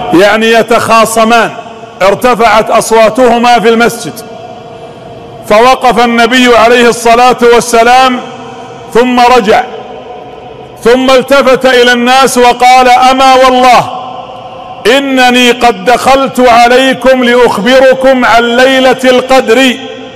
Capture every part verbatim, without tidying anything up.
يعني يتخاصمان، ارتفعت أصواتهما في المسجد، فوقف النبي عليه الصلاة والسلام ثم رجع، ثم التفت إلى الناس وقال: أما والله إنني قد دخلت عليكم لأخبركم عن ليلة القدر،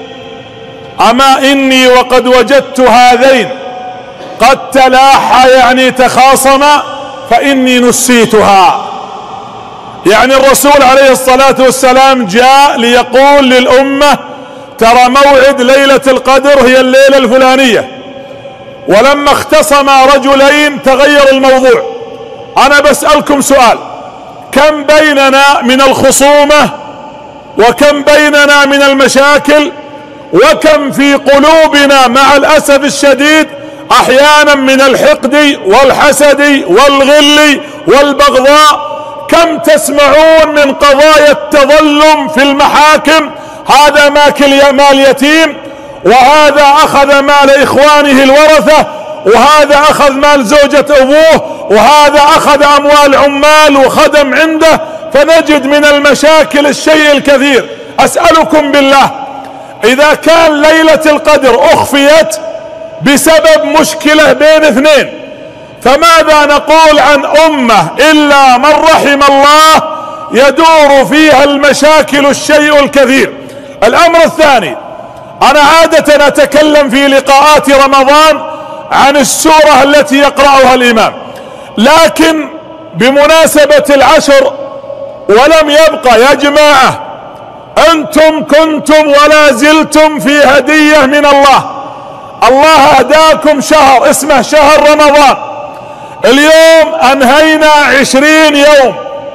أما إني وقد وجدت هذين قد تلاحى يعني تخاصما فإني نسيتها. يعني الرسول عليه الصلاة والسلام جاء ليقول للأمة: ترى موعد ليلة القدر هي الليلة الفلانية، ولما اختصم رجلين تغير الموضوع. أنا بسألكم سؤال: كم بيننا من الخصومة، وكم بيننا من المشاكل، وكم في قلوبنا مع الأسف الشديد أحيانا من الحقد والحسد والغل والبغضاء. كم تسمعون من قضايا التظلم في المحاكم: هذا ماكل مال يتيم، وهذا أخذ مال إخوانه الورثة، وهذا أخذ مال زوجة أبوه، وهذا أخذ أموال عمال وخدم عنده. فنجد من المشاكل الشيء الكثير. أسألكم بالله، إذا كان ليلة القدر أخفيت بسبب مشكلة بين اثنين، فماذا نقول عن أمة إلا من رحم الله يدور فيها المشاكل الشيء الكثير؟ الأمر الثاني، أنا عادة أتكلم في لقاءات رمضان عن السورة التي يقرأها الإمام، لكن بمناسبة العشر ولم يبقى يا جماعة، أنتم كنتم ولا زلتم في هدية من الله. الله أهداكم شهر اسمه شهر رمضان. اليوم أنهينا عشرين يوم،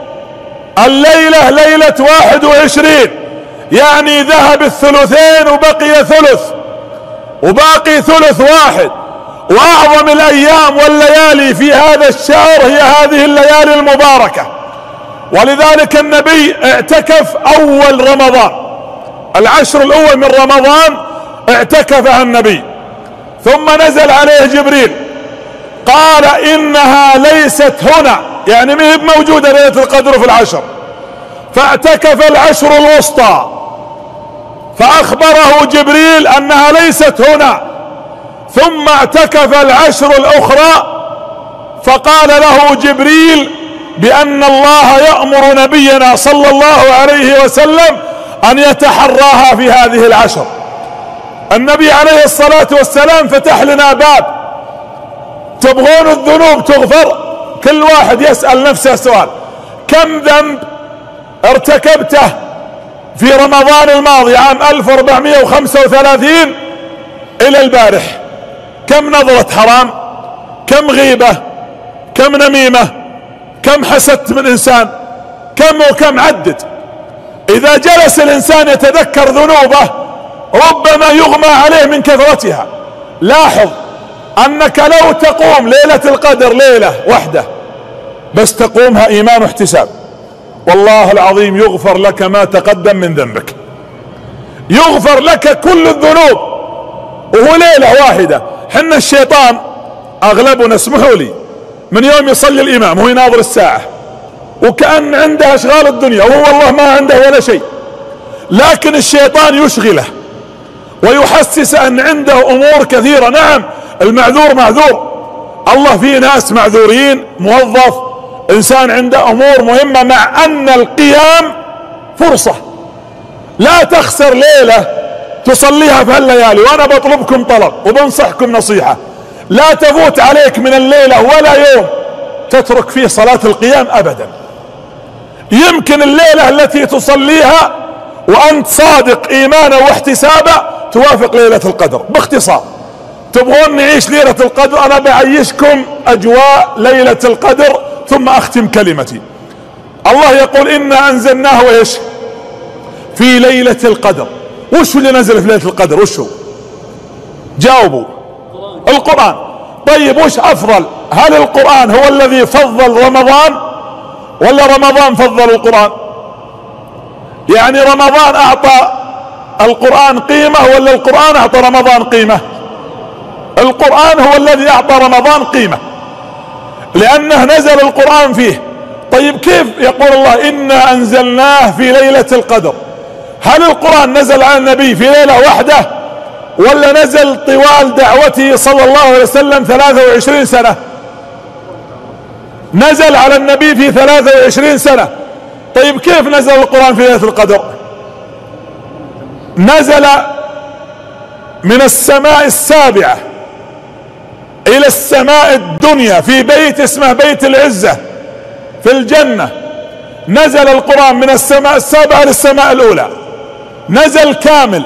الليلة ليلة واحد وعشرين، يعني ذهب الثلثين وبقي ثلث، وباقي ثلث واحد. وأعظم الأيام والليالي في هذا الشهر هي هذه الليالي المباركة. ولذلك النبي اعتكف أول رمضان، العشر الأول من رمضان اعتكفها النبي، ثم نزل عليه جبريل قال: إنها ليست هنا، يعني ما هي موجودة ليلة القدر في العشر. فاعتكف العشر الوسطى، فأخبره جبريل أنها ليست هنا. ثم اعتكف العشر الأخرى، فقال له جبريل بأن الله يأمر نبينا صلى الله عليه وسلم أن يتحراها في هذه العشر. النبي عليه الصلاة والسلام فتح لنا باب: تبغون الذنوب تغفر؟ كل واحد يسأل نفسه سؤال: كم ذنب ارتكبته في رمضان الماضي عام ألف وأربعمائة وخمسة وثلاثين إلى البارح؟ كم نظرة حرام، كم غيبة، كم نميمة، كم حسدت من إنسان، كم وكم عدد. إذا جلس الإنسان يتذكر ذنوبه ربما يغمى عليه من كثرتها. لاحظ أنك لو تقوم ليلة القدر ليلة واحدة بس تقومها إيمان واحتساب، والله العظيم يغفر لك ما تقدم من ذنبك، يغفر لك كل الذنوب، وهو ليلة واحدة. حنا الشيطان أغلبنا، اسمحوا لي، من يوم يصلي الإمام هو يناظر الساعة وكأن عنده أشغال الدنيا، وهو والله ما عنده ولا شيء، لكن الشيطان يشغله ويحسس أن عنده أمور كثيرة. نعم المعذور معذور، الله فيه ناس معذورين، موظف، إنسان عنده أمور مهمة، مع أن القيام فرصة. لا تخسر ليلة تصليها في هالليالي. وأنا بطلبكم طلب وبنصحكم نصيحة: لا تفوت عليك من الليلة ولا يوم تترك فيه صلاة القيام أبدا. يمكن الليلة التي تصليها وأنت صادق إيمانا واحتسابا توافق ليلة القدر. باختصار، تبغون نعيش ليلة القدر؟ أنا بعيشكم أجواء ليلة القدر ثم أختم كلمتي. الله يقول: إنا أنزلناه وإيش في ليلة القدر. وش اللي نزل في ليلة القدر؟ وش هو؟ جاوبوا. القرآن. طيب وش أفضل؟ هل القرآن هو الذي فضل رمضان ولا رمضان فضل القرآن؟ يعني رمضان أعطى القرآن قيمة ولا القرآن أعطى رمضان قيمة؟ القرآن هو الذي أعطى رمضان قيمة، لأنه نزل القرآن فيه. طيب كيف يقول الله إنا أنزلناه في ليلة القدر؟ هل القرآن نزل على النبي في ليلة واحدة ولا نزل طوال دعوته صلى الله عليه وسلم ثلاثة وعشرين سنة؟ نزل على النبي في ثلاثة وعشرين سنة. طيب كيف نزل القرآن في ليلة القدر؟ نزل من السماء السابعة إلى السماء الدنيا في بيت اسمه بيت العزة في الجنة. نزل القرآن من السماء السابعة للسماء الأولى، نزل كامل،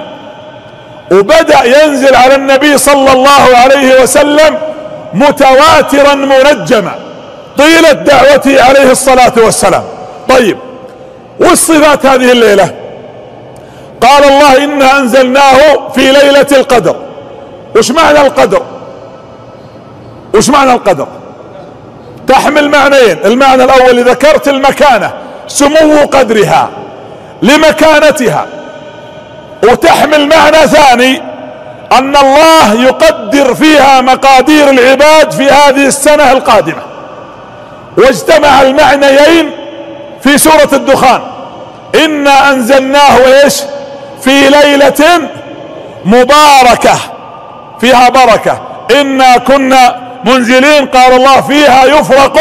وبدأ ينزل على النبي صلى الله عليه وسلم متواترا منجما طيلة دعوته عليه الصلاة والسلام. طيب والصفات هذه الليلة؟ قال الله إنا أنزلناه في ليلة القدر. وش معنى القدر؟ وش معنى القدر؟ تحمل معنيين. المعنى الأول ذكرت المكانة، سمو قدرها لمكانتها، وتحمل معنى ثاني أن الله يقدر فيها مقادير العباد في هذه السنة القادمة. واجتمع المعنيين في سورة الدخان: إنا أنزلناه إيش؟ في ليلة مباركة فيها بركة إنا كنا منزلين. قال الله فيها يفرق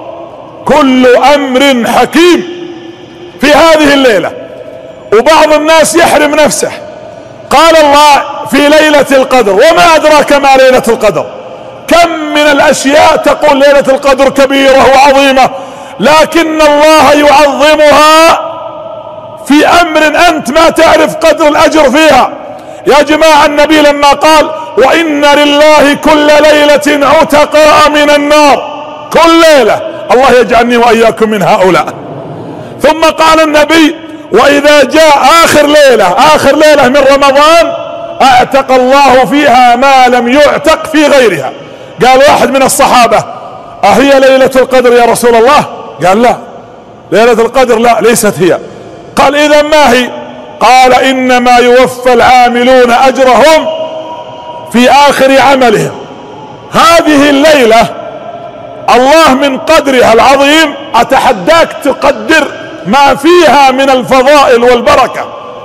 كل أمر حكيم، في هذه الليلة. وبعض الناس يحرم نفسه. قال الله في ليلة القدر، وما أدراك ما ليلة القدر؟ كم من الأشياء تقول ليلة القدر كبيرة وعظيمة، لكن الله يعظمها في أمر أنت ما تعرف قدر الأجر فيها. يا جماعة النبي لما قال وإن لله كل ليلة عتقاء من النار، كل ليلة، الله يجعلني وإياكم من هؤلاء. ثم قال النبي وإذا جاء آخر ليلة، آخر ليلة من رمضان، أعتق الله فيها ما لم يعتق في غيرها. قال واحد من الصحابة أهي ليلة القدر يا رسول الله؟ قال لا، ليلة القدر لا، ليست هي. قال إذا ما هي؟ قال إنما يوفى العاملون أجرهم في آخر عملهم. هذه الليلة الله من قدرها العظيم أتحداك تقدر ما فيها من الفضائل والبركة.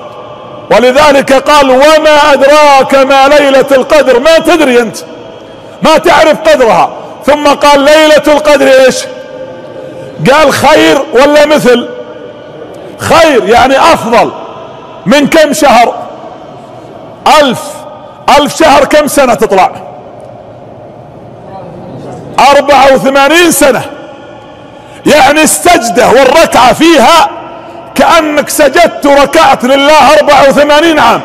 ولذلك قال وما أدراك ما ليلة القدر، ما تدري أنت، ما تعرف قدرها. ثم قال ليلة القدر إيش؟ قال خير ولا مثل؟ خير يعني أفضل من كم شهر؟ ألف. ألف شهر كم سنة تطلع؟ أربعة وثمانين سنة. يعني السجدة والركعة فيها كأنك سجدت وركعت لله أربعة وثمانين عام.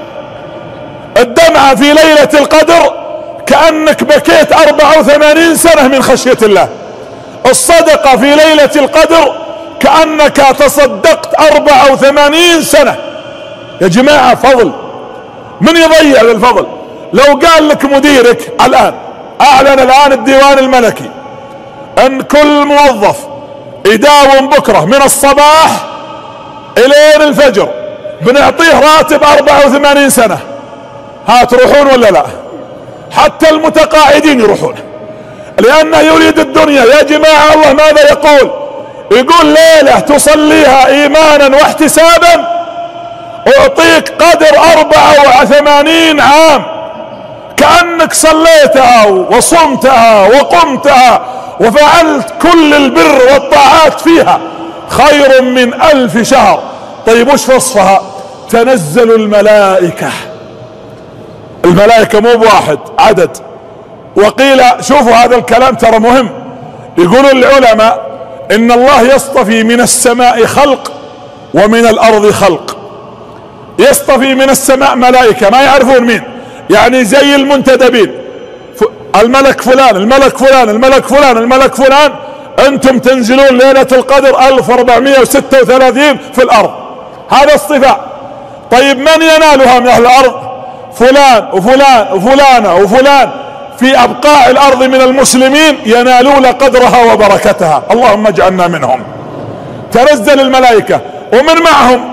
الدمعة في ليلة القدر كأنك بكيت أربعة وثمانين سنة من خشية الله. الصدقة في ليلة القدر كأنك تصدقت أربعة وثمانين سنة. يا جماعة فضل، من يضيع للفضل؟ لو قال لك مديرك الآن، أعلن الآن الديوان الملكي أن كل موظف يداوم بكرة من الصباح إلى الفجر بنعطيه راتب أربعة وثمانين سنة، ها تروحون ولا لا؟ حتى المتقاعدين يروحون، لأنه يريد الدنيا. يا جماعة الله ماذا يقول؟ يقول ليلة تصليها إيمانا واحتسابا أعطيك قدر أربعة وثمانين عام، كأنك صليتها وصمتها وقمتها وفعلت كل البر والطاعات فيها، خير من ألف شهر. طيب وش وصفها؟ تنزل الملائكة. الملائكة مو بواحد، عدد. وقيل شوفوا هذا الكلام ترى مهم، يقول العلماء إن الله يصطفي من السماء خلق ومن الأرض خلق. يصطفي من السماء ملائكة ما يعرفون مين، يعني زي المنتدبين، الملك فلان الملك فلان الملك فلان الملك فلان، انتم تنزلون ليلة القدر ألف وأربعمائة وستة وثلاثين في الأرض. هذا اصطفاء. طيب من ينالها من أهل الأرض؟ فلان وفلان وفلانة وفلان في أبقاع الأرض من المسلمين ينالون قدرها وبركتها، اللهم اجعلنا منهم. تنزل الملائكة ومن معهم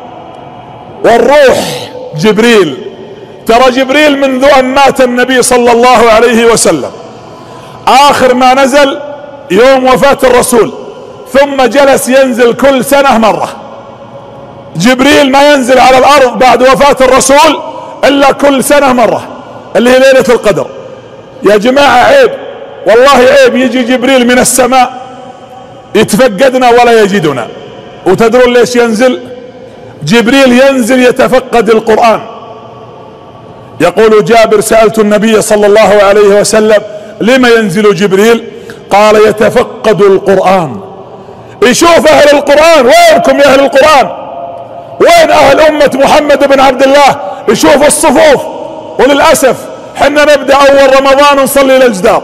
والروح جبريل. ترى جبريل منذ أن مات النبي صلى الله عليه وسلم آخر ما نزل يوم وفاة الرسول ثم جلس ينزل كل سنة مرة. جبريل ما ينزل على الأرض بعد وفاة الرسول إلا كل سنة مرة، اللي هي ليلة القدر. يا جماعة عيب، والله عيب يجي جبريل من السماء يتفقدنا ولا يجدنا. وتدرون ليش ينزل؟ جبريل ينزل يتفقد القرآن. يقول جابر: سألت النبي صلى الله عليه وسلم لما ينزل جبريل؟ قال: يتفقد القرآن. يشوف أهل القرآن. وينكم يا أهل القرآن؟ وين أهل أمة محمد بن عبد الله؟ يشوف الصفوف. وللأسف حنا نبدأ أول رمضان نصلي للجدار،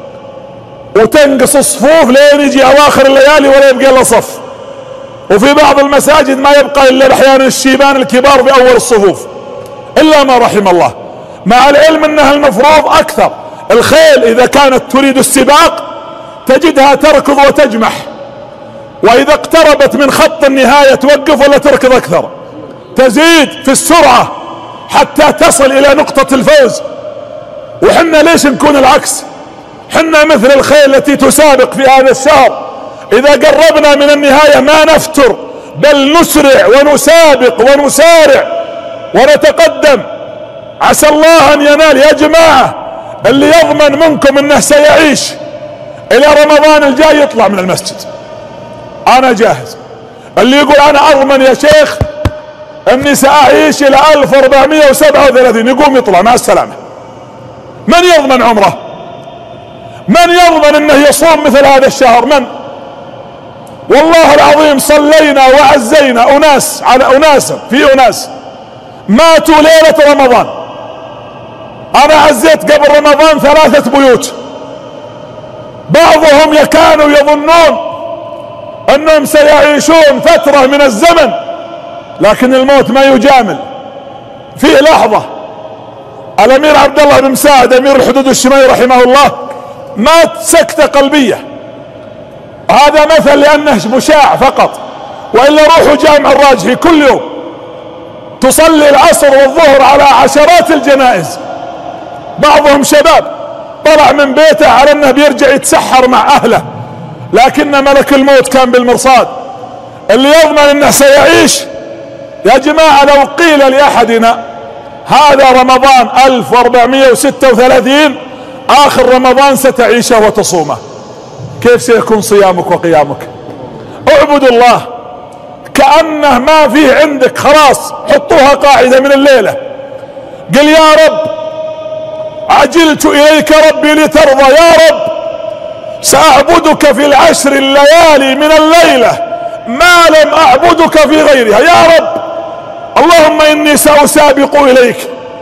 وتنقص الصفوف لين يجي أواخر الليالي ولا يبقى إلا صف. وفي بعض المساجد ما يبقى إلا أحيانا الشيبان الكبار في أول الصفوف، إلا ما رحم الله. مع العلم أنها المفروض أكثر. الخيل إذا كانت تريد السباق تجدها تركض وتجمح، وإذا اقتربت من خط النهاية توقف ولا تركض أكثر، تزيد في السرعة حتى تصل إلى نقطة الفوز. وحنا ليش نكون العكس؟ حنا مثل الخيل التي تسابق في هذا الشهر، إذا قربنا من النهاية ما نفتر، بل نسرع ونسابق ونسارع ونتقدم. عسى الله أن ينال. يا جماعة اللي يضمن منكم أنه سيعيش إلى رمضان الجاي يطلع من المسجد، أنا جاهز. اللي يقول أنا أضمن يا شيخ أني سأعيش إلى ألف وأربعمائة وسبعة وثلاثين يقوم يطلع مع السلامة. من يضمن عمره؟ من يضمن أنه يصوم مثل هذا الشهر؟ من؟ والله العظيم صلينا وعزينا أناس على أناس، في أناس ماتوا ليلة رمضان. أنا عزيت قبل رمضان ثلاثة بيوت، بعضهم كانوا يظنون أنهم سيعيشون فترة من الزمن، لكن الموت ما يجامل. في لحظة الأمير عبد الله بن مساعد أمير الحدود الشمالي رحمه الله مات سكتة قلبية. هذا مثل لأنه مشاع فقط، وإلا روحوا جامع الراجحي كل يوم تصلي العصر والظهر على عشرات الجنائز. بعضهم شباب طلع من بيته على أنه بيرجع يتسحر مع أهله، لكن ملك الموت كان بالمرصاد. اللي يضمن أنه سيعيش يا جماعة، لو قيل لأحدنا هذا رمضان ألف وأربعمائة وستة وثلاثين آخر رمضان ستعيشه وتصومه، كيف سيكون صيامك وقيامك؟ اعبدوا الله كأنه ما فيه عندك، خلاص حطوها قاعدة من الليلة. قل يا رب عجلت إليك ربي لترضى، يا رب سأعبدك في العشر الليالي من الليلة ما لم أعبدك في غيرها، يا رب اللهم إني سأسابق إليك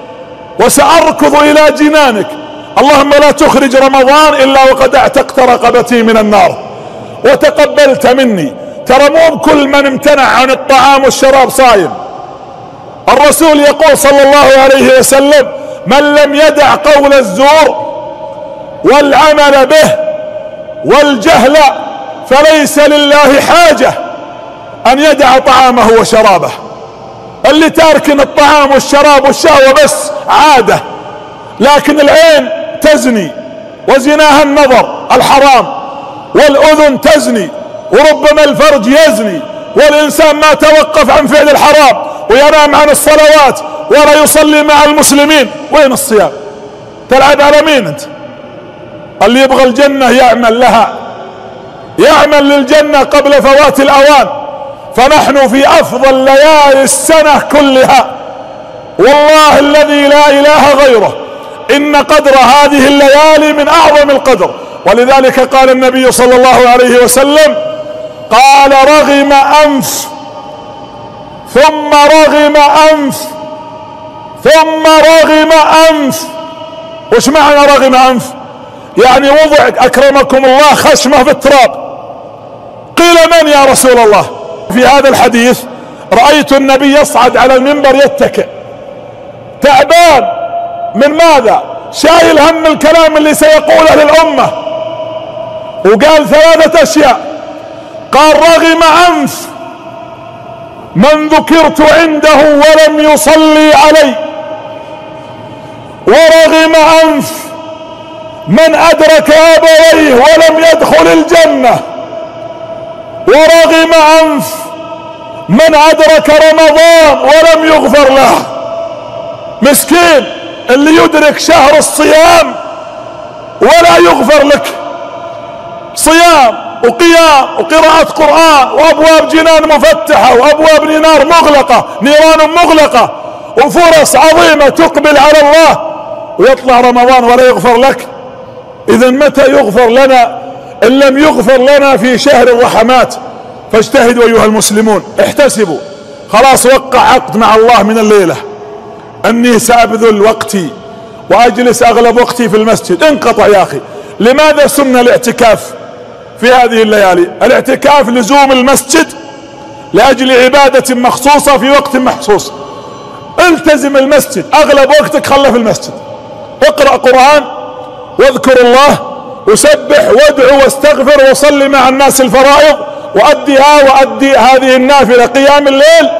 وسأركض إلى جنانك، اللهم لا تخرج رمضان إلا وقد اعتقت رقبتي من النار وتقبلت مني. ترى مو بكل من امتنع عن الطعام والشراب صايم. الرسول يقول صلى الله عليه وسلم: من لم يدع قول الزور والعمل به والجهل فليس لله حاجة أن يدع طعامه وشرابه. اللي تاركن الطعام والشراب والشهوة بس عادة، لكن العين تزني وزناها النظر الحرام، والأذن تزني وربما الفرج يزني، والإنسان ما توقف عن فعل الحرام وينام عن الصلوات ولا يصلي مع المسلمين. وين الصيام؟ تلعب على مين انت؟ اللي يبغى الجنة يعمل لها، يعمل للجنة قبل فوات الأوان. فنحن في أفضل ليالي السنة كلها، والله الذي لا إله غيره إن قدر هذه الليالي من أعظم القدر. ولذلك قال النبي صلى الله عليه وسلم: قال رغم أنف ثم رغم أنف ثم رغم أنف. وش معنى رغم أنف؟ يعني وضع أكرمكم الله خشمه في التراب. قيل من يا رسول الله؟ في هذا الحديث رأيت النبي يصعد على المنبر يتكئ تعبان. من ماذا؟ شايل هم الكلام اللي سيقوله للأمة. وقال ثلاثة أشياء، قال رغم أنف من ذكرت عنده ولم يصلي علي، ورغم أنف من أدرك أبويه ولم يدخل الجنة، ورغم أنف من أدرك رمضان ولم يغفر له. مسكين اللي يدرك شهر الصيام ولا يغفر لك. صيام وقيام وقراءة قرآن وأبواب جنان مفتحة وأبواب نار مغلقة، نيران مغلقة، وفرص عظيمة تقبل على الله، ويطلع رمضان ولا يغفر لك. إذا متى يغفر لنا إن لم يغفر لنا في شهر الرحمات؟ فاجتهدوا أيها المسلمون، احتسبوا. خلاص وقع عقد مع الله من الليلة أني سأبذل وقتي وأجلس أغلب وقتي في المسجد. انقطع يا أخي. لماذا سن الاعتكاف في هذه الليالي؟ الاعتكاف لزوم المسجد لأجل عبادة مخصوصة في وقت محصوص. التزم المسجد، أغلب وقتك خله في المسجد. اقرأ قرآن واذكر الله وسبح وادعو واستغفر وصلي مع الناس الفرائض، وأديها وأدي هذه النافلة قيام الليل،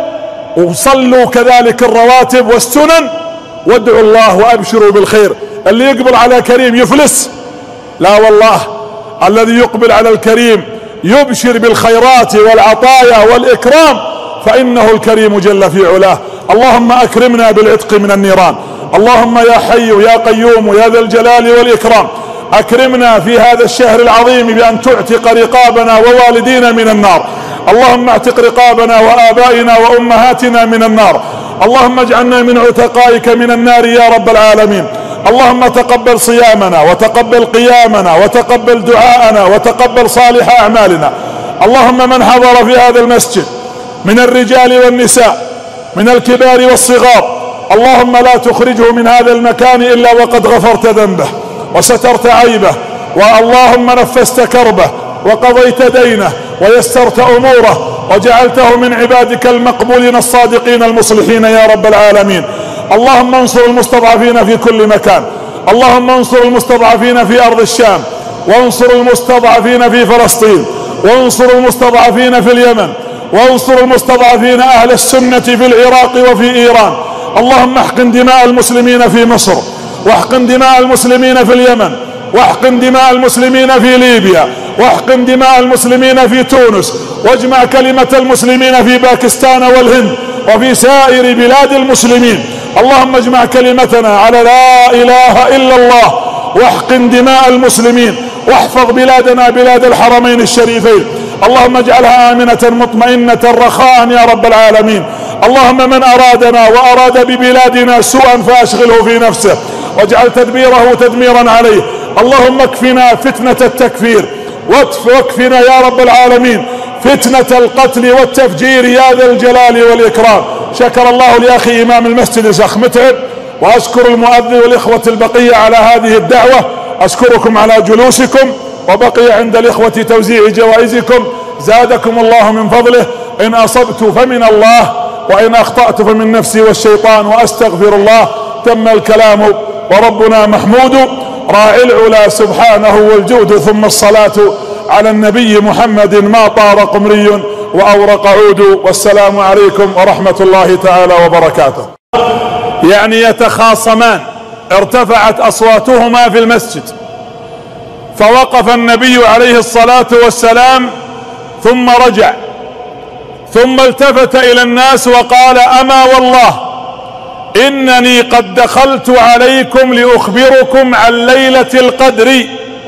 وصلوا كذلك الرواتب والسنن، وادعوا الله وأبشروا بالخير. اللي يقبل على كريم يفلس؟ لا والله، الذي يقبل على الكريم يبشر بالخيرات والعطايا والإكرام، فإنه الكريم جل في علاه. اللهم أكرمنا بالعتق من النيران. اللهم يا حي يا قيوم يا ذا الجلال والإكرام أكرمنا في هذا الشهر العظيم بأن تعتق رقابنا ووالدينا من النار. اللهم اعتق رقابنا وآبائنا وأمهاتنا من النار. اللهم اجعلنا من عتقائك من النار يا رب العالمين. اللهم تقبل صيامنا وتقبل قيامنا وتقبل دعاءنا وتقبل صالح أعمالنا. اللهم من حضر في هذا المسجد من الرجال والنساء من الكبار والصغار، اللهم لا تخرجه من هذا المكان إلا وقد غفرت ذنبه وسترت عيبه، واللهم نفست كربه وقضيت دينه ويسرت أموره وجعلته من عبادك المقبولين الصادقين المصلحين يا رب العالمين. اللهم انصر المستضعفين في كل مكان. اللهم انصر المستضعفين في أرض الشام، وانصر المستضعفين في فلسطين، وانصر المستضعفين في اليمن، وانصر المستضعفين أهل السنة في العراق وفي إيران. اللهم احقن دماء المسلمين في مصر، واحقن دماء المسلمين في اليمن، واحقن دماء المسلمين في ليبيا، واحقن دماء المسلمين في تونس، واجمع كلمة المسلمين في باكستان والهند وفي سائر بلاد المسلمين. اللهم اجمع كلمتنا على لا إله إلا الله، واحقن دماء المسلمين، واحفظ بلادنا بلاد الحرمين الشريفين. اللهم اجعلها آمنة مطمئنة رخاء يا رب العالمين. اللهم من أرادنا وأراد ببلادنا سوءا فأشغله في نفسه واجعل تدبيره تدميرا عليه. اللهم اكفنا فتنة التكفير، واكفنا يا رب العالمين فتنة القتل والتفجير يا ذا الجلال والإكرام. شكر الله لأخي إمام المسجد الشيخ متعب، وأشكر المؤذن والإخوة البقية على هذه الدعوة. أشكركم على جلوسكم، وبقي عند الإخوة توزيع جوائزكم. زادكم الله من فضله. إن أصبت فمن الله، وإن أخطأت فمن نفسي والشيطان، وأستغفر الله. تم الكلام وربنا محمود، راعي العلا سبحانه والجود، ثم الصلاة على النبي محمد ما طار قمري وأورق عود. والسلام عليكم ورحمة الله تعالى وبركاته. يعني يتخاصمان، ارتفعت أصواتهما في المسجد، فوقف النبي عليه الصلاة والسلام ثم رجع، ثم التفت إلى الناس وقال: أما والله إنني قد دخلت عليكم لأخبركم عن ليلة القدر،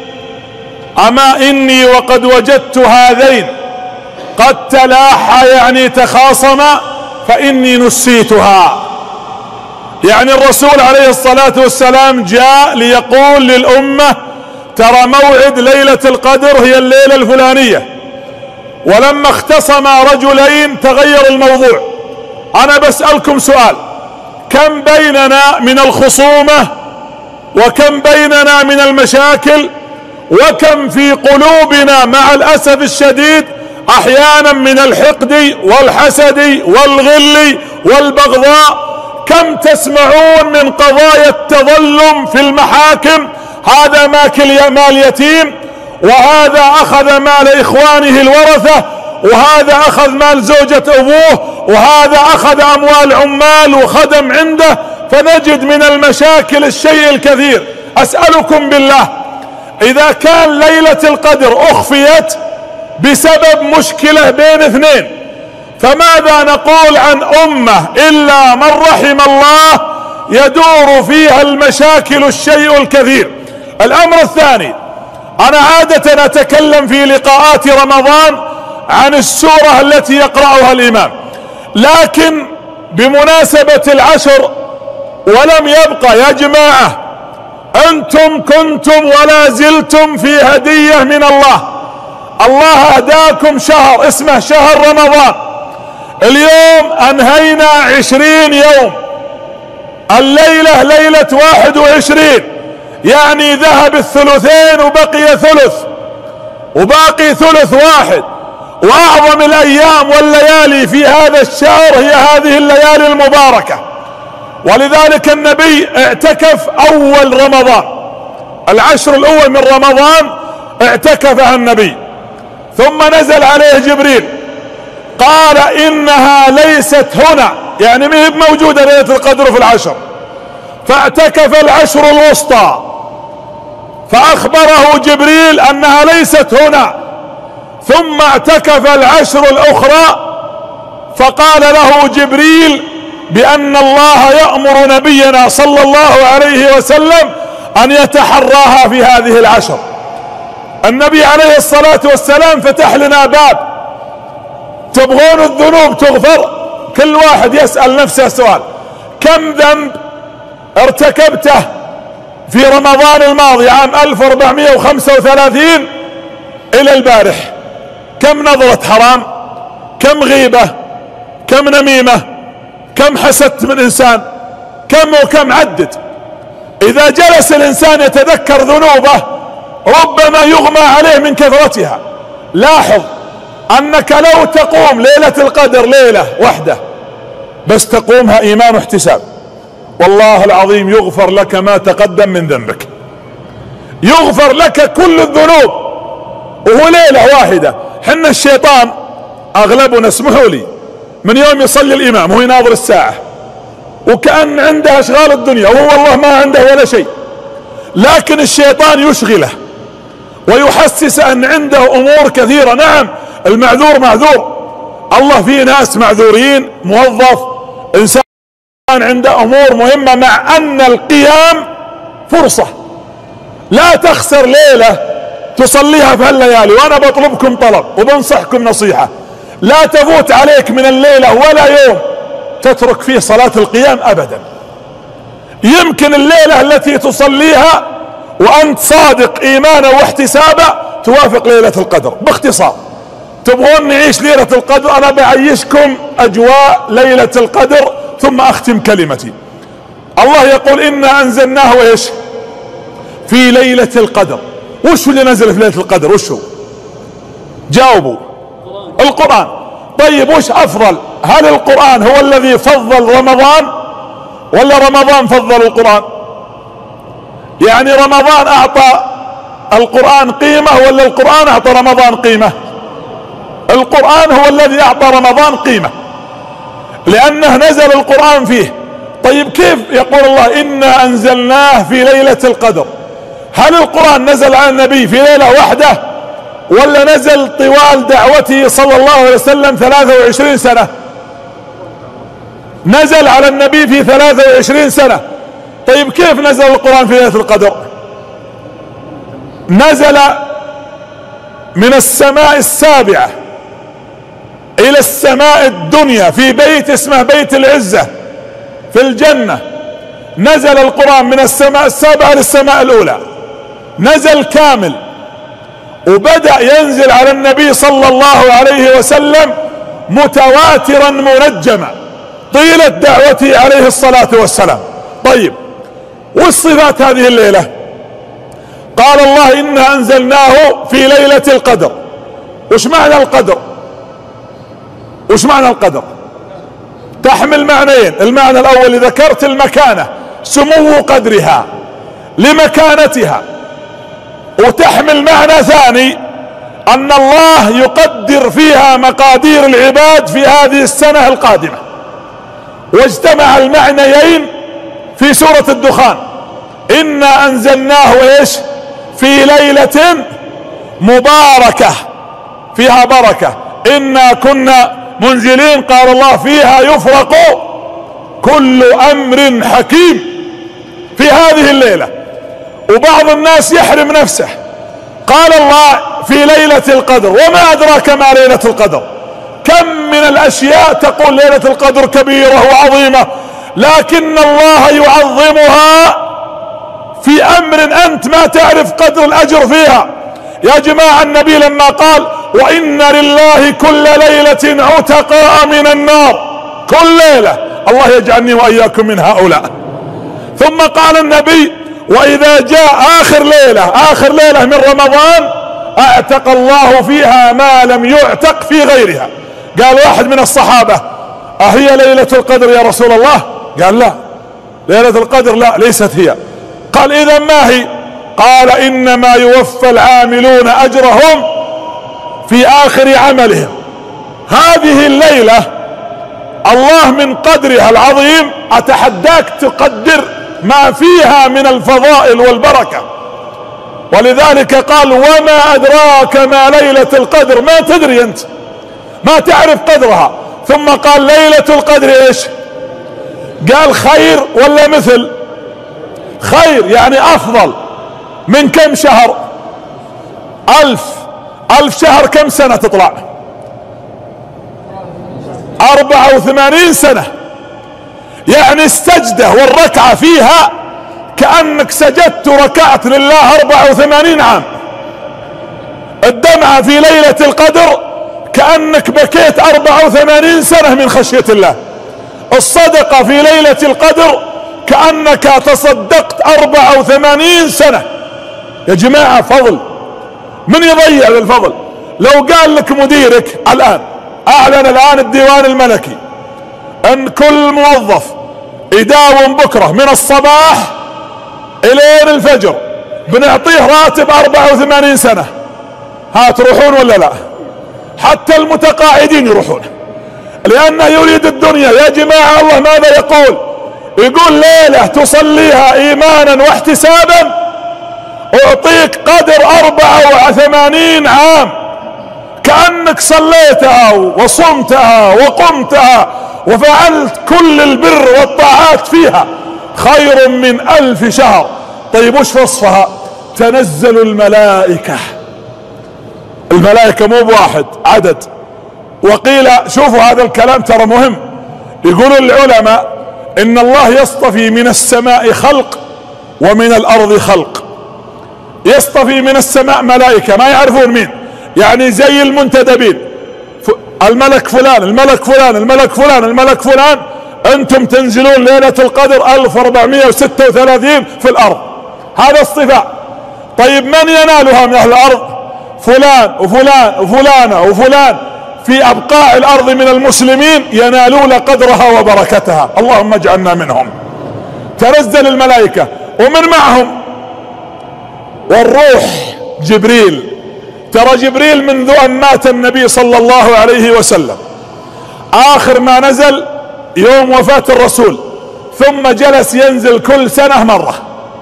أما إني وقد وجدت هذين قد تلاحى، يعني تخاصما، فإني نسيتها. يعني الرسول عليه الصلاة والسلام جاء ليقول للأمة: ترى موعد ليلة القدر هي الليلة الفلانية. ولما اختصم رجلين تغير الموضوع. أنا بسألكم سؤال: كم بيننا من الخصومة، وكم بيننا من المشاكل، وكم في قلوبنا مع الأسف الشديد أحيانا من الحقد والحسد والغل والبغضاء. كم تسمعون من قضايا التظلم في المحاكم: هذا ماكل مال يتيم، وهذا أخذ مال إخوانه الورثة، وهذا أخذ مال زوجة أبوه، وهذا أخذ أموال عمال وخدم عنده. فنجد من المشاكل الشيء الكثير. أسألكم بالله، إذا كان ليلة القدر أخفيت بسبب مشكلة بين اثنين. فماذا نقول عن أمة إلا من رحم الله يدور فيها المشاكل الشيء الكثير. الأمر الثاني، أنا عادة أتكلم في لقاءات رمضان عن السورة التي يقرأها الإمام، لكن بمناسبة العشر ولم يبقى يا جماعة، أنتم كنتم ولا زلتم في هدية من الله. الله أهداكم شهر اسمه شهر رمضان. اليوم أنهينا عشرين يوم، الليلة ليلة واحد وعشرين، يعني ذهب الثلثين وبقي ثلث، وباقي ثلث واحد. وأعظم الأيام والليالي في هذا الشهر هي هذه الليالي المباركة. ولذلك النبي اعتكف أول رمضان، العشر الأول من رمضان اعتكفها النبي، ثم نزل عليه جبريل قال إنها ليست هنا، يعني ما هي موجودة ليلة القدر في العشر. فاعتكف العشر الوسطى، فأخبره جبريل أنها ليست هنا، ثم اعتكف العشر الأخرى، فقال له جبريل بأن الله يأمر نبينا صلى الله عليه وسلم أن يتحراها في هذه العشر. النبي عليه الصلاة والسلام فتح لنا باب، تبغون الذنوب تغفر؟ كل واحد يسأل نفسه سؤال، كم ذنب ارتكبته في رمضان الماضي عام ألف وأربعمائة وخمسة وثلاثين إلى البارح؟ كم نظرة حرام، كم غيبة، كم نميمة، كم حسدت من إنسان، كم وكم، عدد. إذا جلس الإنسان يتذكر ذنوبه ربما يغمى عليه من كثرتها. لاحظ أنك لو تقوم ليلة القدر ليلة واحدة بس تقومها إيمان واحتساب، والله العظيم يغفر لك ما تقدم من ذنبك، يغفر لك كل الذنوب، وهو ليلة واحدة. حنا الشيطان أغلبنا، اسمحوا لي، من يوم يصلي الإمام هو يناظر الساعة وكأن عنده أشغال الدنيا، وهو والله ما عنده ولا شيء، لكن الشيطان يشغله ويحسس أن عنده أمور كثيرة. نعم المعذور معذور، الله في ناس معذورين، موظف، إنسان عنده أمور مهمة، مع أن القيام فرصة. لا تخسر ليلة تصليها في هالليالي. وأنا بطلبكم طلب وبنصحكم نصيحة، لا تفوت عليك من الليلة ولا يوم تترك فيه صلاة القيام أبدا. يمكن الليلة التي تصليها وأنت صادق إيمانا واحتسابا توافق ليلة القدر. باختصار، تبغون نعيش ليلة القدر؟ أنا بعيشكم أجواء ليلة القدر ثم أختم كلمتي. الله يقول إنا أنزلناه إيش؟ في ليلة القدر. وش اللي نزل في ليلة القدر؟ وش هو؟ جاوبوا. القرآن. طيب وش أفضل؟ هل القرآن هو الذي فضل رمضان ولا رمضان فضل القرآن؟ يعني رمضان أعطى القرآن قيمة ولا القرآن أعطى رمضان قيمة؟ القرآن هو الذي أعطى رمضان قيمة لأنه نزل القرآن فيه. طيب كيف يقول الله إنا أنزلناه في ليلة القدر؟ هل القرآن نزل على النبي في ليلة واحدة ولا نزل طوال دعوته صلى الله عليه وسلم ثلاثة وعشرين سنة؟ نزل على النبي في ثلاثة وعشرين سنة. طيب كيف نزل القرآن في ليلة القدر؟ نزل من السماء السابعة إلى السماء الدنيا في بيت اسمه بيت العزة في الجنة. نزل القرآن من السماء السابعة للسماء الأولى، نزل كامل، وبدأ ينزل على النبي صلى الله عليه وسلم متواترا منجما طيلة دعوته عليه الصلاة والسلام. طيب والصفات هذه الليلة؟ قال الله إنا أنزلناه في ليلة القدر. وش معنى القدر؟ وش معنى القدر؟ تحمل معنيين. المعنى الأول ذكرت المكانة، سمو قدرها لمكانتها، وتحمل معنى ثاني أن الله يقدر فيها مقادير العباد في هذه السنة القادمة. واجتمع المعنيين في سورة الدخان، إنا أنزلناه إيش؟ في ليلة مباركة. فيها بركة. إنا كنا منزلين، قال الله فيها يفرق كل أمر حكيم، في هذه الليلة. وبعض الناس يحرم نفسه، قال الله في ليلة القدر، وما أدراك ما ليلة القدر. كم من الأشياء تقول ليلة القدر كبيرة وعظيمة، لكن الله يعظمها في أمر أنت ما تعرف قدر الأجر فيها. يا جماعة النبي لما قال وإن لله كل ليلة عتقاء من النار، كل ليلة، الله يجعلني وإياكم من هؤلاء. ثم قال النبي وإذا جاء آخر ليلة، آخر ليلة من رمضان، أعتق الله فيها ما لم يعتق في غيرها. قال واحد من الصحابة أهي ليلة القدر يا رسول الله؟ قال لا، ليلة القدر لا، ليست هي. قال إذا ما هي؟ قال إنما يوفى العاملون أجرهم في آخر عملهم. هذه الليلة الله من قدرها العظيم أتحداك تقدر ما فيها من الفضائل والبركة. ولذلك قال وما أدراك ما ليلة القدر، ما تدري أنت، ما تعرف قدرها. ثم قال ليلة القدر ايش؟ قال خير ولا مثل؟ خير يعني أفضل من كم شهر؟ ألف ألف شهر كم سنة تطلع؟ أربعة وثمانين سنة. يعني السجدة والركعة فيها كأنك سجدت وركعت لله أربعة وثمانين عام. الدمعة في ليلة القدر كأنك بكيت أربعة وثمانين سنة من خشية الله. الصدقة في ليلة القدر كأنك تصدقت أربعة وثمانين سنة. يا جماعة فضل، من يضيع للفضل؟ لو قال لك مديرك الآن، أعلن الآن الديوان الملكي أن كل موظف يداوم بكرة من الصباح إلين الفجر بنعطيه راتب أربعة وثمانين سنة، ها تروحون ولا لا؟ حتى المتقاعدين يروحون، لأنه يريد الدنيا. يا جماعة الله ماذا يقول؟ يقول ليلة تصليها إيمانا واحتسابا أعطيك قدر أربعة وثمانين عام، كأنك صليتها وصمتها وقمتها وفعلت كل البر والطاعات فيها، خير من ألف شهر. طيب وش وصفها؟ تنزل الملائكة. الملائكة مو بواحد عدد. وقيل شوفوا هذا الكلام ترى مهم، يقولون العلماء إن الله يصطفي من السماء خلق ومن الأرض خلق. يصطفي من السماء ملائكة ما يعرفون مين، يعني زي المنتدبين، الملك فلان الملك فلان الملك فلان الملك فلان، أنتم تنزلون ليلة القدر ألف وأربعمائة وستة وثلاثين في الأرض. هذا اصطفاء. طيب من ينالها من أهل الأرض؟ فلان وفلان وفلانة وفلان في أبقاع الأرض من المسلمين ينالون قدرها وبركتها، اللهم اجعلنا منهم. تنزل الملائكة ومن معهم والروح جبريل. ترى جبريل منذ أن مات النبي صلى الله عليه وسلم آخر ما نزل يوم وفاة الرسول، ثم جلس ينزل كل سنة مرة.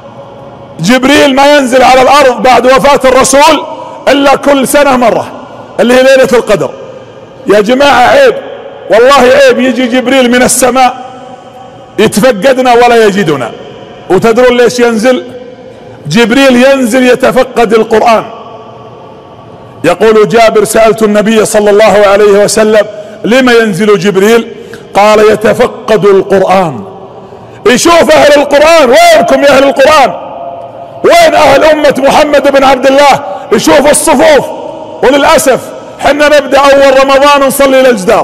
جبريل ما ينزل على الأرض بعد وفاة الرسول إلا كل سنة مرة، اللي هي ليلة القدر. يا جماعة عيب، والله عيب يجي جبريل من السماء يتفقدنا ولا يجدنا. وتدرون ليش ينزل؟ جبريل ينزل يتفقد القرآن. يقول جابر سألت النبي صلى الله عليه وسلم لما ينزل جبريل؟ قال يتفقد القرآن، يشوف أهل القرآن. وينكم يا أهل القرآن؟ وين أهل أمة محمد بن عبد الله؟ يشوف الصفوف. وللأسف حنا نبدأ أول رمضان نصلي للجدار،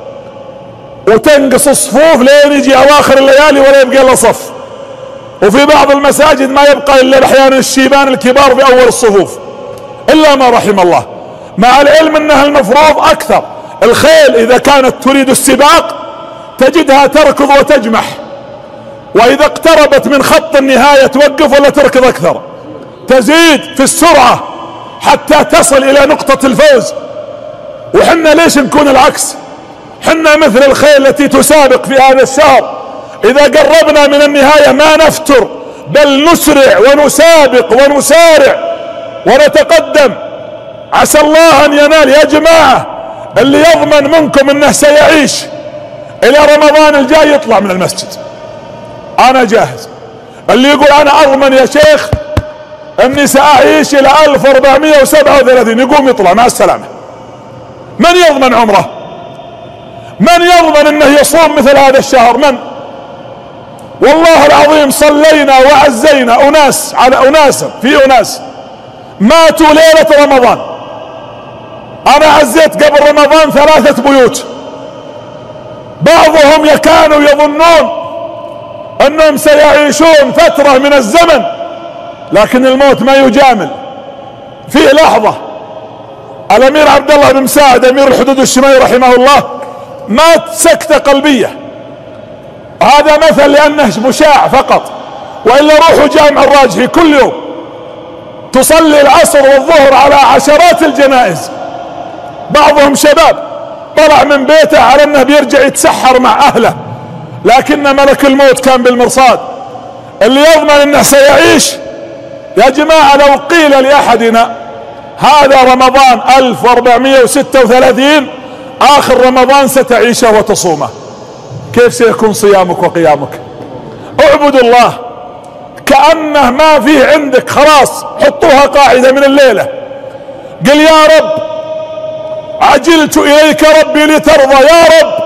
وتنقص الصفوف لين يجي أواخر الليالي ولا يبقى إلا صف. وفي بعض المساجد ما يبقى إلا أحيانا الشيبان الكبار في أول الصفوف، إلا ما رحم الله. مع العلم أنها المفروض أكثر. الخيل إذا كانت تريد السباق تجدها تركض وتجمح، وإذا اقتربت من خط النهاية توقف ولا تركض أكثر، تزيد في السرعة حتى تصل إلى نقطة الفوز. وحنا ليش نكون العكس؟ حنا مثل الخيل التي تسابق في هذا الشهر، إذا قربنا من النهاية ما نفتر، بل نسرع ونسابق ونسارع ونتقدم. عسى الله ان ينال. يا جماعة اللي يضمن منكم انه سيعيش الى رمضان الجاي يطلع من المسجد، انا جاهز. اللي يقول انا اضمن يا شيخ اني ساعيش الى الف واربعمائة وسبعة وثلاثين يقوم يطلع مع السلامة. من يضمن عمره؟ من يضمن انه يصوم مثل هذا الشهر؟ من؟ والله العظيم صلينا وعزينا اناس على اناس، في اناس ماتوا ليلة رمضان. انا عزيت قبل رمضان ثلاثة بيوت، بعضهم كانوا يظنون انهم سيعيشون فترة من الزمن، لكن الموت ما يجامل. في لحظة الامير عبد الله بن مساعد امير الحدود الشمالي رحمه الله مات سكتة قلبية. هذا مثل لانه مشاع فقط، والا روحوا جامع الراجحي كل يوم تصلي العصر والظهر على عشرات الجنائز. بعضهم شباب طلع من بيته على انه بيرجع يتسحر مع اهله، لكن ملك الموت كان بالمرصاد. اللي يضمن انه سيعيش يا جماعة لو قيل لاحدنا هذا رمضان الف واربعمائة وستة وثلاثين اخر رمضان ستعيشه وتصومه، كيف سيكون صيامك وقيامك؟ اعبدوا الله كأنه ما فيه عندك، خلاص حطوها قاعدة من الليلة. قل يا رب عجلت اليك ربي لترضى، يا رب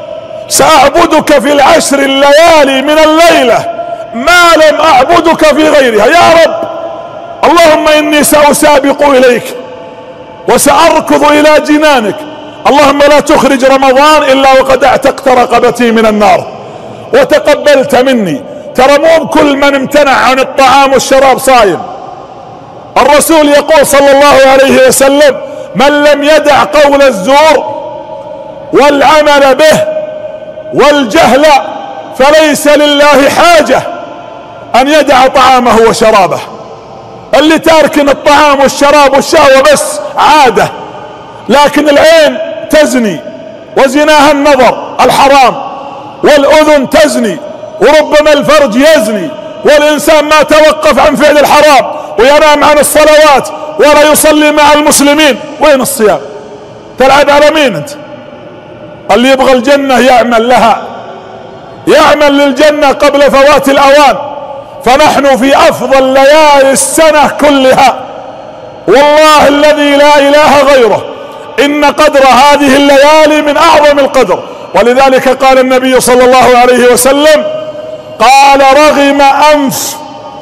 سأعبدك في العشر الليالي من الليلة ما لم أعبدك في غيرها. يا رب اللهم إني سأسابق إليك وسأركض إلى جنانك. اللهم لا تخرج رمضان إلا وقد اعتقت رقبتي من النار وتقبلت مني. ترى مو بكل من امتنع عن الطعام والشراب صايم. الرسول يقول صلى الله عليه وسلم من لم يدع قول الزور والعمل به والجهل فليس لله حاجة ان يدع طعامه وشرابه. اللي تاركن الطعام والشراب والشهوة بس عادة، لكن العين تزني وزناها النظر الحرام، والاذن تزني وربما الفرج يزني، والانسان ما توقف عن فعل الحرام وينام عن الصلوات ولا يصلي مع المسلمين. وين الصيام؟ تلعب على مين انت؟ اللي يبغى الجنة يعمل لها، يعمل للجنة قبل فوات الاوان. فنحن في افضل ليالي السنة كلها، والله الذي لا اله غيره ان قدر هذه الليالي من اعظم القدر. ولذلك قال النبي صلى الله عليه وسلم قال رغم انف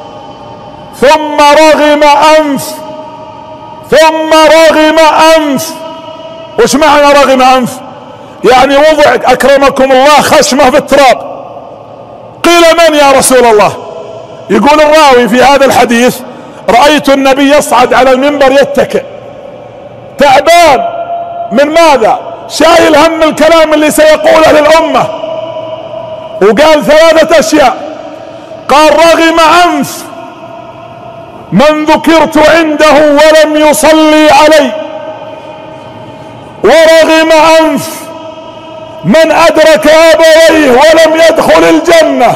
ثم رغم انف ثم رغم انف. وش معنى رغم انف؟ يعني وضع اكرمكم الله خشمه في التراب. قيل من يا رسول الله؟ يقول الراوي في هذا الحديث رأيت النبي يصعد على المنبر يتكئ تعبان من ماذا؟ شايل هم الكلام اللي سيقوله للأمة. وقال ثلاثة اشياء، قال رغم انف من ذكرت عنده ولم يصلي علي، ورغم انف من ادرك ابويه ولم يدخل الجنة،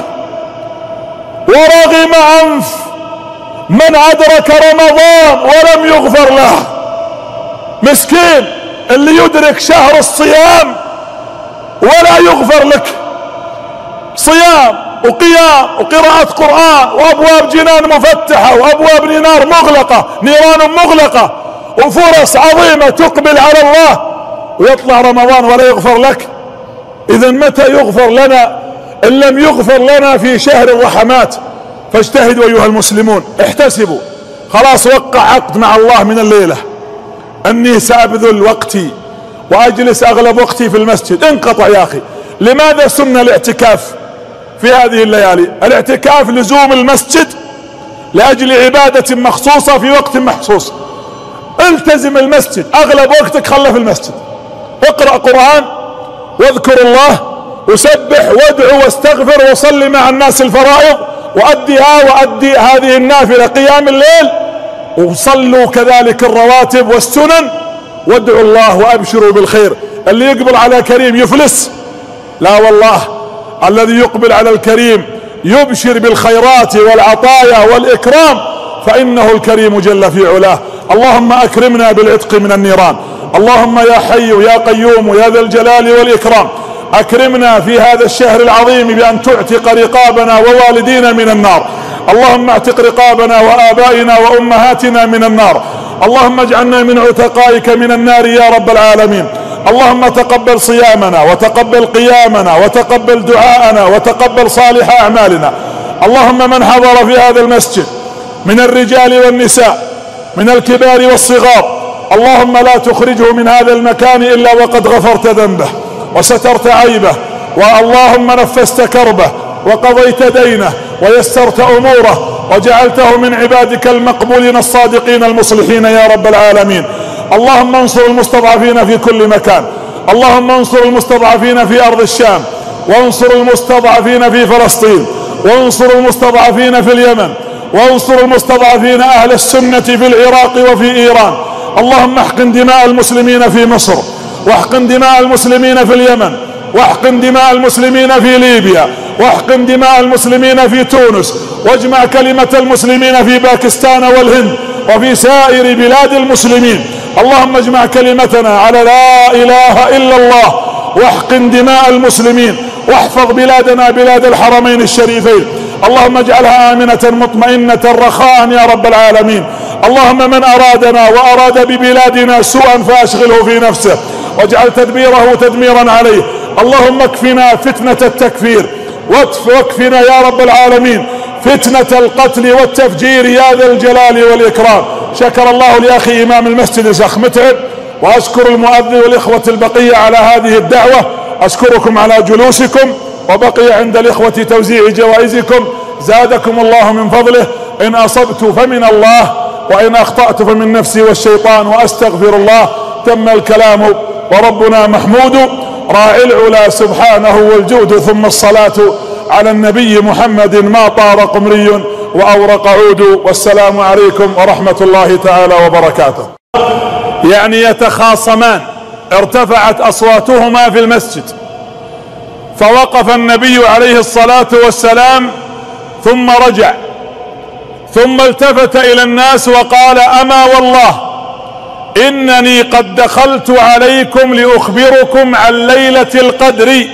ورغم انف من ادرك رمضان ولم يغفر له. مسكين اللي يدرك شهر الصيام ولا يغفر لك. صيام وقيام وقراءة قرآن وابواب جنان مفتحة وابواب نار مغلقة، نيران مغلقة، وفرص عظيمة تقبل على الله، ويطلع رمضان ولا يغفر لك. اذا متى يغفر لنا ان لم يغفر لنا في شهر الرحمات؟ فاجتهدوا ايها المسلمون، احتسبوا. خلاص وقع عقد مع الله من الليلة اني سابذل وقتي واجلس اغلب وقتي في المسجد. انقطع يا اخي. لماذا سن الاعتكاف في هذه الليالي؟ الاعتكاف لزوم المسجد لاجل عبادة مخصوصة في وقت مخصوص. التزم المسجد، اغلب وقتك خله في المسجد. اقرأ قرآن واذكر الله وسبح وادعو واستغفر وصلي مع الناس الفرائض، وأديها وأدي هذه النافلة قيام الليل، وصلوا كذلك الرواتب والسنن، وادعوا الله وأبشروا بالخير. اللي يقبل على كريم يفلس؟ لا والله، الذي يقبل على الكريم يبشر بالخيرات والعطايا والإكرام، فإنه الكريم جل في علاه. اللهم أكرمنا بالعتق من النيران. اللهم يا حي يا قيوم يا ذا الجلال والإكرام أكرمنا في هذا الشهر العظيم بأن تعتق رقابنا ووالدينا من النار. اللهم اعتق رقابنا وآبائنا وأمهاتنا من النار. اللهم اجعلنا من عتقائك من النار يا رب العالمين. اللهم تقبل صيامنا وتقبل قيامنا وتقبل دعاءنا وتقبل صالح أعمالنا. اللهم من حضر في هذا المسجد من الرجال والنساء من الكبار والصغار اللهم لا تخرجه من هذا المكان إلا وقد غفرت ذنبه وسترت عيبه، واللهم نفست كربه وقضيت دينه ويسرت أموره وجعلته من عبادك المقبولين الصادقين المصلحين يا رب العالمين. اللهم انصر المستضعفين في كل مكان. اللهم انصر المستضعفين في أرض الشام، وانصر المستضعفين في فلسطين، وانصر المستضعفين في اليمن، وانصر المستضعفين أهل السنة في العراق وفي إيران. اللهم احقن دماء المسلمين في مصر، واحقن دماء المسلمين في اليمن، واحقن دماء المسلمين في ليبيا، واحقن دماء المسلمين في تونس، واجمع كلمة المسلمين في باكستان والهند وفي سائر بلاد المسلمين. اللهم اجمع كلمتنا على لا إله إلا الله، واحقن دماء المسلمين، واحفظ بلادنا بلاد الحرمين الشريفين. اللهم اجعلها آمنة مطمئنة رخاء يا رب العالمين. اللهم من أرادنا وأراد ببلادنا سوءا فأشغله في نفسه واجعل تدبيره تدميرا عليه. اللهم اكفنا فتنة التكفير، واكفنا يا رب العالمين فتنة القتل والتفجير يا ذا الجلال والإكرام. شكر الله لأخي إمام المسجد الشيخ متعب، وأشكر المؤذن والإخوة البقية على هذه الدعوة. أشكركم على جلوسكم، وبقي عند الإخوة توزيع جوائزكم. زادكم الله من فضله. إن أصبت فمن الله، وإن أخطأت فمن نفسي والشيطان، وأستغفر الله. تم الكلام وربنا محمود، راعي العلا سبحانه والجود، ثم الصلاة على النبي محمد ما طار قمري وأورق عود. والسلام عليكم ورحمة الله تعالى وبركاته. يعني يتخاصمان، ارتفعت أصواتهما في المسجد، فوقف النبي عليه الصلاة والسلام ثم رجع، ثم التفت إلى الناس وقال: أما والله إنني قد دخلت عليكم لأخبركم عن ليلة القدر،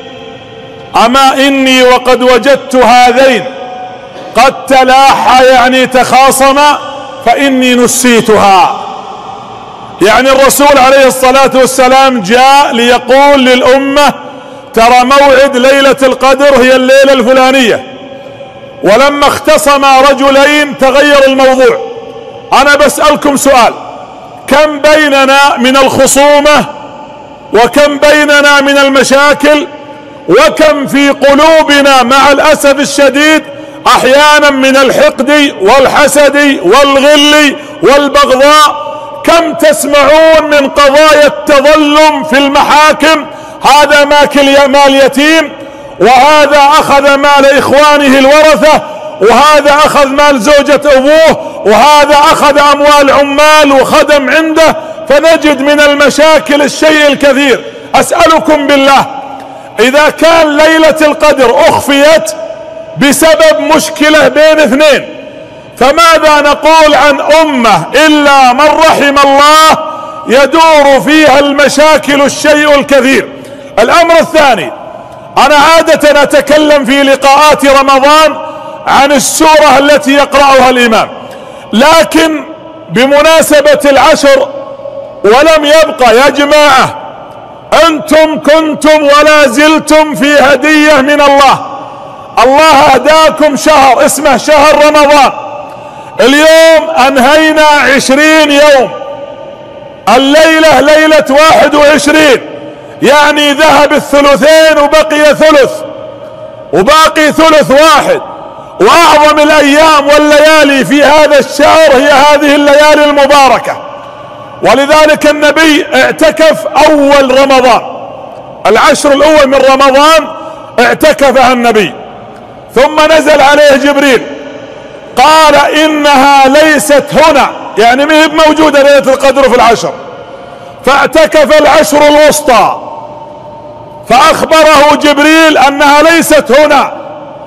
أما إني وقد وجدت هذين قد تلاحى، يعني تخاصما، فإني نسيتها. يعني الرسول عليه الصلاة والسلام جاء ليقول للأمة: ترى موعد ليلة القدر هي الليلة الفلانية، ولما اختصم رجلين تغير الموضوع. أنا بسألكم سؤال: كم بيننا من الخصومة، وكم بيننا من المشاكل، وكم في قلوبنا مع الأسف الشديد أحيانا من الحقد والحسد والغل والبغضاء. كم تسمعون من قضايا التظلم في المحاكم: هذا ماكل مال يتيم، وهذا أخذ مال إخوانه الورثة، وهذا أخذ مال زوجة أبوه، وهذا أخذ أموال عمال وخدم عنده. فنجد من المشاكل الشيء الكثير. أسألكم بالله، إذا كان ليلة القدر أخفيت بسبب مشكلة بين اثنين، فماذا نقول عن أمة إلا من رحم الله يدور فيها المشاكل الشيء الكثير؟ الأمر الثاني، أنا عادة أتكلم في لقاءات رمضان عن السورة التي يقرأها الإمام، لكن بمناسبة العشر ولم يبقى يا جماعة، أنتم كنتم ولا زلتم في هدية من الله. الله هداكم شهر اسمه شهر رمضان. اليوم أنهينا عشرين يوم، الليلة ليلة واحد وعشرين، يعني ذهب الثلثين وبقي ثلث، وباقي ثلث واحد. وأعظم الأيام والليالي في هذا الشهر هي هذه الليالي المباركة. ولذلك النبي اعتكف أول رمضان، العشر الأول من رمضان اعتكفها النبي، ثم نزل عليه جبريل قال: إنها ليست هنا، يعني ما هي موجودة ليلة القدر في العشر. فاعتكف العشر الوسطى، فأخبره جبريل أنها ليست هنا.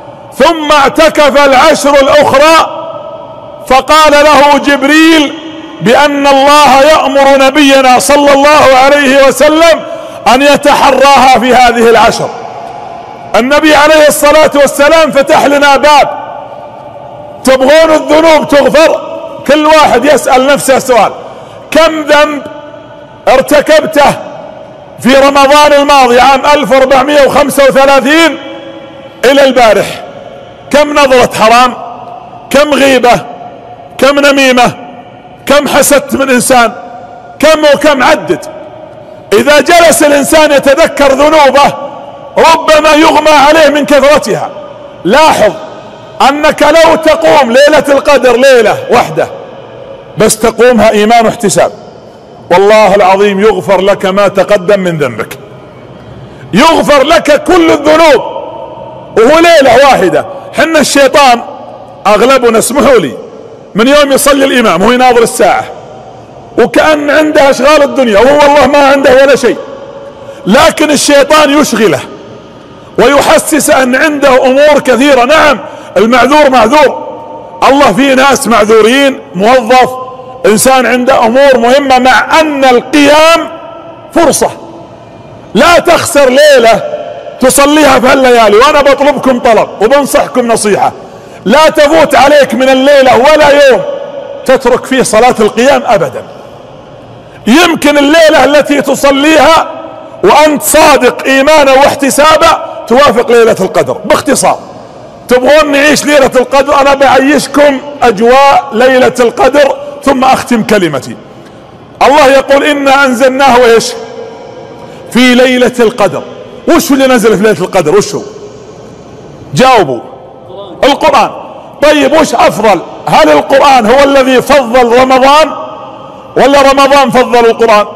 ثم اعتكف العشر الأخرى، فقال له جبريل: بأن الله يأمر نبينا صلى الله عليه وسلم أن يتحراها في هذه العشر. النبي عليه الصلاة والسلام فتح لنا باب: تبغون الذنوب تغفر؟ كل واحد يسأل نفسه سؤال: كم ذنب ارتكبته في رمضان الماضي عام ألف وأربعمائة وخمسة وثلاثين إلى البارح؟ كم نظرة حرام؟ كم غيبة؟ كم نميمة؟ كم حسدت من إنسان؟ كم وكم؟ عدد. إذا جلس الإنسان يتذكر ذنوبه ربما يغمى عليه من كثرتها. لاحظ أنك لو تقوم ليلة القدر ليلة واحدة بس تقومها إيمان واحتساب، والله العظيم يغفر لك ما تقدم من ذنبك، يغفر لك كل الذنوب وهو ليلة واحدة. حنا الشيطان أغلبنا، اسمحوا لي، من يوم يصلي الإمام هو يناظر الساعة وكأن عنده أشغال الدنيا وهو والله ما عنده ولا شيء، لكن الشيطان يشغله ويحسس أن عنده أمور كثيرة. نعم المعذور معذور، الله فيه ناس معذورين، موظف، إنسان عنده أمور مهمة، مع أن القيام فرصة لا تخسر ليلة تصليها في هالليالي. وأنا بطلبكم طلب وبنصحكم نصيحة: لا تفوت عليك من الليلة ولا يوم تترك فيه صلاة القيام أبدا. يمكن الليلة التي تصليها وأنت صادق إيمانا واحتسابا توافق ليلة القدر. باختصار، تبغون نعيش ليلة القدر؟ أنا بعيشكم أجواء ليلة القدر ثم أختم كلمتي. الله يقول: إنا أنزلناه إيش؟ في ليلة القدر. وش اللي نزل في ليلة القدر؟ وش هو؟ جاوبوا. القرآن. طيب وش أفضل؟ هل القرآن هو الذي فضل رمضان ولا رمضان فضل القرآن؟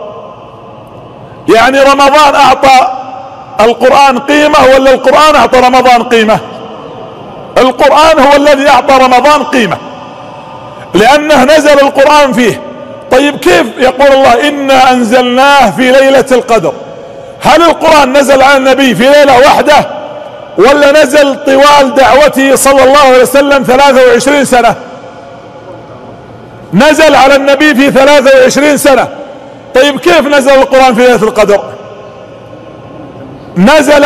يعني رمضان أعطى القرآن قيمة ولا القرآن أعطى رمضان قيمة؟ القرآن هو الذي أعطى رمضان قيمة لأنه نزل القرآن فيه. طيب كيف يقول الله إنا أنزلناه في ليلة القدر؟ هل القرآن نزل على النبي في ليلة واحدة ولا نزل طوال دعوته صلى الله عليه وسلم ثلاثة وعشرين سنة؟ نزل على النبي في ثلاثة وعشرين سنة. طيب كيف نزل القرآن في ليلة القدر؟ نزل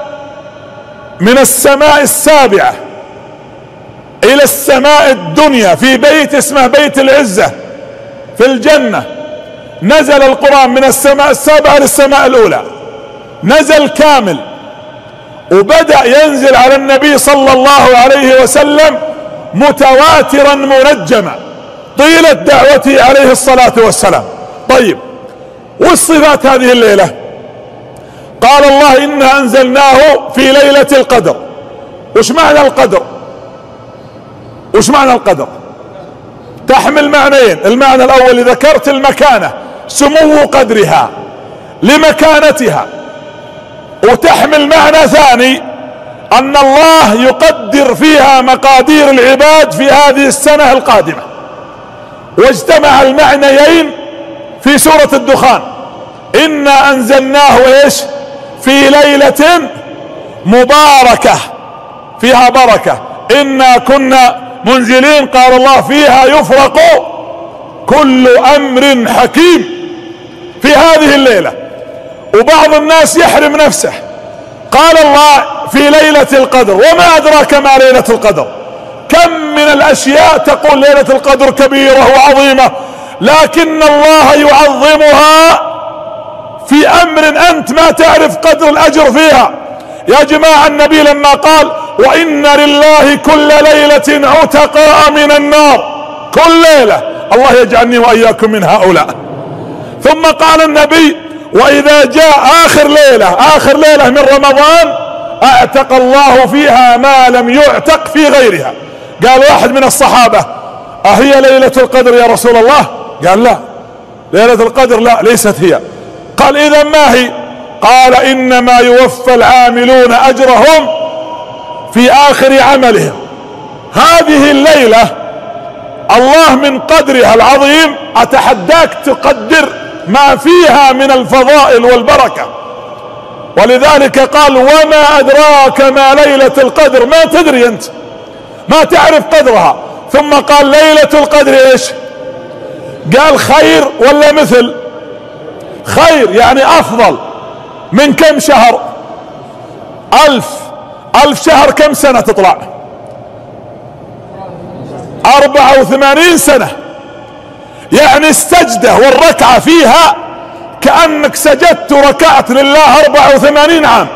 من السماء السابعة إلى السماء الدنيا في بيت اسمه بيت العزة في الجنة. نزل القرآن من السماء السابعة للسماء الأولى، نزل كامل، وبدأ ينزل على النبي صلى الله عليه وسلم متواترا منجما طيلة دعوته عليه الصلاة والسلام. طيب والصفات هذه الليلة؟ قال الله إنا أنزلناه في ليلة القدر. وش معنى القدر؟ وش معنى القدر؟ تحمل معنيين. المعنى الأول ذكرت المكانة، سمو قدرها لمكانتها، وتحمل معنى ثاني أن الله يقدر فيها مقادير العباد في هذه السنة القادمة. واجتمع المعنيين في سورة الدخان: إنا أنزلناه إيش؟ في ليلة مباركة فيها بركة إنا كنا منزلين. قال الله فيها يفرق كل أمر حكيم في هذه الليلة. وبعض الناس يحرم نفسه. قال الله في ليلة القدر. وما أدراك ما ليلة القدر؟ كم من الأشياء تقول ليلة القدر كبيرة وعظيمة، لكن الله يعظمها في أمر أنت ما تعرف قدر الأجر فيها. يا جماعة النبي لما قال وإن لله كل ليلة عتقاء من النار، كل ليلة، الله يجعلني وإياكم من هؤلاء. ثم قال النبي وإذا جاء آخر ليلة، آخر ليلة من رمضان، أعتق الله فيها ما لم يعتق في غيرها. قال واحد من الصحابة أهي ليلة القدر يا رسول الله؟ قال لا، ليلة القدر لا، ليست هي. قال إذا ما هي؟ قال إنما يوفى العاملون أجرهم في آخر عملهم. هذه الليلة الله من قدرها العظيم أتحداك تقدر ما فيها من الفضائل والبركة. ولذلك قال وما أدراك ما ليلة القدر؟ ما تدري أنت، ما تعرف قدرها. ثم قال ليلة القدر إيش؟ قال خير ولا مثل؟ خير يعني افضل من كم شهر؟ الف. الف شهر كم سنة تطلع؟ اربعة وثمانين سنة. يعني السجدة والركعة فيها كأنك سجدت وركعت لله اربعة وثمانين عام.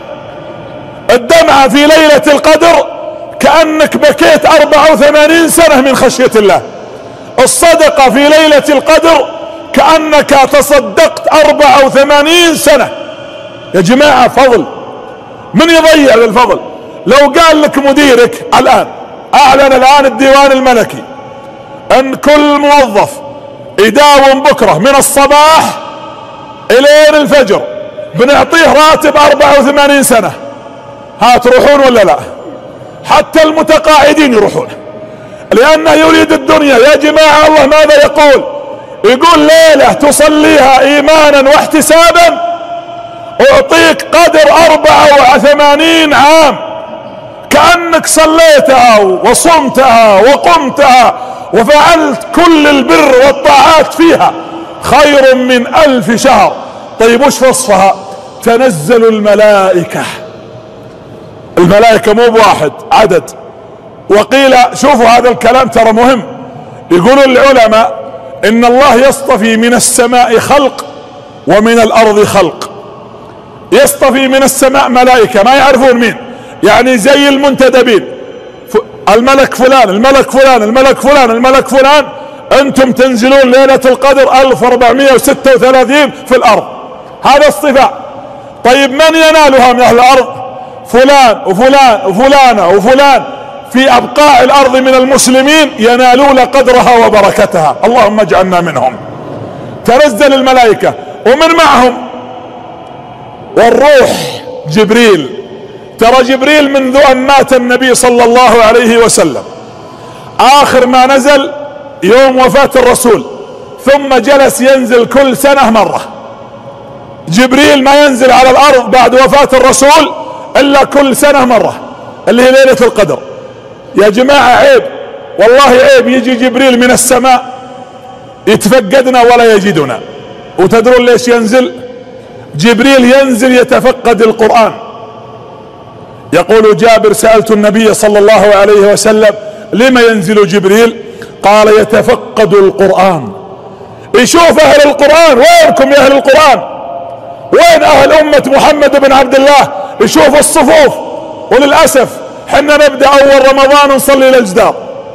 الدمعة في ليلة القدر كأنك بكيت اربعة وثمانين سنة من خشية الله. الصدقة في ليلة القدر كأنك تصدقت اربعة وثمانين سنة. يا جماعة فضل، من يضيع للفضل؟ لو قال لك مديرك الآن، اعلن الآن الديوان الملكي ان كل موظف يداوم بكرة من الصباح الين الفجر بنعطيه راتب اربعة وثمانين سنة، ها تروحون ولا لا؟ حتى المتقاعدين يروحون، لانه يريد الدنيا. يا جماعة الله ماذا يقول؟ يقول ليلة تصليها ايمانا واحتسابا اعطيك قدر اربعة وثمانين عام، كأنك صليتها وصمتها وقمتها وفعلت كل البر والطاعات فيها، خير من الف شهر. طيب وش وصفها؟ تنزل الملائكة. الملائكة مو بواحد عدد. وقيل، شوفوا هذا الكلام ترى مهم، يقولون العلماء ان الله يصطفي من السماء خلق ومن الارض خلق. يصطفي من السماء ملائكة ما يعرفون مين، يعني زي المنتدبين، الملك فلان الملك فلان الملك فلان الملك فلان، انتم تنزلون ليلة القدر الف واربعمائة وستة وثلاثين في الارض. هذا اصطفاء. طيب من ينالها من اهل الارض؟ فلان وفلان وفلانة وفلان في ابقاع الارض من المسلمين ينالون قدرها وبركتها، اللهم اجعلنا منهم. تنزل الملائكة ومن معهم والروح جبريل. ترى جبريل منذ ان مات النبي صلى الله عليه وسلم اخر ما نزل يوم وفاة الرسول، ثم جلس ينزل كل سنة مرة. جبريل ما ينزل على الارض بعد وفاة الرسول الا كل سنة مرة، اللي هي ليلة القدر. يا جماعة عيب، والله عيب يجي جبريل من السماء يتفقدنا ولا يجدنا. وتدرون ليش ينزل؟ جبريل ينزل يتفقد القرآن. يقول جابر سألت النبي صلى الله عليه وسلم لما ينزل جبريل؟ قال يتفقد القرآن، يشوف اهل القرآن. وينكم يا اهل القرآن؟ وين اهل امة محمد بن عبد الله؟ يشوف الصفوف. وللأسف حنا نبدأ اول رمضان نصلي للجدار،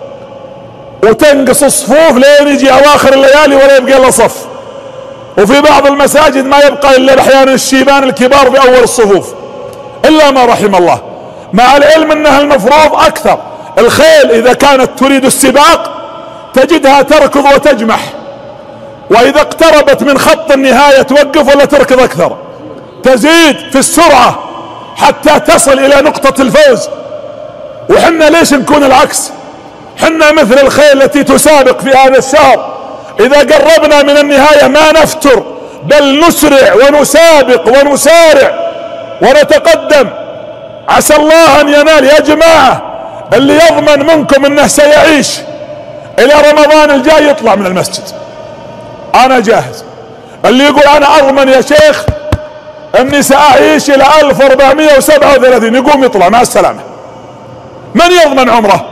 وتنقص الصفوف لين يجي اواخر الليالي ولا يبقى الا صف. وفي بعض المساجد ما يبقى الا احيانا الشيبان الكبار في اول الصفوف، الا ما رحم الله. مع العلم انها المفروض اكثر. الخيل اذا كانت تريد السباق تجدها تركض وتجمح، واذا اقتربت من خط النهاية توقف ولا تركض اكثر، تزيد في السرعة حتى تصل الى نقطة الفوز. وحنا ليش نكون العكس؟ حنا مثل الخيل التي تسابق في هذا الشهر، اذا قربنا من النهاية ما نفتر، بل نسرع ونسابق ونسارع ونتقدم. عسى الله ان ينال. يا جماعة اللي يضمن منكم انه سيعيش الى رمضان الجاي يطلع من المسجد، انا جاهز. اللي يقول انا اضمن يا شيخ اني ساعيش الى الف واربعمائة وسبعة وثلاثين يقوم يطلع مع السلامة. من يضمن عمره؟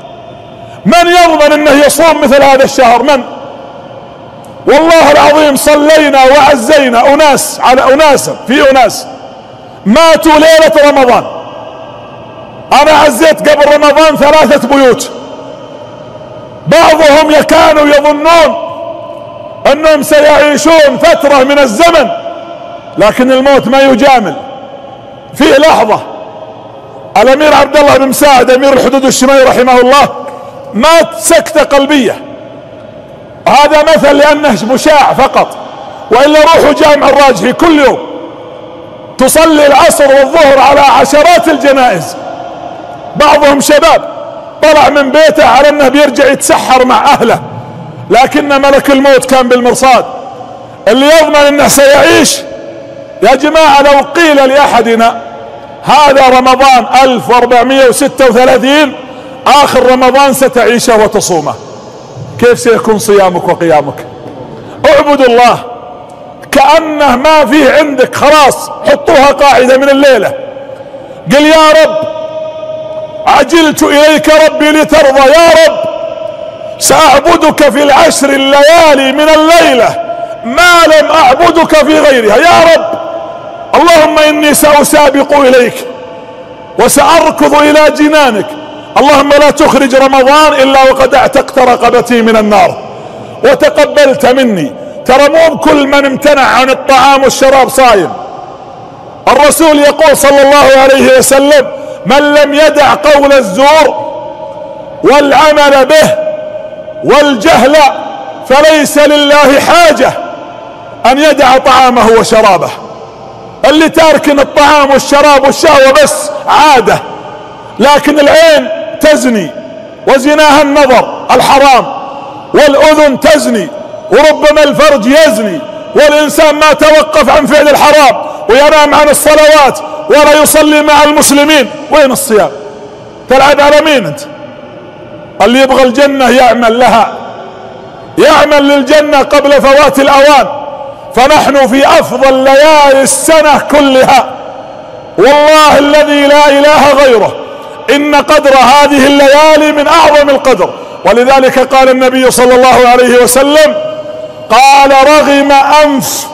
من يضمن انه يصوم مثل هذا الشهر؟ من؟ والله العظيم صلينا وعزينا اناس على اناس، في اناس ماتوا ليلة رمضان. انا عزيت قبل رمضان ثلاثة بيوت، بعضهم كانوا يظنون انهم سيعيشون فترة من الزمن، لكن الموت ما يجامل. في لحظة الامير عبد الله بن مساعد امير الحدود الشمالي رحمه الله مات سكتة قلبية. هذا مثل لانه مشاع فقط، والا روحوا جامع الراجحي كل يوم تصلي العصر والظهر على عشرات الجنائز. بعضهم شباب طلع من بيته على انه بيرجع يتسحر مع اهله، لكن ملك الموت كان بالمرصاد. اللي يضمن انه سيعيش يا جماعة، لو قيل لاحدنا هذا رمضان الف واربعمائة وستة وثلاثين اخر رمضان ستعيشه وتصومه، كيف سيكون صيامك وقيامك؟ اعبد الله كأنه ما فيه عندك، خلاص حطوها قاعدة من الليلة. قل يا رب عجلت إليك ربي لترضى، يا رب سأعبدك في العشر الليالي من الليلة ما لم أعبدك في غيرها. يا رب اللهم إني سأسابق إليك وسأركض إلى جنانك. اللهم لا تخرج رمضان إلا وقد اعتقت رقبتي من النار وتقبلت مني. ترى مو بكل من امتنع عن الطعام والشراب صايم. الرسول يقول صلى الله عليه وسلم: من لم يدع قول الزور والعمل به والجهل فليس لله حاجة أن يدع طعامه وشرابه. اللي تاركن الطعام والشراب والشهوة بس عادة، لكن العين تزني وزناها النظر الحرام، والأذن تزني وربما الفرج يزني، والإنسان ما توقف عن فعل الحرام وينام عن الصلوات ولا يصلي مع المسلمين. وين الصيام؟ تلعب على مين انت؟ اللي يبغى الجنة يعمل لها، يعمل للجنة قبل فوات الأوان. فنحن في أفضل ليالي السنة كلها، والله الذي لا إله غيره إن قدر هذه الليالي من أعظم القدر. ولذلك قال النبي صلى الله عليه وسلم: قال رغم أنف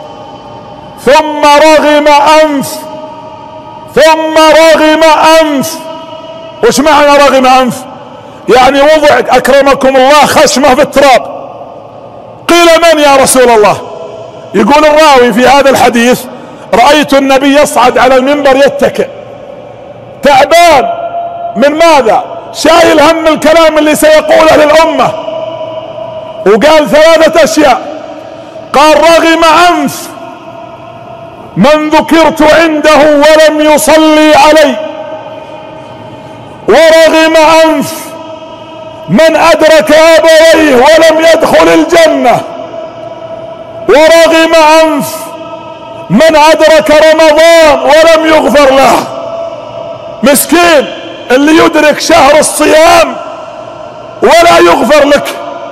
ثم رغم أنف ثم رغم أنف. وش معنى رغم أنف؟ يعني وضع أكرمكم الله خشمه في التراب. قيل من يا رسول الله؟ يقول الراوي في هذا الحديث: رأيت النبي يصعد على المنبر يتكئ تعبان من ماذا؟ شايل هم الكلام اللي سيقوله للأمة. وقال ثلاثة أشياء، قال رغم أنف من ذكرت عنده ولم يصلي علي، ورغم أنف من أدرك أبويه ولم يدخل الجنة، ورغم أنف من أدرك رمضان ولم يغفر له. مسكين اللي يدرك شهر الصيام ولا يغفر لك.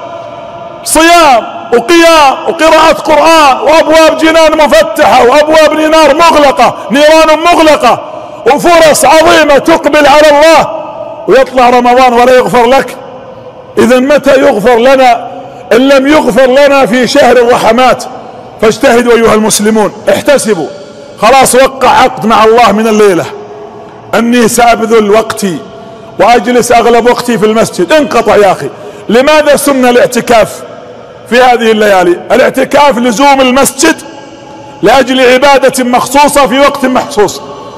صيام وقيام وقراءة قرآن وأبواب جنان مفتحة وأبواب نار مغلقة، نيران مغلقة، وفرص عظيمة تقبل على الله، ويطلع رمضان ولا يغفر لك. إذا متى يغفر لنا إن لم يغفر لنا في شهر الرحمات؟ فاجتهدوا أيها المسلمون، احتسبوا. خلاص وقع عقد مع الله من الليلة أني سأبذل وقتي وأجلس أغلب وقتي في المسجد. انقطع يا أخي. لماذا سن الاعتكاف في هذه الليالي؟ الاعتكاف لزوم المسجد لأجل عبادة مخصوصة في وقت مخصوص.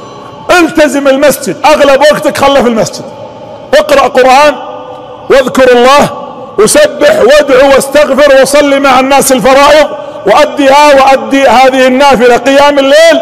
التزم المسجد، أغلب وقتك خله في المسجد، اقرأ قرآن واذكر الله وسبح وادعو واستغفر وصلي مع الناس الفرائض، وأديها وأدي هذه النافلة قيام الليل،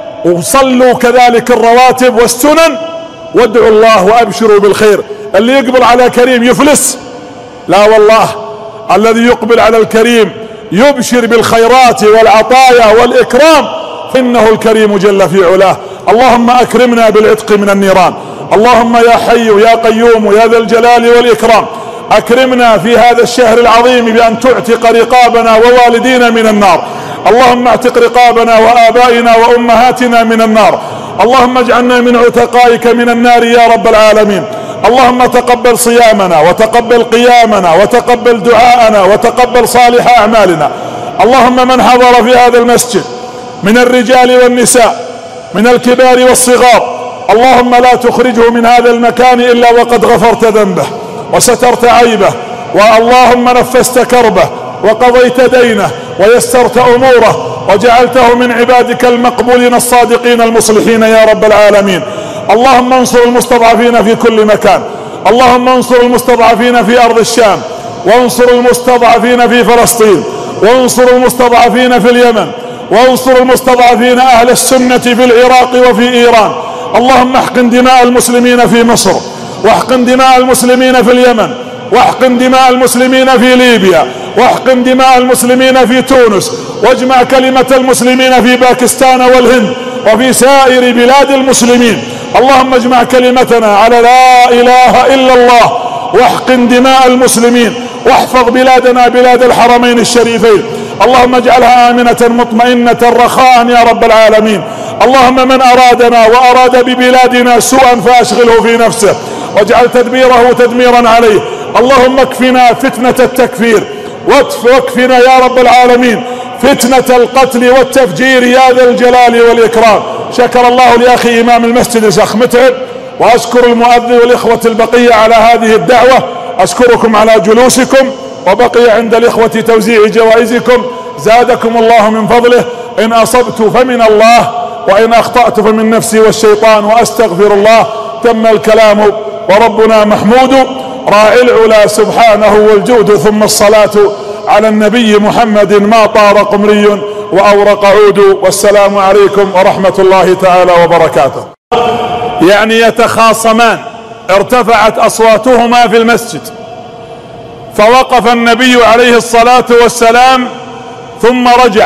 وصلوا كذلك الرواتب والسنن، وادعوا الله وأبشروا بالخير. اللي يقبل على كريم يفلس؟ لا والله، الذي يقبل على الكريم يبشر بالخيرات والعطايا والإكرام، إنه الكريم جل في علاه. اللهم أكرمنا بالعتق من النيران. اللهم يا حي يا قيوم يا ذا الجلال والإكرام أكرمنا في هذا الشهر العظيم بأن تعتق رقابنا ووالدينا من النار. اللهم اعتق رقابنا وآبائنا وأمهاتنا من النار. اللهم اجعلنا من عتقائك من النار يا رب العالمين. اللهم تقبل صيامنا وتقبل قيامنا وتقبل دعاءنا وتقبل صالح أعمالنا. اللهم من حضر في هذا المسجد من الرجال والنساء من الكبار والصغار، اللهم لا تخرجه من هذا المكان إلا وقد غفرت ذنبه وسترت عيبه، واللهم نفست كربه وقضيت دينه ويسرت أموره وجعلته من عبادك المقبولين الصادقين المصلحين يا رب العالمين. اللهم انصر المستضعفين في كل مكان. اللهم انصر المستضعفين في أرض الشام، وانصر المستضعفين في فلسطين، وانصر المستضعفين في اليمن، وانصر المستضعفين أهل السنة في العراق وفي إيران. اللهم احقن دماء المسلمين في مصر، واحقن دماء المسلمين في اليمن، واحقن دماء المسلمين في ليبيا، واحقن دماء المسلمين في تونس، واجمع كلمة المسلمين في باكستان والهند وفي سائر بلاد المسلمين. اللهم اجمع كلمتنا على لا إله إلا الله، واحقن دماء المسلمين، واحفظ بلادنا بلاد الحرمين الشريفين، اللهم اجعلها آمنة مطمئنة رخاء يا رب العالمين. اللهم من أرادنا وأراد ببلادنا سوءا فأشغله في نفسه واجعل تدبيره تدميرا عليه. اللهم اكفنا فتنة التكفير واكفنا يا رب العالمين فتنة القتل والتفجير يا ذا الجلال والإكرام. شكر الله لأخي إمام المسجد الشيخ متعب، وأشكر المؤذن والإخوة البقية على هذه الدعوة. أشكركم على جلوسكم، وبقي عند الإخوة توزيع جوائزكم. زادكم الله من فضله. إن أصبت فمن الله، وإن أخطأت فمن نفسي والشيطان، وأستغفر الله. تم الكلام وربنا محمود، راعي العلا سبحانه والجود، ثم الصلاة على النبي محمد ما طار قمري وأورق عود. والسلام عليكم ورحمة الله تعالى وبركاته. يعني يتخاصمان، ارتفعت أصواتهما في المسجد، فوقف النبي عليه الصلاة والسلام ثم رجع،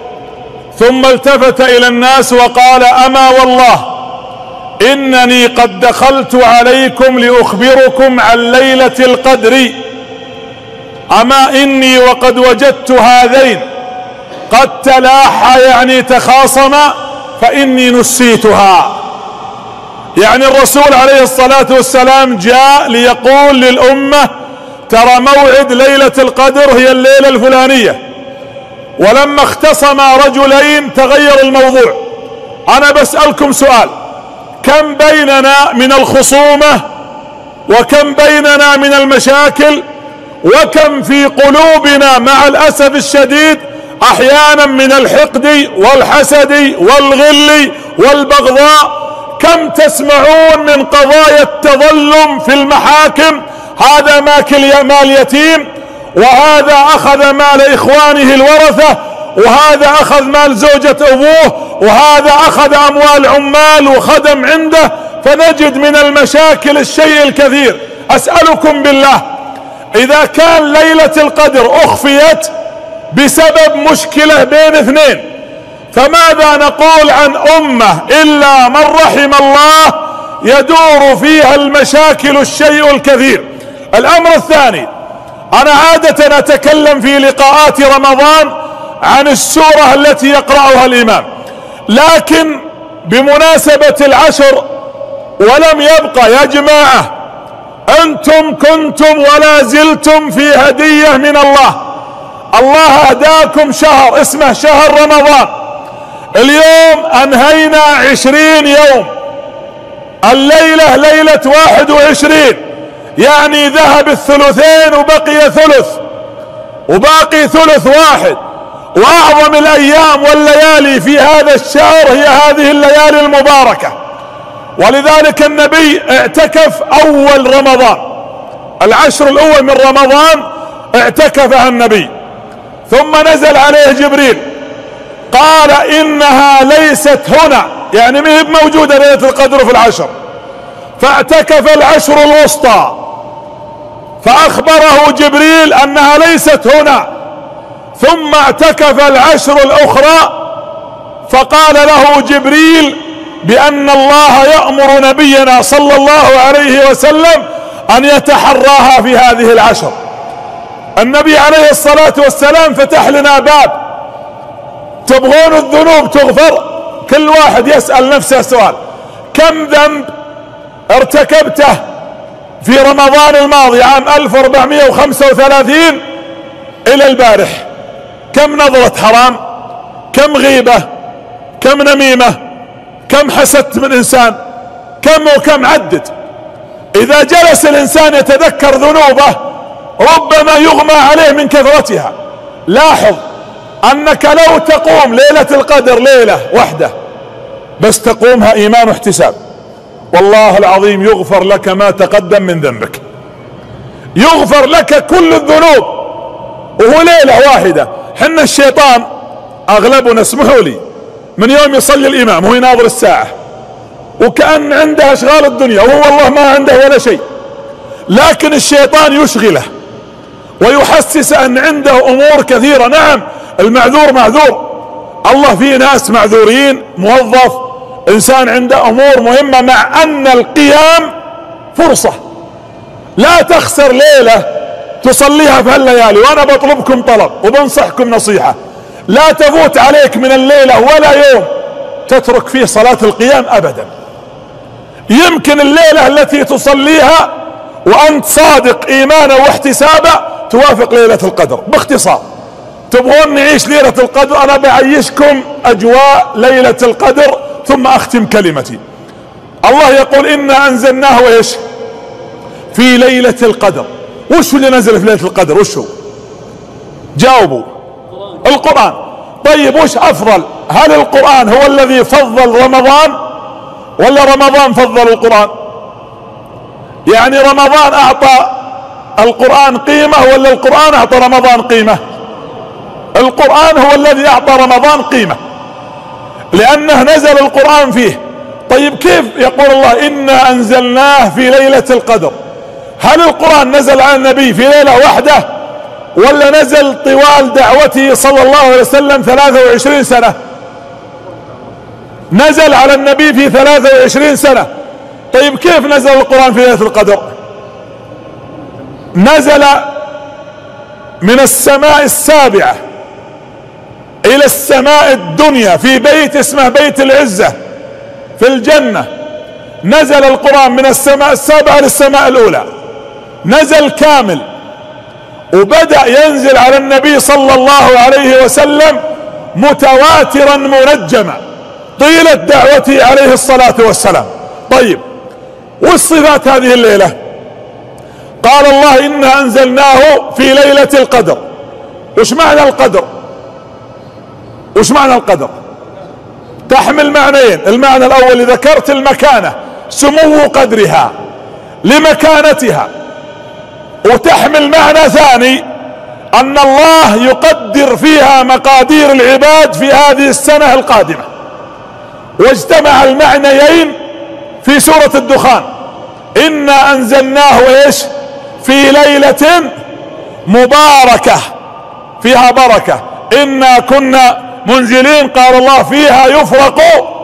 ثم التفت إلى الناس وقال: أما والله إنني قد دخلت عليكم لأخبركم عن ليلة القدر، أما إني وقد وجدت هذين قد تلاحى يعني تخاصما فإني نسيتها. يعني الرسول عليه الصلاة والسلام جاء ليقول للأمة: ترى موعد ليلة القدر هي الليلة الفلانية، ولما اختصم رجلين تغير الموضوع. أنا بسألكم سؤال: كم بيننا من الخصومة، وكم بيننا من المشاكل، وكم في قلوبنا مع الأسف الشديد أحيانا من الحقد والحسد والغل والبغضاء. كم تسمعون من قضايا التظلم في المحاكم: هذا ماكل مال يتيم، وهذا أخذ مال إخوانه الورثة، وهذا أخذ مال زوجة أبوه، وهذا أخذ أموال عمال وخدم عنده. فنجد من المشاكل الشيء الكثير. أسألكم بالله، إذا كان ليلة القدر أخفيت بسبب مشكلة بين اثنين، فماذا نقول عن أمة إلا من رحم الله يدور فيها المشاكل الشيء الكثير؟ الأمر الثاني، أنا عادة أتكلم في لقاءات رمضان عن السورة التي يقرأها الإمام، لكن بمناسبة العشر ولم يبقى يا جماعة، أنتم كنتم ولا زلتم في هدية من الله. الله هداكم شهر اسمه شهر رمضان. اليوم أنهينا عشرين يوم، الليلة ليلة واحد وعشرين، يعني ذهب الثلثين وبقي ثلث، وباقي ثلث واحد. وأعظم الأيام والليالي في هذا الشهر هي هذه الليالي المباركة. ولذلك النبي اعتكف أول رمضان، العشر الأول من رمضان اعتكفها النبي، ثم نزل عليه جبريل قال: إنها ليست هنا، يعني ما هي موجودة ليلة القدر في العشر. فاعتكف العشر الوسطى، فأخبره جبريل أنها ليست هنا. ثم اعتكف العشر الأخرى، فقال له جبريل بأن الله يأمر نبينا صلى الله عليه وسلم أن يتحراها في هذه العشر. النبي عليه الصلاة والسلام فتح لنا باب: تبغون الذنوب تغفر؟ كل واحد يسأل نفسه سؤال: كم ذنب ارتكبته في رمضان الماضي عام ألف وأربعمائة وخمسة وثلاثين إلى البارح؟ كم نظرة حرام، كم غيبة، كم نميمة، كم حسدت من إنسان، كم وكم عدد. إذا جلس الإنسان يتذكر ذنوبه ربما يغمى عليه من كثرتها. لاحظ أنك لو تقوم ليلة القدر ليلة واحدة بس تقومها إيمان واحتساب، والله العظيم يغفر لك ما تقدم من ذنبك، يغفر لك كل الذنوب، وهو ليلة واحدة. حنا الشيطان أغلبنا، اسمحوا لي، من يوم يصلي الإمام هو يناظر الساعة وكأن عنده أشغال الدنيا، وهو والله ما عنده ولا شيء، لكن الشيطان يشغله ويحسس أن عنده أمور كثيرة. نعم المعذور معذور، الله في ناس معذورين، موظف، إنسان عنده أمور مهمة، مع أن القيام فرصة. لا تخسر ليلة تصليها في هالليالي، وانا بطلبكم طلب وبنصحكم نصيحة، لا تفوت عليك من الليلة ولا يوم تترك فيه صلاة القيام ابدا. يمكن الليلة التي تصليها وانت صادق ايمانا واحتسابا توافق ليلة القدر. باختصار، تبغون نعيش ليلة القدر، انا بعيشكم اجواء ليلة القدر ثم اختم كلمتي. الله يقول انا انزلناه ايش؟ في ليلة القدر. وش اللي نزل في ليلة القدر؟ وش هو؟ جاوبوا. القرآن. طيب وش افضل؟ هل القرآن هو الذي فضل رمضان ولا رمضان فضل القرآن؟ يعني رمضان اعطى القرآن قيمة ولا القرآن اعطى رمضان قيمة؟ القرآن هو الذي اعطى رمضان قيمة لانه نزل القرآن فيه. طيب كيف يقول الله انا انزلناه في ليلة القدر؟ هل القرآن نزل على النبي في ليلة واحدة ولا نزل طوال دعوته صلى الله عليه وسلم ثلاثة وعشرين سنة؟ نزل على النبي في ثلاثة وعشرين سنة. طيب كيف نزل القرآن في ليلة القدر؟ نزل من السماء السابعة الى السماء الدنيا في بيت اسمه بيت العزة في الجنة. نزل القرآن من السماء السابعة للسماء الاولى، نزل كامل، وبدأ ينزل على النبي صلى الله عليه وسلم متواترا منجما طيلة دعوته عليه الصلاة والسلام. طيب والصفات هذه الليلة؟ قال الله إنا أنزلناه في ليلة القدر. وش معنى القدر؟ وش معنى القدر؟ تحمل معنيين. المعنى الأول ذكرت المكانة، سمو قدرها لمكانتها، وتحمل معنى ثاني أن الله يقدر فيها مقادير العباد في هذه السنة القادمة. واجتمع المعنيين في سورة الدخان إنا أنزلناه إيش؟ في ليلة مباركة فيها بركة إنا كنا منزلين. قال الله فيها يفرق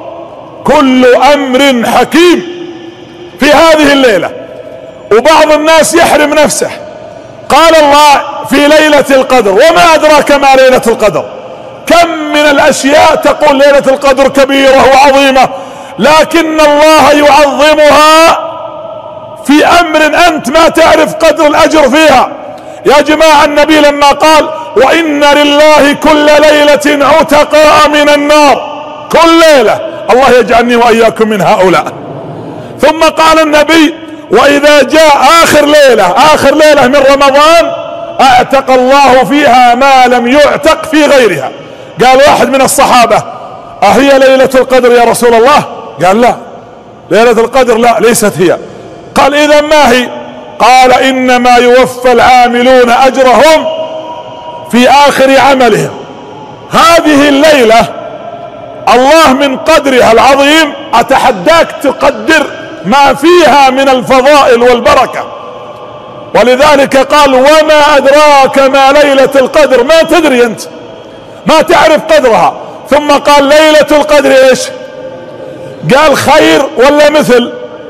كل أمر حكيم في هذه الليلة. وبعض الناس يحرم نفسه. قال الله في ليلة القدر، وما أدراك ما ليلة القدر؟ كم من الأشياء تقول ليلة القدر كبيرة وعظيمة، لكن الله يعظمها في أمر أنت ما تعرف قدر الأجر فيها. يا جماعة النبي لما قال وإن لله كل ليلة عتقاء من النار، كل ليلة، الله يجعلني وإياكم من هؤلاء. ثم قال النبي وإذا جاء آخر ليلة، آخر ليلة من رمضان، اعتق الله فيها ما لم يعتق في غيرها. قال واحد من الصحابة أهي ليلة القدر يا رسول الله؟ قال لا، ليلة القدر لا ليست هي. قال إذا ما هي؟ قال إنما يوفى العاملون أجرهم في آخر عملهم. هذه الليلة الله من قدرها العظيم أتحداك تقدر ما فيها من الفضائل والبركة. ولذلك قال وما أدراك ما ليلة القدر؟ ما تدري أنت، ما تعرف قدرها. ثم قال ليلة القدر إيش؟ قال خير ولا مثل؟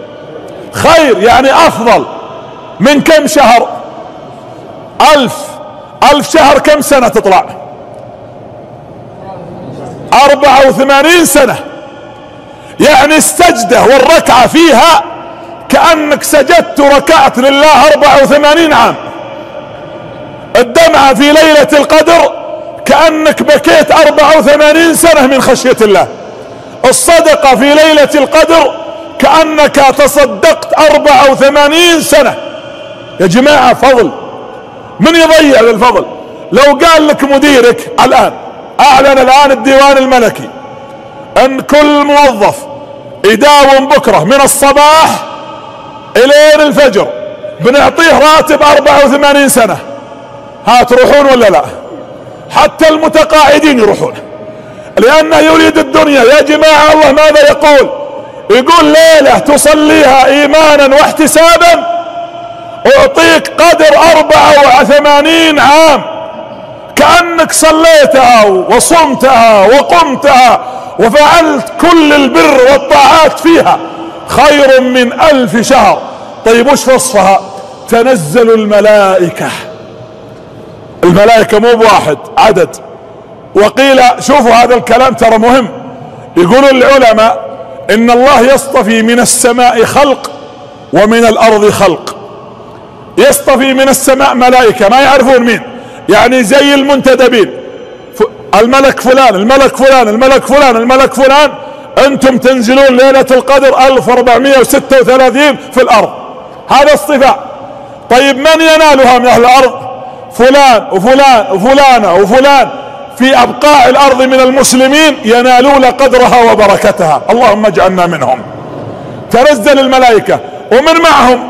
خير يعني أفضل من كم شهر؟ ألف. ألف شهر كم سنة تطلع؟ أربعة وثمانين سنة. يعني السجدة والركعة فيها كأنك سجدت وركعت لله أربعة وثمانين عام. الدمعة في ليلة القدر كأنك بكيت أربعة وثمانين سنة من خشية الله. الصدقة في ليلة القدر كأنك تصدقت أربعة وثمانين سنة. يا جماعة فضل، من يضيع للفضل؟ لو قال لك مديرك الآن، أعلن الآن الديوان الملكي أن كل موظف يداوم بكرة من الصباح إلى الفجر بنعطيه راتب أربعة وثمانين سنة، ها تروحون ولا لا؟ حتى المتقاعدين يروحون، لأنه يريد الدنيا. يا جماعة الله ماذا يقول؟ يقول ليلة تصليها إيمانا واحتسابا أعطيك قدر أربعة وثمانين عام، كأنك صليتها وصمتها وقمتها وفعلت كل البر والطاعات فيها، خير من ألف شهر. طيب وش وصفها؟ تنزل الملائكة الملائكة مو بواحد عدد. وقيل شوفوا هذا الكلام ترى مهم، يقولون العلماء ان الله يصطفي من السماء خلق ومن الارض خلق. يصطفي من السماء ملائكة ما يعرفون مين، يعني زي المنتدبين، الملك فلان الملك فلان الملك فلان الملك فلان، انتم تنزلون ليلة القدر ألف وأربعمائة وستة وثلاثين في الارض، هذا اصطفاء. طيب من ينالها من اهل الارض؟ فلان وفلان وفلانة وفلان في ابقاع الارض من المسلمين ينالون قدرها وبركتها، اللهم اجعلنا منهم. تنزل الملائكة ومن معهم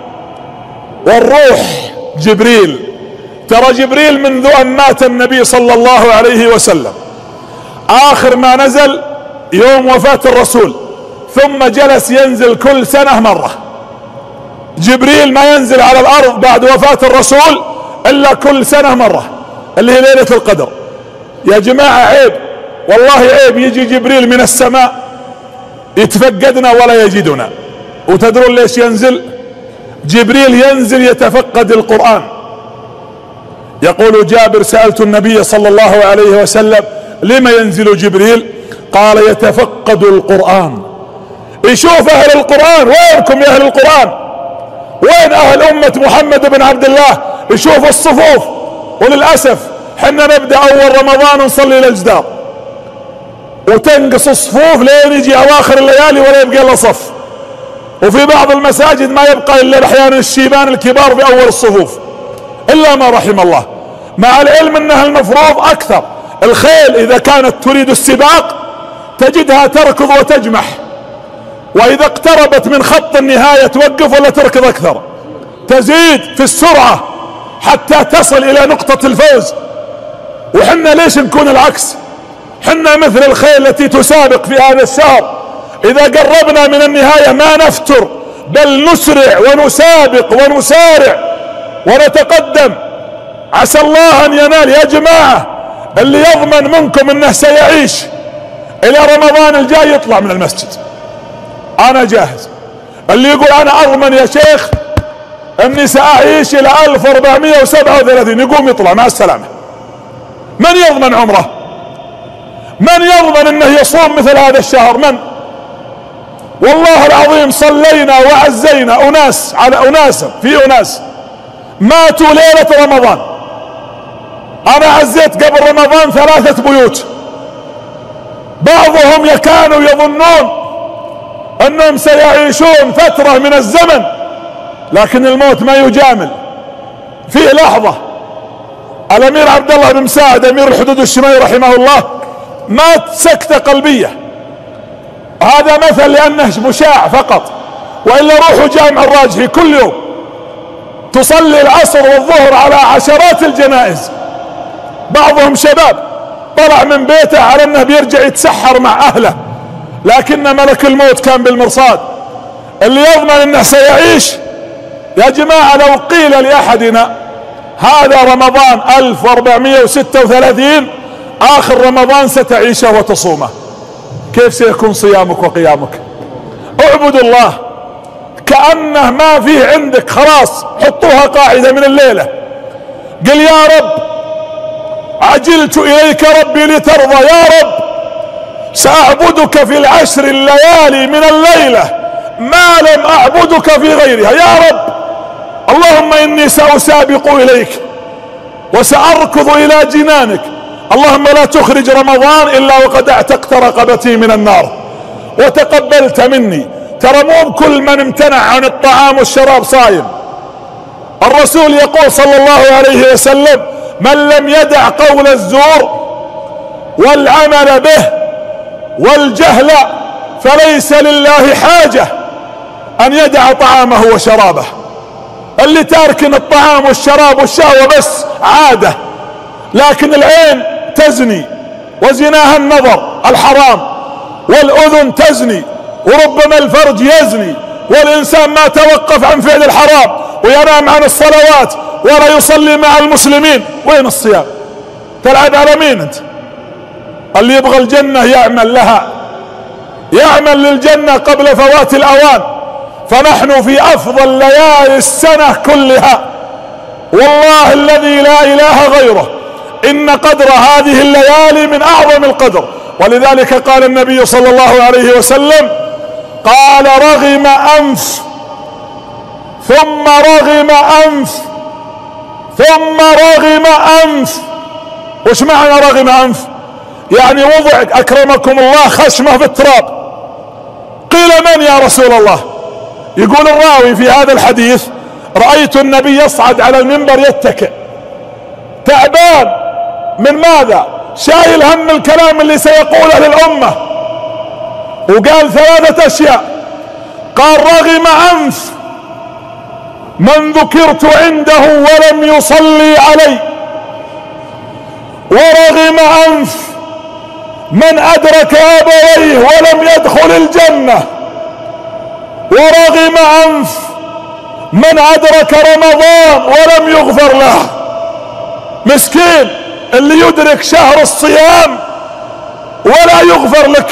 والروح جبريل. ترى جبريل منذ ان مات النبي صلى الله عليه وسلم اخر ما نزل يوم وفاة الرسول، ثم جلس ينزل كل سنة مرة. جبريل ما ينزل على الارض بعد وفاة الرسول الا كل سنة مرة، اللي هي ليلة القدر. يا جماعة عيب، والله عيب يجي جبريل من السماء يتفقدنا ولا يجدنا. وتدرون ليش ينزل؟ جبريل ينزل يتفقد القرآن. يقول جابر سألت النبي صلى الله عليه وسلم لما ينزل جبريل؟ قال يتفقد القرآن، يشوف اهل القرآن. وينكم يا اهل القرآن؟ وين اهل امة محمد بن عبد الله؟ يشوف الصفوف. وللأسف حنا نبدأ اول رمضان نصلي للجدار، وتنقص الصفوف لين يجي اواخر الليالي ولا يبقى الا صف. وفي بعض المساجد ما يبقى الا احيانا الشيبان الكبار في اول الصفوف الا ما رحم الله، مع العلم انها المفروض اكثر. الخيل اذا كانت تريد السباق تجدها تركض وتجمح، واذا اقتربت من خط النهاية توقف ولا تركض اكثر، تزيد في السرعة حتى تصل الى نقطة الفوز. وحنا ليش نكون العكس؟ حنا مثل الخيل التي تسابق في هذا الشهر، اذا قربنا من النهاية ما نفتر بل نسرع ونسابق ونسارع ونتقدم. عسى الله ان ينال. يا جماعة اللي يضمن منكم انه سيعيش الى رمضان الجاي يطلع من المسجد، انا جاهز. اللي يقول انا اضمن يا شيخ اني ساعيش الى ألف وأربعمائة وسبعة وثلاثين يقوم يطلع مع السلامة. من يضمن عمره؟ من يضمن انه يصوم مثل هذا الشهر؟ من؟ والله العظيم صلينا وعزينا اناس على اناس، في اناس ماتوا ليلة رمضان. انا عزيت قبل رمضان ثلاثة بيوت، بعضهم كانوا يظنون انهم سيعيشون فترة من الزمن، لكن الموت ما يجامل. في لحظة الامير عبد الله بن مساعد امير الحدود الشمالي رحمه الله مات سكتة قلبية. هذا مثل لانه مشاع فقط، والا روحوا جامع الراجحي كل يوم تصلي العصر والظهر على عشرات الجنائز. بعضهم شباب طلع من بيته على انه بيرجع يتسحر مع اهله، لكن ملك الموت كان بالمرصاد. اللي يضمن انه سيعيش يا جماعة لو قيل لاحدنا هذا رمضان ألف وأربعمائة وستة وثلاثين اخر رمضان ستعيشه وتصومه، كيف سيكون صيامك وقيامك؟ اعبد الله كأنه ما فيه عندك، خلاص حطوها قاعدة من الليلة. قل يا رب عجلت اليك ربي لترضى، يا رب سأعبدك في العشر الليالي من الليلة ما لم أعبدك في غيرها. يا رب اللهم إني سأسابق إليك وسأركض إلى جنانك. اللهم لا تخرج رمضان إلا وقد اعتقت رقبتي من النار وتقبلت مني. ترى مو كل من امتنع عن الطعام والشراب صايم. الرسول يقول صلى الله عليه وسلم من لم يدع قول الزور والعمل به والجهل فليس لله حاجة ان يدع طعامه وشرابه. اللي تاركن الطعام والشراب والشهوة بس عادة، لكن العين تزني وزناها النظر الحرام، والاذن تزني وربما الفرج يزني، والانسان ما توقف عن فعل الحرام وينام عن الصلوات ولا يصلي مع المسلمين. وين الصيام؟ تلعب على مين انت؟ اللي يبغى الجنة يعمل لها، يعمل للجنة قبل فوات الاوان. فنحن في افضل ليالي السنة كلها، والله الذي لا اله غيره ان قدر هذه الليالي من اعظم القدر. ولذلك قال النبي صلى الله عليه وسلم، قال رغم انف ثم رغم انف ثم رغم انف. وش معنى رغم انف؟ يعني وضع اكرمكم الله خشمه في التراب. قيل من يا رسول الله؟ يقول الراوي في هذا الحديث: رأيت النبي يصعد على المنبر يتكئ تعبان من ماذا؟ شايل هم الكلام اللي سيقوله للأمة. وقال ثلاثة أشياء، قال رغم أنف من ذكرت عنده ولم يصلي علي، ورغم أنف من أدرك أبويه ولم يدخل الجنة، ورغم أنف من أدرك رمضان ولم يغفر له. مسكين اللي يدرك شهر الصيام ولا يغفر لك،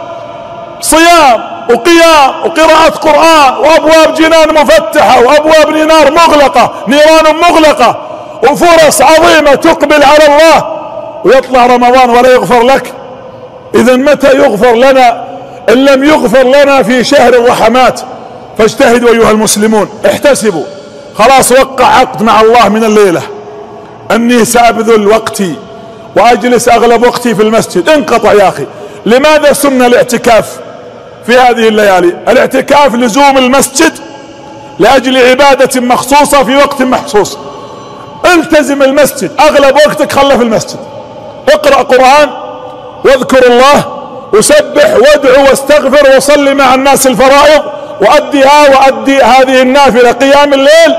صيام وقيام وقراءة قرآن وأبواب جنان مفتحة وأبواب نار مغلقة، نيران مغلقة، وفرص عظيمة تقبل على الله، ويطلع رمضان ولا يغفر لك. إذا متى يغفر لنا إن لم يغفر لنا في شهر الرحمات؟ فاجتهدوا أيها المسلمون، احتسبوا. خلاص وقع عقد مع الله من الليلة أني سأبذل وقتي وأجلس أغلب وقتي في المسجد. انقطع يا أخي. لماذا سن الاعتكاف في هذه الليالي؟ الاعتكاف لزوم المسجد لأجل عبادة مخصوصة في وقت محصوص. التزم المسجد، أغلب وقتك خله في المسجد، اقرأ قرآن واذكر الله وسبح وادعو واستغفر وصلي مع الناس الفرائض، وأديها وأدي هذه النافلة قيام الليل،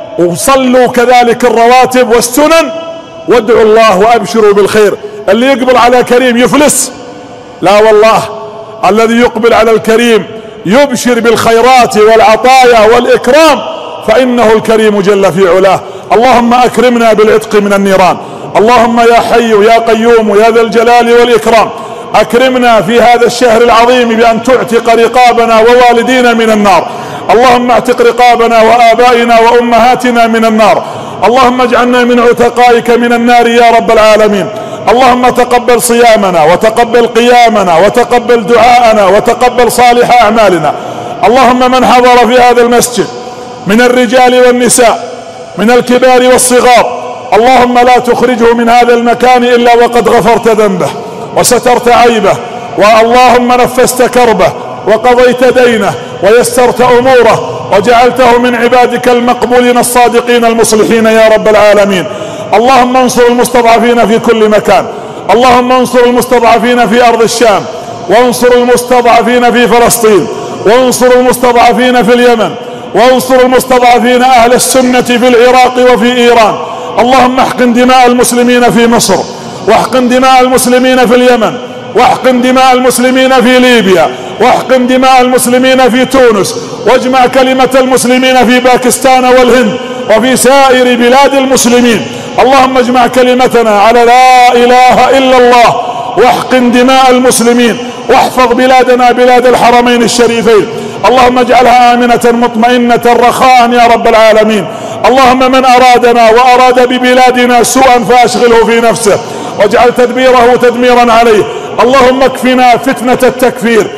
وصلوا كذلك الرواتب والسنن، وادعوا الله وأبشروا بالخير. اللي يقبل على كريم يفلس؟ لا والله، الذي يقبل على الكريم يبشر بالخيرات والعطايا والإكرام، فإنه الكريم جل في علاه. اللهم أكرمنا بالعتق من النيران. اللهم يا حي يا قيوم يا ذا الجلال والإكرام، أكرمنا في هذا الشهر العظيم بأن تعتق رقابنا ووالدينا من النار. اللهم اعتق رقابنا وآبائنا وأمهاتنا من النار. اللهم اجعلنا من عتقائك من النار يا رب العالمين. اللهم تقبل صيامنا وتقبل قيامنا وتقبل دعاءنا وتقبل صالح أعمالنا. اللهم من حضر في هذا المسجد من الرجال والنساء من الكبار والصغار، اللهم لا تخرجه من هذا المكان إلا وقد غفرت ذنبه وسترت عيبه، واللهم نفست كربه وقضيت دينه ويسرت أموره وجعلته من عبادك المقبولين الصادقين المصلحين يا رب العالمين. اللهم انصر المستضعفين في كل مكان. اللهم انصر المستضعفين في أرض الشام، وانصر المستضعفين في فلسطين، وانصر المستضعفين في اليمن، وانصر المستضعفين أهل السنة في العراق وفي إيران. اللهم احقن دماء المسلمين في مصر، واحقن دماء المسلمين في اليمن، واحقن دماء المسلمين في ليبيا، واحقن دماء المسلمين في تونس، واجمع كلمة المسلمين في باكستان والهند وفي سائر بلاد المسلمين. اللهم اجمع كلمتنا على لا إله إلا الله، واحقن دماء المسلمين، واحفظ بلادنا بلاد الحرمين الشريفين. اللهم اجعلها آمنة مطمئنة رخاء يا رب العالمين. اللهم من أرادنا وأراد ببلادنا سوءا فأشغله في نفسه، واجعل تدبيره تدميرا عليه. اللهم اكفنا فتنة التكفير،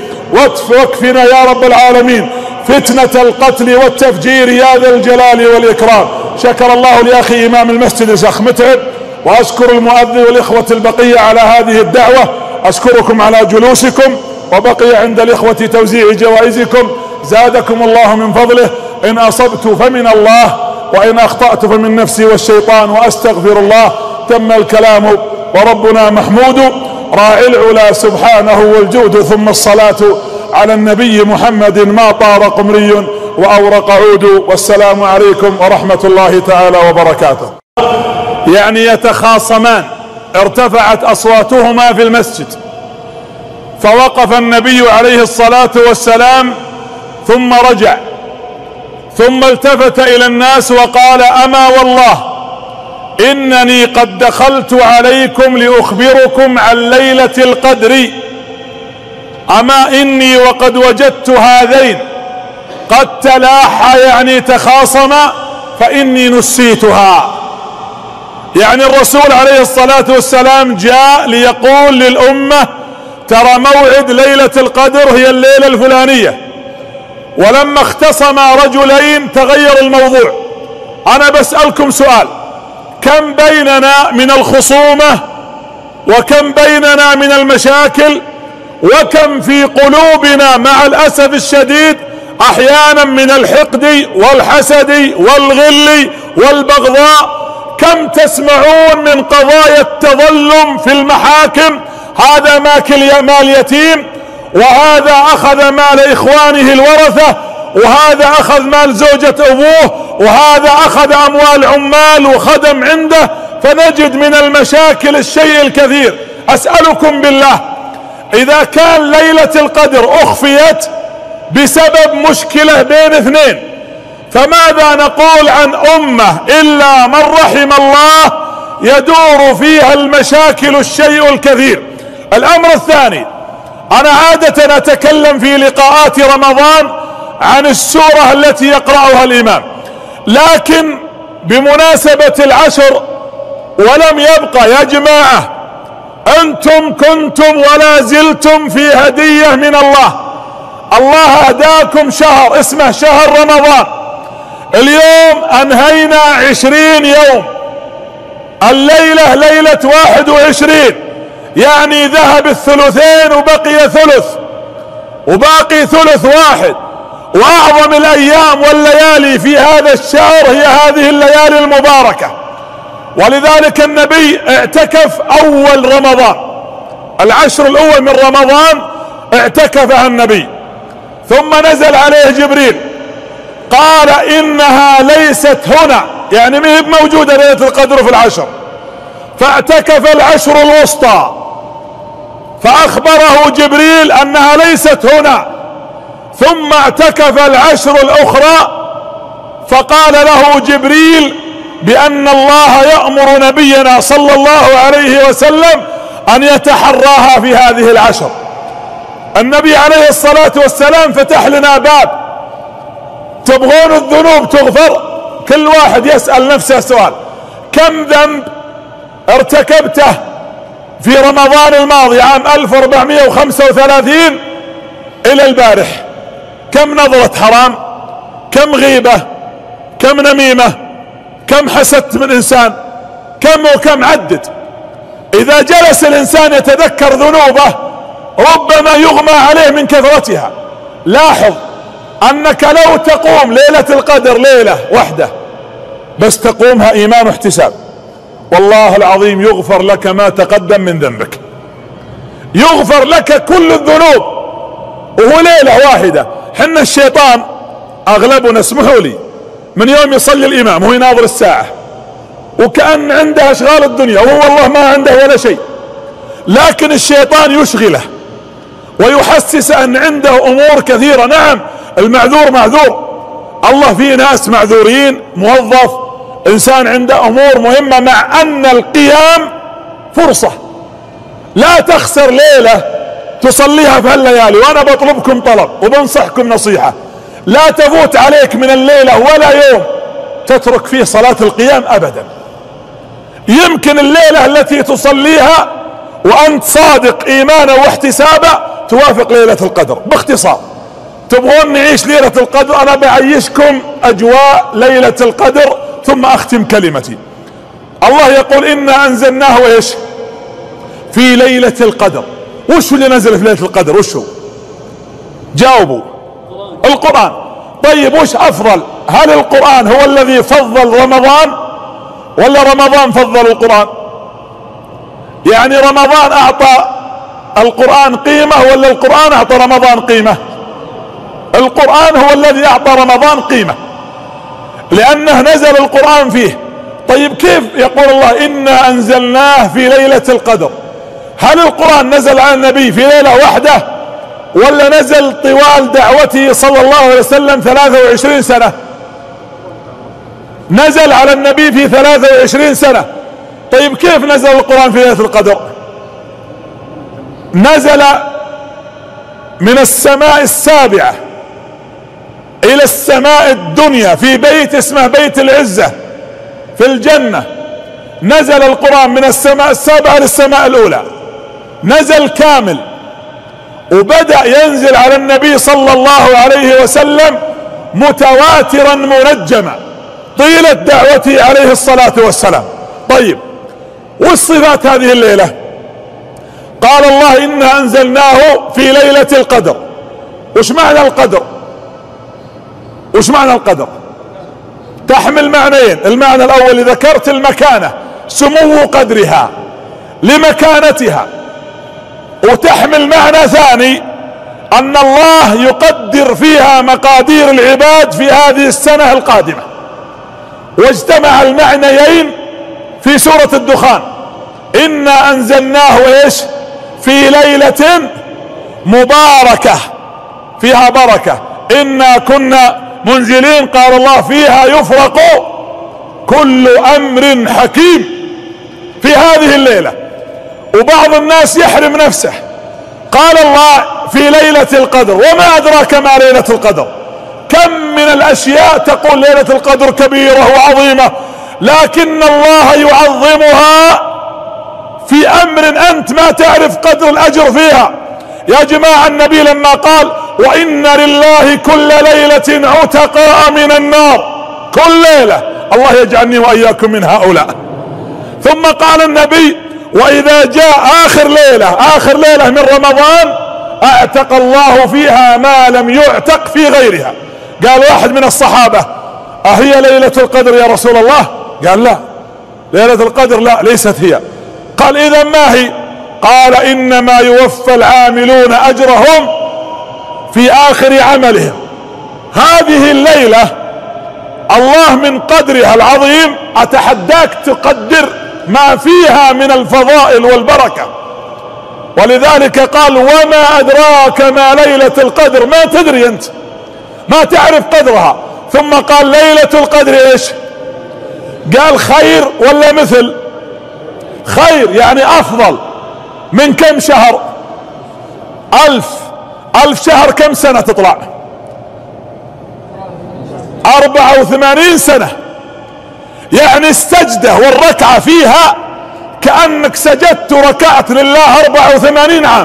واكفنا يا رب العالمين فتنة القتل والتفجير يا ذا الجلال والإكرام. شكر الله لأخي إمام المسجد الشيخ متعب، وأشكر المؤذن والإخوة البقية على هذه الدعوة. أشكركم على جلوسكم، وبقي عند الإخوة توزيع جوائزكم. زادكم الله من فضله. إن أصبت فمن الله، وإن أخطأت فمن نفسي والشيطان، وأستغفر الله. تم الكلام وربنا محمود، راعي العلا سبحانه والجود. ثم الصلاة على النبي محمد ما طار قمري وأورق عود. والسلام عليكم ورحمة الله تعالى وبركاته. يعني يتخاصمان، ارتفعت أصواتهما في المسجد، فوقف النبي عليه الصلاة والسلام ثم رجع، ثم التفت إلى الناس وقال: أما والله إنني قد دخلت عليكم لأخبركم عن ليلة القدر، أما إني وقد وجدت هذين قد تلاحى يعني تخاصما فإني نسيتها. يعني الرسول عليه الصلاة والسلام جاء ليقول للأمة ترى موعد ليلة القدر هي الليلة الفلانية، ولما اختصم رجلين تغير الموضوع. أنا بسألكم سؤال: كم بيننا من الخصومة، وكم بيننا من المشاكل، وكم في قلوبنا مع الأسف الشديد أحيانا من الحقد والحسد والغل والبغضاء. كم تسمعون من قضايا التظلم في المحاكم: هذا ماكل مال يتيم، وهذا أخذ مال إخوانه الورثة، وهذا أخذ مال زوجة أبوه، وهذا أخذ أموال عمال وخدم عنده. فنجد من المشاكل الشيء الكثير. أسألكم بالله، إذا كان ليلة القدر أخفيت بسبب مشكلة بين اثنين، فماذا نقول عن أمة إلا من رحم الله يدور فيها المشاكل الشيء الكثير؟ الأمر الثاني، أنا عادة أتكلم في لقاءات رمضان عن السورة التي يقرأها الإمام، لكن بمناسبة العشر ولم يبقى يا جماعة، أنتم كنتم ولا زلتم في هدية من الله. الله هداكم شهر اسمه شهر رمضان. اليوم أنهينا عشرين يوم، الليلة ليلة واحد وعشرين، يعني ذهب الثلثين وبقي ثلث، وباقي ثلث واحد. وأعظم الأيام والليالي في هذا الشهر هي هذه الليالي المباركة. ولذلك النبي اعتكف أول رمضان، العشر الأول من رمضان اعتكفها النبي، ثم نزل عليه جبريل قال إنها ليست هنا، يعني ما هي موجودة ليلة القدر في العشر. فاعتكف العشر الوسطى، فأخبره جبريل أنها ليست هنا. ثم اعتكف العشر الأخرى، فقال له جبريل بأن الله يأمر نبينا صلى الله عليه وسلم أن يتحراها في هذه العشر. النبي عليه الصلاة والسلام فتح لنا باب: تبغون الذنوب تغفر؟ كل واحد يسأل نفسه سؤال: كم ذنب ارتكبته في رمضان الماضي عام ألف وأربعمائة وخمسة وثلاثين إلى البارح؟ كم نظرة حرام، كم غيبة، كم نميمة، كم حسدت من إنسان، كم وكم عدد. إذا جلس الإنسان يتذكر ذنوبه ربما يغمى عليه من كثرتها. لاحظ أنك لو تقوم ليلة القدر ليلة واحدة بس تقومها إيمان واحتساب، والله العظيم يغفر لك ما تقدم من ذنبك، يغفر لك كل الذنوب، وهو ليلة واحدة. حنا الشيطان أغلبنا، اسمحوا لي، من يوم يصلي الإمام هو يناظر الساعة وكأن عنده أشغال الدنيا، وهو والله ما عنده ولا شيء، لكن الشيطان يشغله ويحسس أن عنده أمور كثيرة. نعم المعذور معذور، الله في ناس معذورين، موظف، إنسان عنده أمور مهمة، مع أن القيام فرصة. لا تخسر ليلة تصليها في هالليالي. وأنا بطلبكم طلب وبنصحكم نصيحة: لا تفوت عليك من الليلة ولا يوم تترك فيه صلاة القيام أبدا. يمكن الليلة التي تصليها وأنت صادق إيمانا واحتسابا توافق ليلة القدر. باختصار، تبغون نعيش ليلة القدر؟ أنا بعيشكم أجواء ليلة القدر ثم أختم كلمتي. الله يقول إنا أنزلناه وإيش في ليلة القدر. وش اللي نزل في ليلة القدر؟ وش هو؟ جاوبوا. القرآن. طيب وش أفضل؟ هل القرآن هو الذي فضل رمضان ولا رمضان فضل القرآن؟ يعني رمضان أعطى القرآن قيمة ولا القرآن أعطى رمضان قيمة؟ القرآن هو الذي أعطى رمضان قيمة لأنه نزل القرآن فيه. طيب كيف يقول الله إنا أنزلناه في ليلة القدر؟ هل القرآن نزل على النبي في ليلة واحدة ولا نزل طوال دعوته صلى الله عليه وسلم ثلاثة وعشرين سنة؟ نزل على النبي في ثلاثة وعشرين سنة. طيب كيف نزل القرآن في ليلة القدر؟ نزل من السماء السابعة الى السماء الدنيا في بيت اسمه بيت العزة في الجنة. نزل القرآن من السماء السابعة للسماء الاولى، نزل كامل، وبدأ ينزل على النبي صلى الله عليه وسلم متواترا منجما طيلة دعوته عليه الصلاة والسلام. طيب، والصفات هذه الليلة؟ قال الله إنا أنزلناه في ليلة القدر. وش معنى القدر؟ وش معنى القدر؟ تحمل معنيين. المعنى الأول ذكرت المكانة، سمو قدرها لمكانتها، وتحمل معنى ثاني أن الله يقدر فيها مقادير العباد في هذه السنة القادمة. واجتمع المعنيين في سورة الدخان: إنا أنزلناه إيش؟ في ليلة مباركة فيها بركة إنا كنا منزلين. قال الله فيها يفرق كل أمر حكيم، في هذه الليلة. وبعض الناس يحرم نفسه. قال الله في ليلة القدر، وما أدراك ما ليلة القدر. كم من الأشياء تقول ليلة القدر كبيرة وعظيمة، لكن الله يعظمها في أمر أنت ما تعرف قدر الأجر فيها. يا جماعة، النبي لما قال وإن لله كل ليلة عتقاء من النار، كل ليلة، الله يجعلني وإياكم من هؤلاء. ثم قال النبي وإذا جاء آخر ليلة، آخر ليلة من رمضان، اعتق الله فيها ما لم يعتق في غيرها. قال واحد من الصحابة أهي ليلة القدر يا رسول الله؟ قال لا، ليلة القدر لا، ليست هي. قال إذا ما هي؟ قال إنما يوفى العاملون أجرهم في آخر عملهم. هذه الليلة الله من قدرها العظيم أتحداك تقدر ما فيها من الفضائل والبركة. ولذلك قال وما أدراك ما ليلة القدر، ما تدري أنت، ما تعرف قدرها. ثم قال ليلة القدر إيش؟ قال خير ولا مثل؟ خير يعني أفضل من كم شهر؟ ألف ألف شهر كم سنة تطلع؟ أربعة وثمانين سنة. يعني السجدة والركعة فيها كأنك سجدت وركعت لله أربعة وثمانين عام.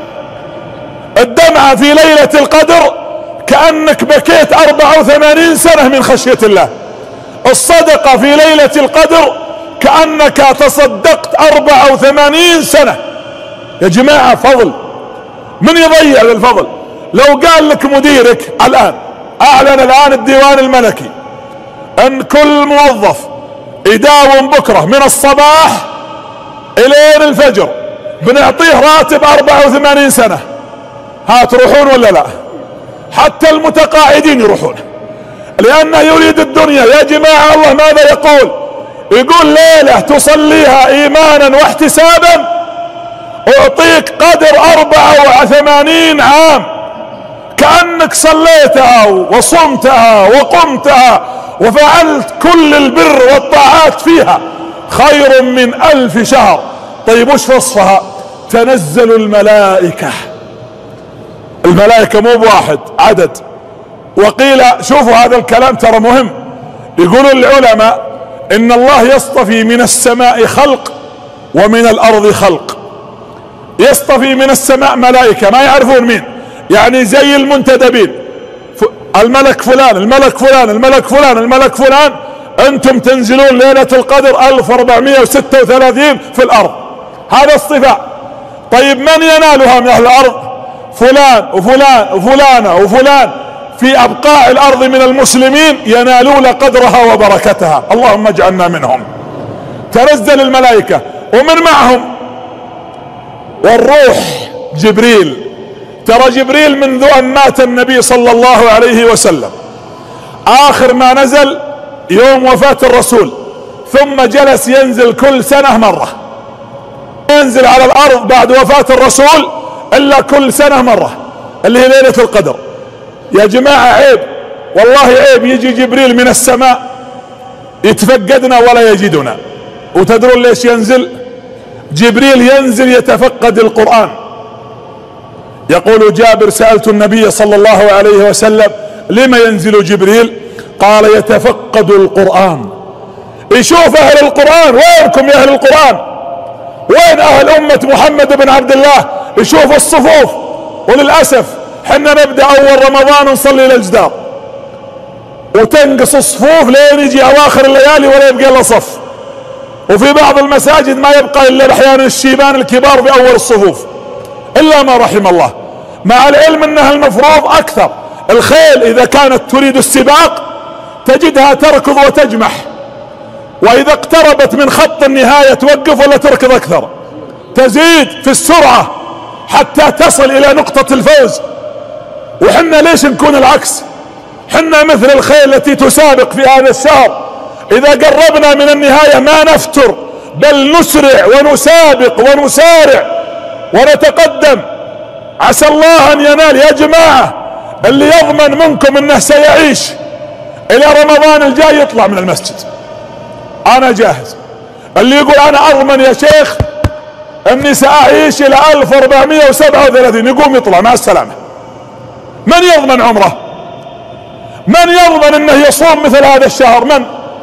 الدمعة في ليلة القدر كأنك بكيت أربعة وثمانين سنة من خشية الله. الصدقة في ليلة القدر كأنك تصدقت أربعة وثمانين سنة. يا جماعة فضل، من يضيع الفضل؟ لو قال لك مديرك الآن، أعلن الآن الديوان الملكي أن كل موظف يداوم بكرة من الصباح إلى الفجر بنعطيه راتب أربعة وثمانين سنة، ها تروحون ولا لا؟ حتى المتقاعدين يروحون، لأنه يريد الدنيا. يا جماعة الله ماذا يقول؟ يقول ليلة تصليها إيمانا واحتسابا أعطيك قدر أربعة وثمانين عام، كأنك صليتها وصمتها وقمتها وفعلت كل البر والطاعات فيها، خير من ألف شهر. طيب وش وصفها؟ تنزل الملائكة. الملائكة مو بواحد عدد. وقيل شوفوا هذا الكلام ترى مهم، يقول العلماء إن الله يصطفي من السماء خلق ومن الأرض خلق. يصطفي من السماء ملائكة ما يعرفون مين، يعني زي المنتدبين، الملك فلان الملك فلان الملك فلان الملك فلان، أنتم تنزلون ليلة القدر ألف وأربعمائة وستة وثلاثين في الأرض. هذا اصطفاء. طيب من ينالها من أهل الأرض؟ فلان وفلان وفلانة وفلان في أبقاع الأرض من المسلمين ينالون قدرها وبركتها، اللهم اجعلنا منهم. تنزل الملائكة ومن معهم والروح جبريل. ترى جبريل منذ أن مات النبي صلى الله عليه وسلم آخر ما نزل يوم وفاة الرسول، ثم جلس ينزل كل سنة مرة، ينزل على الأرض بعد وفاة الرسول إلا كل سنة مرة، اللي هي ليلة القدر. يا جماعة عيب، والله عيب يجي جبريل من السماء يتفقدنا ولا يجدنا. وتدرون ليش ينزل؟ جبريل ينزل يتفقد القرآن. يقول جابر سألت النبي صلى الله عليه وسلم لما ينزل جبريل؟ قال يتفقد القرآن، يشوف اهل القرآن. وينكم يا اهل القرآن؟ وين اهل امة محمد بن عبد الله؟ يشوفوا الصفوف. وللأسف حنا نبدأ اول رمضان ونصلي الجدار، وتنقص الصفوف لين يجي اواخر الليالي ولا يبقى الا صف. وفي بعض المساجد ما يبقى الا احيانا الشيبان الكبار في اول الصفوف الا ما رحم الله، مع العلم انها المفروض اكثر. الخيل اذا كانت تريد السباق تجدها تركض وتجمح، واذا اقتربت من خط النهاية توقف ولا تركض اكثر، تزيد في السرعة حتى تصل الى نقطة الفوز. وحنا ليش نكون العكس؟ حنا مثل الخيل التي تسابق في هذا الشهر، اذا قربنا من النهاية ما نفتر، بل نسرع ونسابق ونسارع ونتقدم. عسى الله ان ينال. يا جماعة اللي يضمن منكم انه سيعيش الى رمضان الجاي يطلع من المسجد، انا جاهز. اللي يقول انا اضمن يا شيخ اني ساعيش الى الف واربعمائة وسبعة وثلاثين يقوم يطلع مع السلامة. من يضمن عمره؟ من يضمن انه يصوم مثل هذا الشهر؟ من؟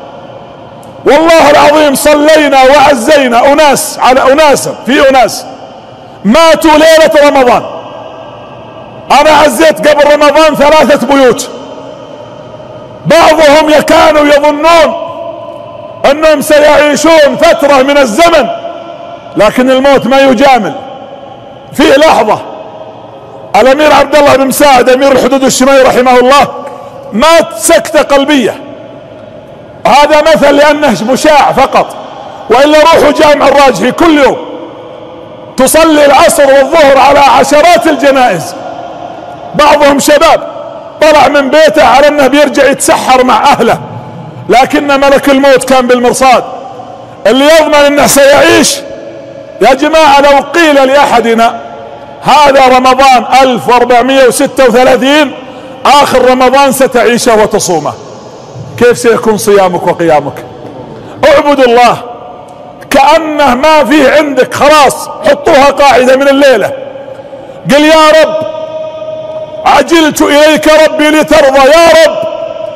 والله العظيم صلينا وعزينا اناس على اناس، في اناس ماتوا ليلة رمضان. انا عزيت قبل رمضان ثلاثة بيوت، بعضهم كانوا يظنون انهم سيعيشون فترة من الزمن، لكن الموت ما يجامل. في لحظة الامير عبد الله بن مساعد امير الحدود الشمالي رحمه الله مات سكتة قلبية. هذا مثل لانه مشاع فقط، والا روحوا جامع الراجحي كل يوم تصلي العصر والظهر على عشرات الجنائز. بعضهم شباب طلع من بيته على انه بيرجع يتسحر مع اهله، لكن ملك الموت كان بالمرصاد. اللي يضمن انه سيعيش يا جماعة لو قيل لاحدنا هذا رمضان الف واربعمائة وستة وثلاثين اخر رمضان ستعيشه وتصومه، كيف سيكون صيامك وقيامك؟ اعبد الله كأنه ما فيه عندك، خلاص حطوها قاعدة من الليلة. قل يا رب عجلت اليك ربي لترضى، يا رب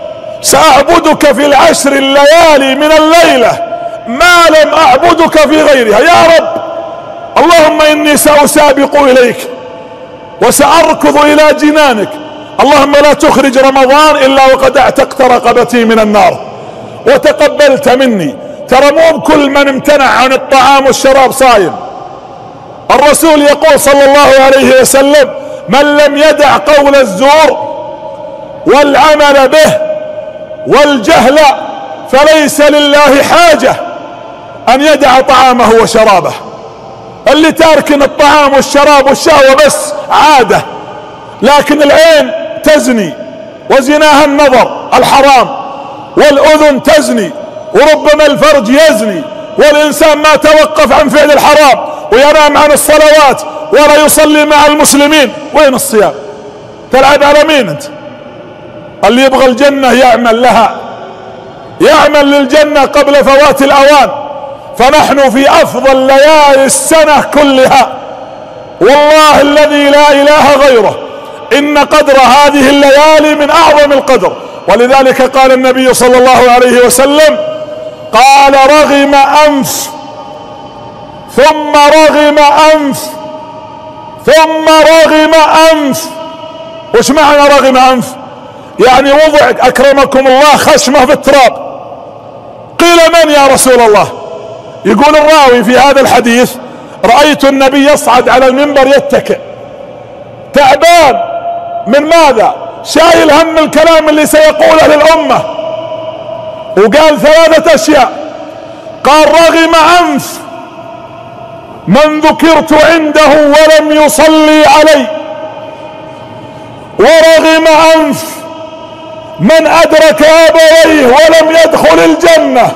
سأعبدك في العشر الليالي من الليلة ما لم أعبدك في غيرها، يا رب اللهم إني سأسابق إليك وسأركض إلى جنانك. اللهم لا تخرج رمضان إلا وقد اعتقت رقبتي من النار وتقبلت مني. ترى مو كل من امتنع عن الطعام والشراب صايم. الرسول يقول صلى الله عليه وسلم من لم يدع قول الزور والعمل به والجهل فليس لله حاجة ان يدع طعامه وشرابه. اللي تاركن الطعام والشراب والشهوة بس عادة، لكن العين تزني وزناها النظر الحرام، والاذن تزني وربما الفرج يزني، والانسان ما توقف عن فعل الحرام وينام عن الصلوات ولا يصلي مع المسلمين. وين الصيام؟ تلعب على مين انت؟ اللي يبغى الجنة يعمل لها، يعمل للجنة قبل فوات الاوان. فنحن في افضل ليالي السنة كلها، والله الذي لا اله غيره ان قدر هذه الليالي من اعظم القدر. ولذلك قال النبي صلى الله عليه وسلم قال رغم انف ثم رغم انف ثم رغم انف. وش معنى رغم انف؟ يعني وضع اكرمكم الله خشمه في التراب. قيل من يا رسول الله؟ يقول الراوي في هذا الحديث رأيت النبي يصعد على المنبر يتكئ تعبان من ماذا؟ شايل هم الكلام اللي سيقوله للأمة. وقال ثلاثة اشياء، قال رغم انف من ذكرت عنده ولم يصلي علي، ورغم انف من ادرك ابويه ولم يدخل الجنة،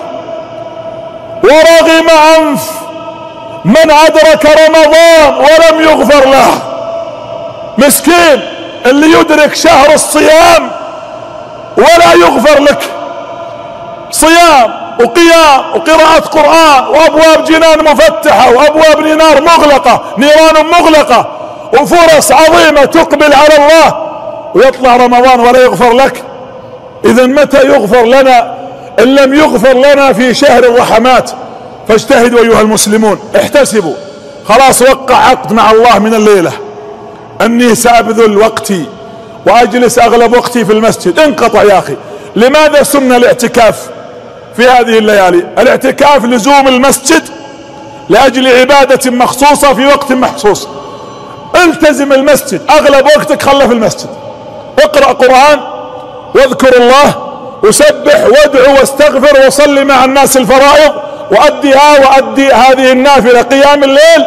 ورغم انف من ادرك رمضان ولم يغفر له. مسكين اللي يدرك شهر الصيام ولا يغفر لك. صيام وقيام وقراءة قرآن وابواب جنان مفتحة وابواب نار مغلقة، نيران مغلقة، وفرص عظيمة تقبل على الله، ويطلع رمضان ولا يغفر لك؟ إذا متى يغفر لنا إن لم يغفر لنا في شهر الرحمات؟ فاجتهدوا أيها المسلمون، احتسبوا. خلاص وقع عقد مع الله من الليلة أني سأبذل وقتي وأجلس أغلب وقتي في المسجد. انقطع يا أخي. لماذا سن الاعتكاف في هذه الليالي؟ الاعتكاف لزوم المسجد لأجل عبادة مخصوصة في وقت محصوص. التزم المسجد، أغلب وقتك خله في المسجد. اقرأ قرآن واذكر الله وسبح وادعو واستغفر وصلي مع الناس الفرائض وأديها وأدي هذه النافلة قيام الليل،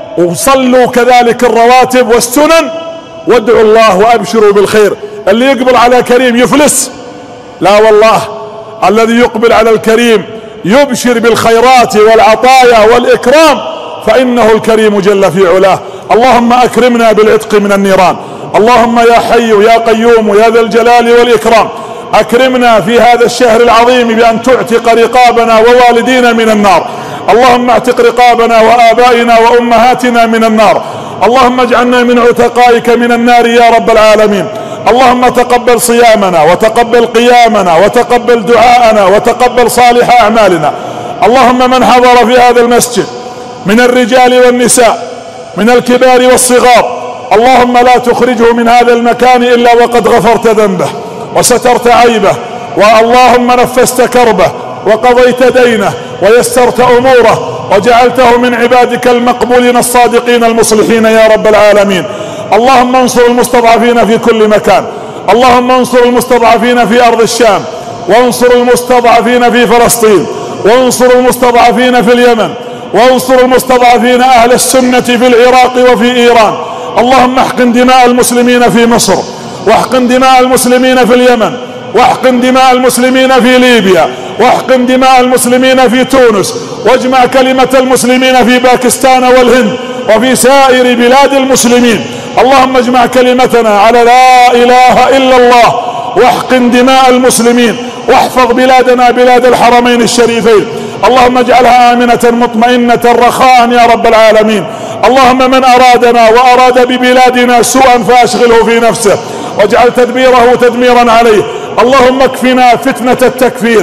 وصلوا كذلك الرواتب والسنن، وادعوا الله وأبشروا بالخير. اللي يقبل على كريم يفلس؟ لا والله، الذي يقبل على الكريم يبشر بالخيرات والعطايا والإكرام، فإنه الكريم جل في علاه. اللهم أكرمنا بالعتق من النيران. اللهم يا حي يا قيوم يا ذا الجلال والإكرام أكرمنا في هذا الشهر العظيم بأن تعتق رقابنا ووالدينا من النار. اللهم اعتق رقابنا وآبائنا وأمهاتنا من النار. اللهم اجعلنا من عتقائك من النار يا رب العالمين. اللهم تقبل صيامنا وتقبل قيامنا وتقبل دعاءنا وتقبل صالح أعمالنا. اللهم من حضر في هذا المسجد من الرجال والنساء من الكبار والصغار، اللهم لا تخرجه من هذا المكان إلا وقد غفرت ذنبه وسترت عيبه، واللهم نفست كربه وقضيت دينه ويسرت أموره وجعلته من عبادك المقبولين الصادقين المصلحين يا رب العالمين. اللهم انصر المستضعفين في كل مكان. اللهم انصر المستضعفين في أرض الشام، وانصر المستضعفين في فلسطين، وانصر المستضعفين في اليمن، وانصر المستضعفين أهل السنة في العراق وفي إيران. اللهم احقن دماء المسلمين في مصر، واحقن دماء المسلمين في اليمن، واحقن دماء المسلمين في ليبيا، واحقن دماء المسلمين في تونس، واجمع كلمة المسلمين في باكستان والهند وفي سائر بلاد المسلمين. اللهم اجمع كلمتنا على لا إله إلا الله، واحقن دماء المسلمين، واحفظ بلادنا بلاد الحرمين الشريفين. اللهم اجعلها آمنة مطمئنة رخاء يا رب العالمين. اللهم من أرادنا وأراد ببلادنا سوءا فأشغله في نفسه واجعل تدبيره تدميرا عليه. اللهم اكفنا فتنة التكفير،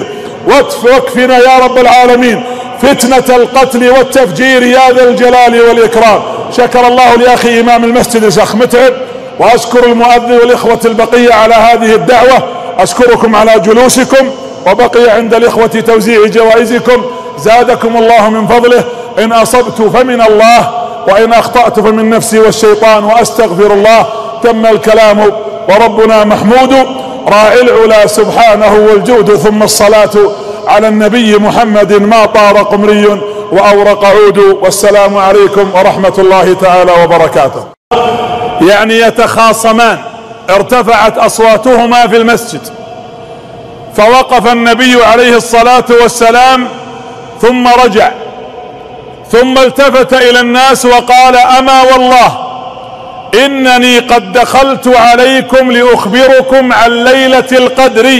واكفنا يا رب العالمين فتنة القتل والتفجير يا ذا الجلال والإكرام. شكر الله لأخي إمام المسجد الشيخ متعب، وأشكر المؤذن والإخوة البقية على هذه الدعوة. أشكركم على جلوسكم، وبقي عند الإخوة توزيع جوائزكم. زادكم الله من فضله. إن أصبت فمن الله، وإن أخطأت فمن نفسي والشيطان، وأستغفر الله. تم الكلام وربنا محمود، راعي العلا سبحانه والجود، ثم الصلاة على النبي محمد ما طار قمري وأورق عود. والسلام عليكم ورحمة الله تعالى وبركاته. يعني يتخاصمان، ارتفعت أصواتهما في المسجد، فوقف النبي عليه الصلاة والسلام ثم رجع، ثم التفت إلى الناس وقال: أما والله إنني قد دخلت عليكم لأخبركم عن ليلة القدر،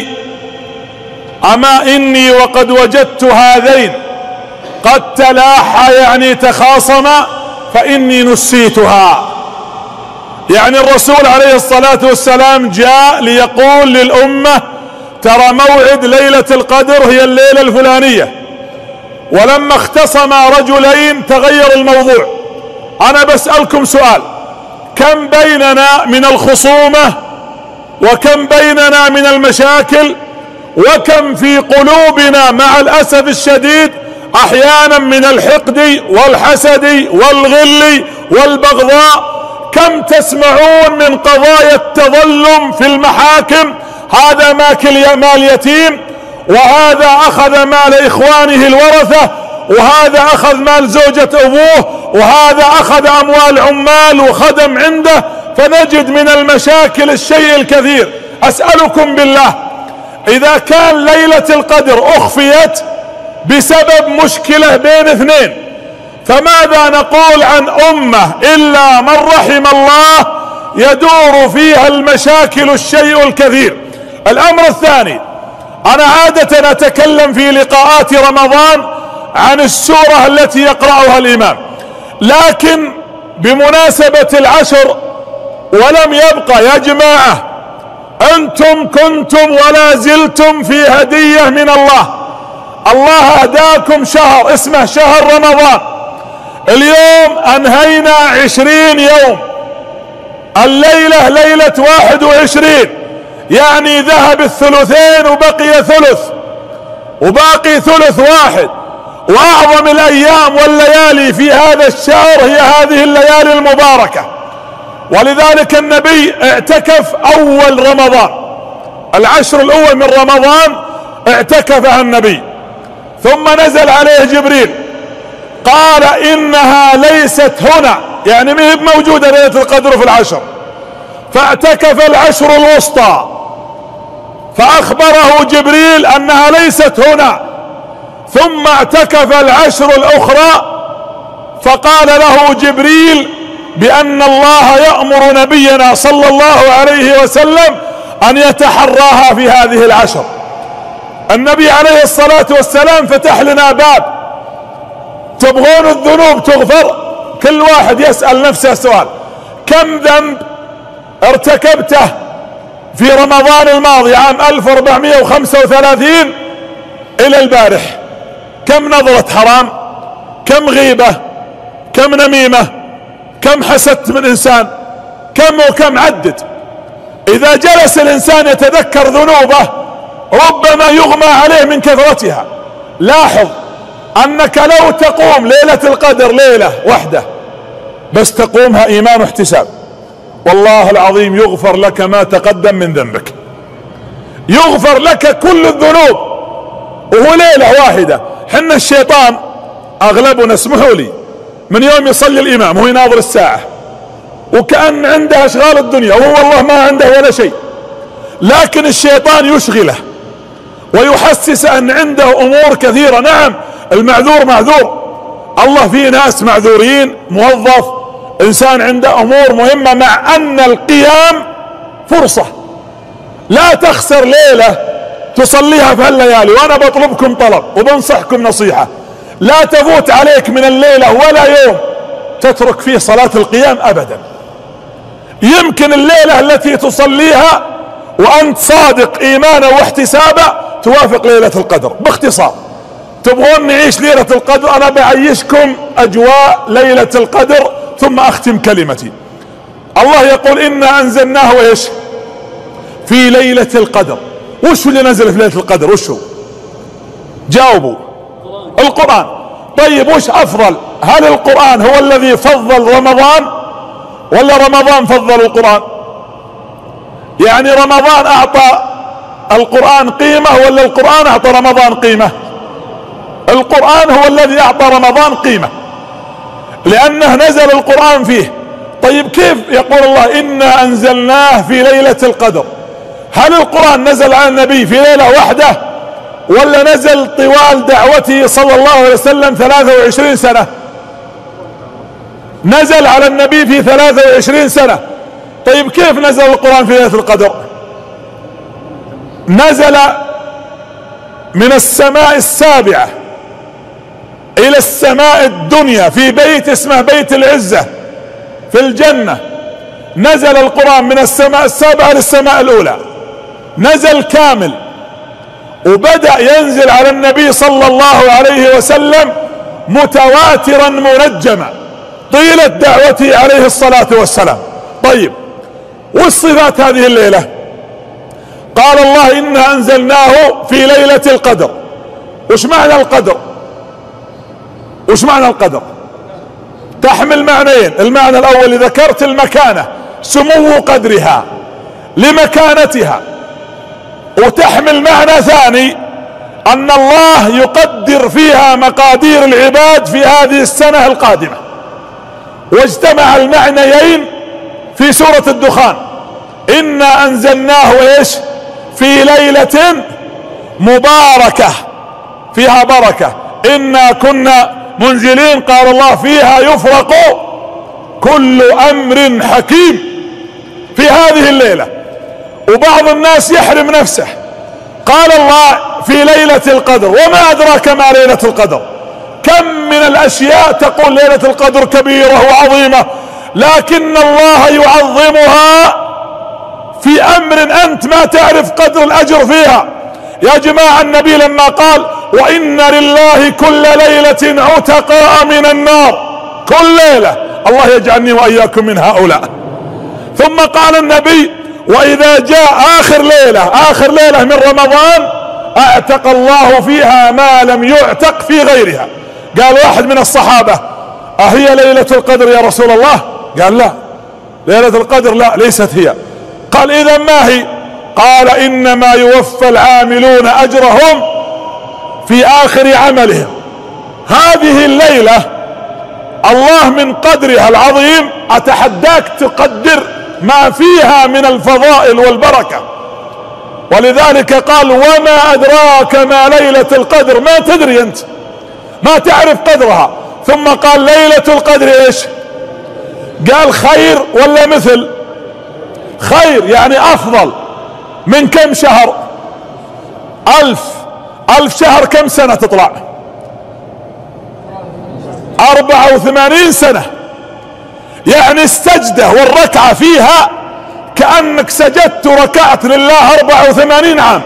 أما إني وقد وجدت هذين قد تلاحى يعني تخاصما فإني نسيتها. يعني الرسول عليه الصلاة والسلام جاء ليقول للأمة: ترى موعد ليلة القدر هي الليلة الفلانية. ولما اختصم رجلين تغير الموضوع. أنا بسألكم سؤال: كم بيننا من الخصومة، وكم بيننا من المشاكل، وكم في قلوبنا مع الأسف الشديد أحيانا من الحقد والحسد والغل والبغضاء. كم تسمعون من قضايا التظلم في المحاكم: هذا ماكل مال يتيم، وهذا أخذ مال إخوانه الورثة، وهذا أخذ مال زوجة أبوه، وهذا أخذ أموال عمال وخدم عنده. فنجد من المشاكل الشيء الكثير. أسألكم بالله، إذا كان ليلة القدر أخفيت بسبب مشكلة بين اثنين، فماذا نقول عن أمة إلا من رحم الله يدور فيها المشاكل الشيء الكثير؟ الأمر الثاني، أنا عادة أتكلم في لقاءات رمضان عن السورة التي يقرأها الإمام، لكن بمناسبة العشر ولم يبقى يا جماعة انتم كنتم ولا زلتم في هدية من الله. الله هداكم شهر اسمه شهر رمضان. اليوم انهينا عشرين يوم، الليلة ليلة واحد وعشرين، يعني ذهب الثلثين وبقي ثلث، وباقي ثلث واحد. واعظم الايام والليالي في هذا الشهر هي هذه الليالي المباركة، ولذلك النبي اعتكف اول رمضان، العشر الاول من رمضان اعتكفها النبي، ثم نزل عليه جبريل قال انها ليست هنا، يعني ما هي موجودة ليلة القدر في العشر، فاعتكف العشر الوسطى، فاخبره جبريل انها ليست هنا، ثم اعتكف العشر الاخرى، فقال له جبريل بان الله يأمر نبينا صلى الله عليه وسلم ان يتحراها في هذه العشر. النبي عليه الصلاة والسلام فتح لنا باب، تبغون الذنوب تغفر؟ كل واحد يسأل نفسه سؤال، كم ذنب ارتكبته في رمضان الماضي عام ألف وأربعمائة وخمسة وثلاثين الى البارح؟ كم نظرة حرام، كم غيبة، كم نميمة، كم حسدت من انسان، كم وكم، عدد. اذا جلس الانسان يتذكر ذنوبه ربما يغمى عليه من كثرتها. لاحظ انك لو تقوم ليلة القدر ليلة واحدة بس تقومها ايمان واحتساب، والله العظيم يغفر لك ما تقدم من ذنبك، يغفر لك كل الذنوب، وهو ليلة واحدة. حنا الشيطان اغلبنا، اسمحوا لي، من يوم يصلي الامام هو يناظر الساعة وكأن عنده اشغال الدنيا، وهو والله ما عنده ولا شيء، لكن الشيطان يشغله ويحسس ان عنده امور كثيرة. نعم المعذور معذور، الله في ناس معذورين، موظف، انسان عنده امور مهمة، مع ان القيام فرصة، لا تخسر ليلة تصليها في هالليالي. وانا بطلبكم طلب وبنصحكم نصيحة، لا تفوت عليك من الليلة ولا يوم تترك فيه صلاة القيام ابدا. يمكن الليلة التي تصليها وانت صادق ايمانا واحتسابا توافق ليلة القدر. باختصار، تبغون نعيش ليلة القدر؟ انا بعيشكم اجواء ليلة القدر ثم اختم كلمتي. الله يقول انا انزلناه ايش في ليلة القدر. وش اللي نزل في ليلة القدر؟ وش هو؟ جاوبوا. القرآن. طيب وش افضل؟ هل القرآن هو الذي فضل رمضان ولا رمضان فضل القرآن؟ يعني رمضان اعطى القرآن قيمة ولا القرآن اعطى رمضان قيمة؟ القرآن هو الذي اعطى رمضان قيمة لانه نزل القرآن فيه. طيب كيف يقول الله انا انزلناه في ليلة القدر؟ هل القرآن نزل على النبي في ليلة واحدة ولا نزل طوال دعوته صلى الله عليه وسلم ثلاثة وعشرين سنة؟ نزل على النبي في ثلاثة وعشرين سنة. طيب كيف نزل القرآن في ليلة القدر؟ نزل من السماء السابعة الى السماء الدنيا في بيت اسمه بيت العزة في الجنة. نزل القرآن من السماء السابعة للسماء الاولى، نزل كامل، وبدأ ينزل على النبي صلى الله عليه وسلم متواترا منجما طيلة دعوته عليه الصلاة والسلام. طيب والصفات هذه الليلة؟ قال الله إنا أنزلناه في ليلة القدر. وش معنى القدر؟ وش معنى القدر؟ تحمل معنيين. المعنى الأول ذكرت المكانة، سمو قدرها لمكانتها، وتحمل معنى ثاني أن الله يقدر فيها مقادير العباد في هذه السنة القادمة. واجتمع المعنيين في سورة الدخان، إنا أنزلناه إيش في ليلة مباركة فيها بركة إنا كنا منزلين. قال الله فيها يفرق كل أمر حكيم في هذه الليلة. وبعض الناس يحرم نفسه، قال الله في ليلة القدر، وما أدراك ما ليلة القدر. كم من الأشياء تقول ليلة القدر كبيرة وعظيمة، لكن الله يعظمها في امر انت ما تعرف قدر الاجر فيها. يا جماعة النبي لما قال وان لله كل ليلة عتقاء من النار، كل ليلة، الله يجعلني واياكم من هؤلاء. ثم قال النبي واذا جاء اخر ليلة، اخر ليلة من رمضان اعتق الله فيها ما لم يعتق في غيرها. قال واحد من الصحابة اهي ليلة القدر يا رسول الله؟ قال لا، ليلة القدر لا ليست هي. قال اذا ما هي؟ قال انما يوفى العاملون اجرهم في اخر عملهم. هذه الليلة الله من قدرها العظيم اتحداك تقدر ما فيها من الفضائل والبركة. ولذلك قال وما ادراك ما ليلة القدر، ما تدري انت، ما تعرف قدرها. ثم قال ليلة القدر ايش؟ قال خير ولا مثل؟ خير يعني افضل من كم شهر؟ الف الف شهر كم سنة تطلع؟ اربعة وثمانين سنة. يعني السجدة والركعة فيها كأنك سجدت وركعت لله اربعة وثمانين عام.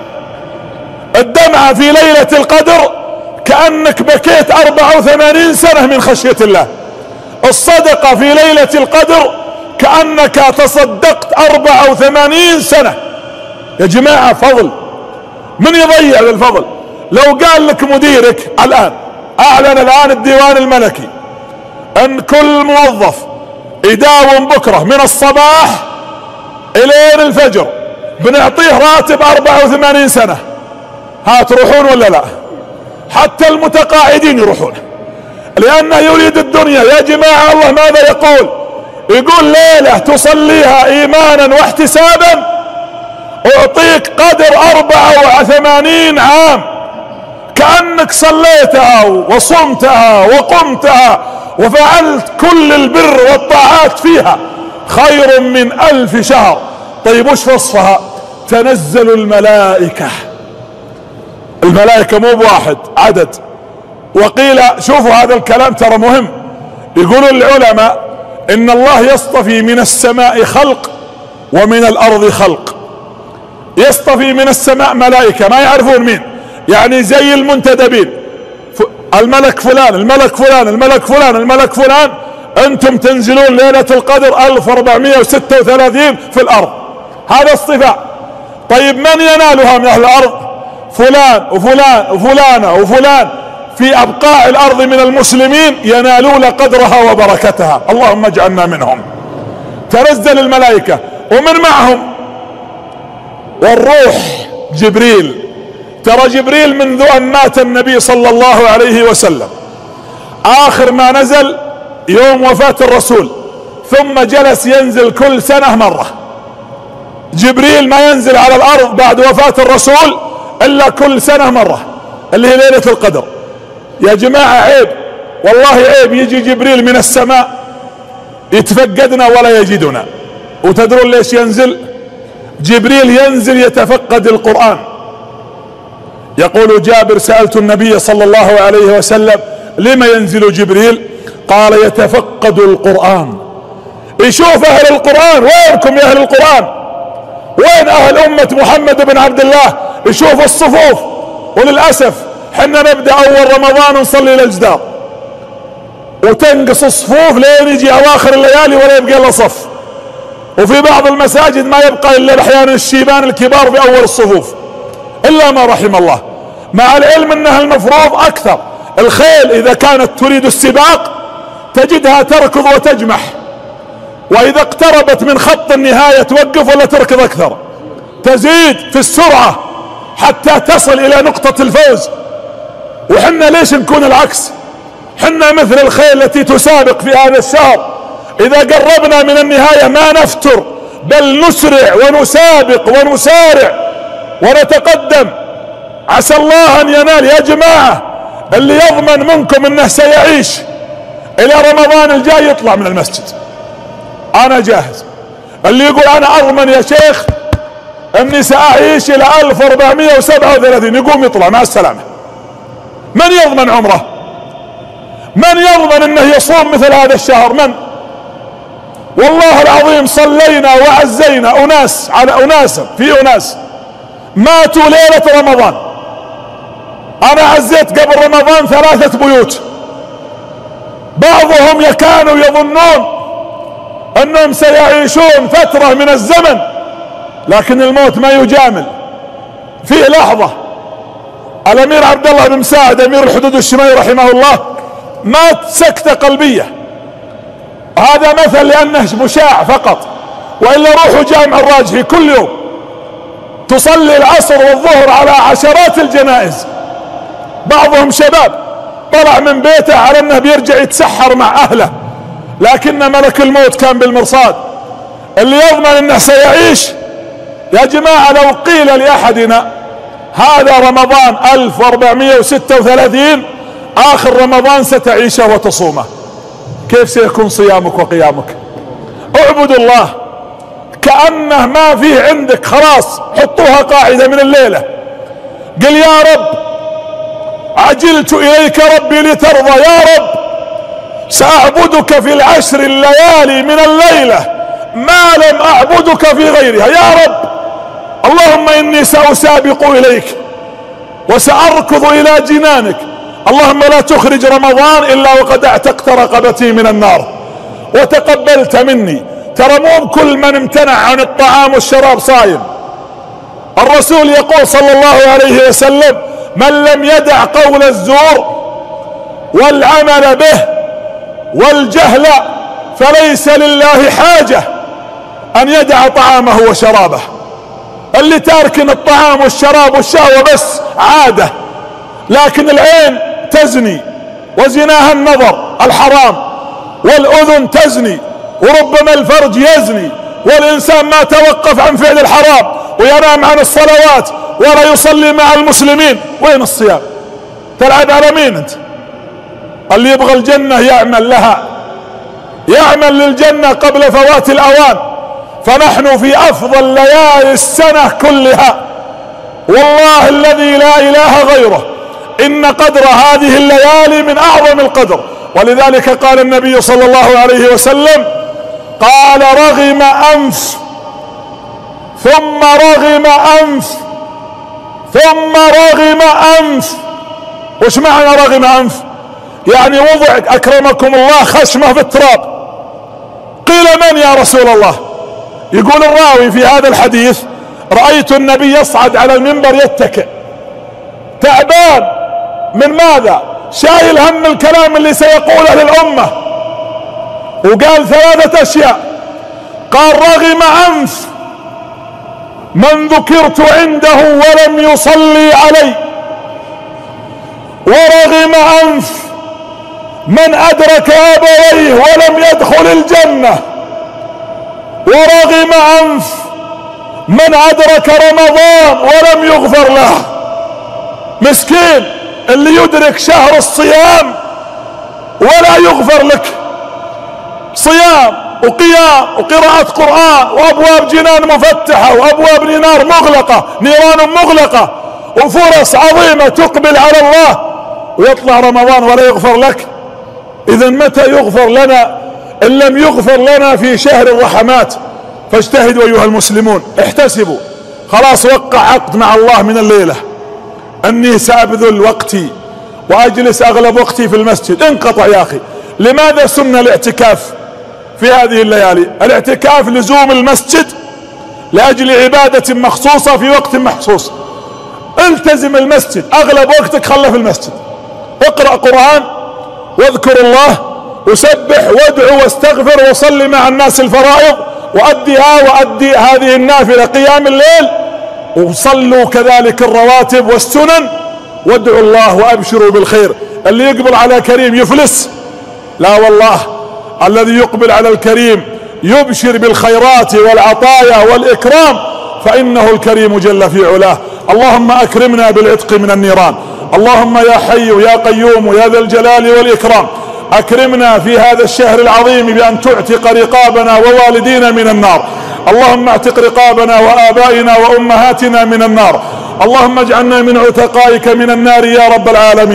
الدمعة في ليلة القدر كأنك بكيت اربعة وثمانين سنة من خشية الله. الصدقة في ليلة القدر كأنك تصدقت اربعة وثمانين سنة. يا جماعة فضل، من يضيع الفضل؟ لو قال لك مديرك الآن، اعلن الآن الديوان الملكي ان كل موظف يداوم بكرة من الصباح الين الفجر بنعطيه راتب اربعة وثمانين سنة، ها تروحون ولا لا؟ حتى المتقاعدين يروحون، لانه يريد الدنيا. يا جماعة الله ماذا يقول؟ يقول ليلة تصليها ايمانا واحتسابا اعطيك قدر اربعة وثمانين عام، كأنك صليتها وصمتها وقمتها وفعلت كل البر والطاعات فيها، خير من الف شهر. طيب وش وصفها؟ تنزل الملائكة. الملائكة مو بواحد عدد. وقيل شوفوا هذا الكلام ترى مهم، يقول العلماء ان الله يصطفي من السماء خلق ومن الارض خلق. يصطفي من السماء ملائكة ما يعرفون مين، يعني زي المنتدبين، الملك فلان الملك فلان الملك فلان الملك فلان، انتم تنزلون ليلة القدر الف واربعمائة وستة وثلاثين في الارض. هذا اصطفاء. طيب من ينالها من اهل الارض؟ فلان وفلان وفلانة وفلان في ابقاع الارض من المسلمين ينالون قدرها وبركتها، اللهم اجعلنا منهم. تنزل الملائكة ومن معهم والروح جبريل. ترى جبريل منذ ان مات النبي صلى الله عليه وسلم اخر ما نزل يوم وفاة الرسول، ثم جلس ينزل كل سنة مرة. جبريل ما ينزل على الارض بعد وفاة الرسول الا كل سنة مرة، اللي هي ليلة القدر. يا جماعة عيب، والله عيب يجي جبريل من السماء يتفقدنا ولا يجدنا. وتدرون ليش ينزل؟ جبريل ينزل يتفقد القرآن. يقول جابر سألت النبي صلى الله عليه وسلم لما ينزل جبريل؟ قال يتفقد القرآن، يشوف اهل القرآن. وينكم يا اهل القرآن؟ وين اهل امة محمد بن عبد الله؟ يشوف الصفوف. وللأسف حنا نبدأ اول رمضان ونصلي للجدار، وتنقص الصفوف لين يجي اواخر الليالي ولا يبقى الا صف. وفي بعض المساجد ما يبقى الا احيانا الشيبان الكبار في اول الصفوف الا ما رحم الله، مع العلم انها المفروض اكثر. الخيل اذا كانت تريد السباق تجدها تركض وتجمح، واذا اقتربت من خط النهاية توقف ولا تركض اكثر، تزيد في السرعة حتى تصل الى نقطة الفوز. وحنا ليش نكون العكس؟ حنا مثل الخيل التي تسابق في هذا الشهر، اذا قربنا من النهاية ما نفتر بل نسرع ونسابق ونسارع ونتقدم. عسى الله ان ينال. يا جماعة اللي يضمن منكم انه سيعيش الى رمضان الجاي يطلع من المسجد، انا جاهز. اللي يقول انا اضمن يا شيخ اني ساعيش الى الف واربعمائة وسبعة وثلاثين يقوم يطلع مع السلامة. من يضمن عمره؟ من يضمن انه يصوم مثل هذا الشهر؟ من؟ والله العظيم صلينا وعزينا أناس على أناس في أناس ماتوا ليلة رمضان. أنا عزيت قبل رمضان ثلاثة بيوت، بعضهم كانوا يظنون أنهم سيعيشون فترة من الزمن، لكن الموت ما يجامل. في لحظة الأمير عبد الله بن مساعد أمير الحدود الشمالي رحمه الله مات سكتة قلبية. هذا مثل لأنه مشاع فقط، وإلا روحوا جامع الراجحي كل يوم تصلي العصر والظهر على عشرات الجنائز. بعضهم شباب طلع من بيته على أنه بيرجع يتسحر مع أهله، لكن ملك الموت كان بالمرصاد. اللي يضمن أنه سيعيش يا جماعة، لو قيل لأحدنا هذا رمضان ألف وأربعمائة وستة وثلاثين آخر رمضان ستعيشه وتصومه، كيف سيكون صيامك وقيامك؟ اعبد الله كأنه ما فيه عندك، خلاص حطوها قاعدة من الليلة. قل يا رب عجلت إليك ربي لترضى، يا رب سأعبدك في العشر الليالي من الليلة ما لم أعبدك في غيرها. يا رب اللهم إني سأسابق إليك وسأركض إلى جنانك. اللهم لا تخرج رمضان إلا وقد اعتقت رقبتي من النار وتقبلت مني. ترى مو كل من امتنع عن الطعام والشراب صايم. الرسول يقول صلى الله عليه وسلم: من لم يدع قول الزور والعمل به والجهل فليس لله حاجة أن يدع طعامه وشرابه. اللي تاركن الطعام والشراب والشهوة بس عادة، لكن العين تزني وزناها النظر الحرام، والأذن تزني وربما الفرج يزني، والإنسان ما توقف عن فعل الحرام وينام عن الصلوات ولا يصلي مع المسلمين. وين الصيام؟ تلعب على مين انت؟ اللي يبغى الجنة يعمل لها، يعمل للجنة قبل فوات الأوان. فنحن في أفضل ليالي السنة كلها، والله الذي لا إله غيره إن قدر هذه الليالي من أعظم القدر. ولذلك قال النبي صلى الله عليه وسلم: قال رغم أنف ثم رغم أنف ثم رغم أنف. وش معنى رغم أنف؟ يعني وضع أكرمكم الله خشمه في التراب. قيل من يا رسول الله؟ يقول الراوي في هذا الحديث: رأيت النبي يصعد على المنبر يتكئ تعبان. من ماذا؟ شايل هم الكلام اللي سيقوله للأمة. وقال ثلاثة أشياء، قال رغم أنف من ذكرت عنده ولم يصلي علي، ورغم أنف من أدرك أبويه ولم يدخل الجنة، ورغم أنف من أدرك رمضان ولم يغفر له. مسكين اللي يدرك شهر الصيام ولا يغفر لك. صيام وقيام وقراءة قرآن وأبواب جنان مفتحة وأبواب نار مغلقة، نيران مغلقة، وفرص عظيمة تقبل على الله، ويطلع رمضان ولا يغفر لك. إذا متى يغفر لنا إن لم يغفر لنا في شهر الرحمات؟ فاجتهدوا أيها المسلمون، احتسبوا. خلاص وقع عقد مع الله من الليلة أني سأبذل وقتي وأجلس أغلب وقتي في المسجد. انقطع يا أخي. لماذا سن الاعتكاف في هذه الليالي؟ الاعتكاف لزوم المسجد لأجل عبادة مخصوصة في وقت مخصوص. التزم المسجد، أغلب وقتك خله في المسجد. اقرأ قرآن واذكر الله وسبح وادعو واستغفر وصلي مع الناس الفرائض، وأديها وأدي هذه النافلة قيام الليل، وصلوا كذلك الرواتب والسنن، وادعوا الله وأبشروا بالخير. اللي يقبل على كريم يفلس؟ لا والله، الذي يقبل على الكريم يبشر بالخيرات والعطايا والإكرام، فإنه الكريم جل في علاه. اللهم أكرمنا بالعتق من النيران. اللهم يا حي يا قيوم يا ذا الجلال والإكرام أكرمنا في هذا الشهر العظيم بأن تعتق رقابنا ووالدينا من النار. اللهم اعتق رقابنا وآبائنا وأمهاتنا من النار. اللهم اجعلنا من عتقائك من النار يا رب العالمين.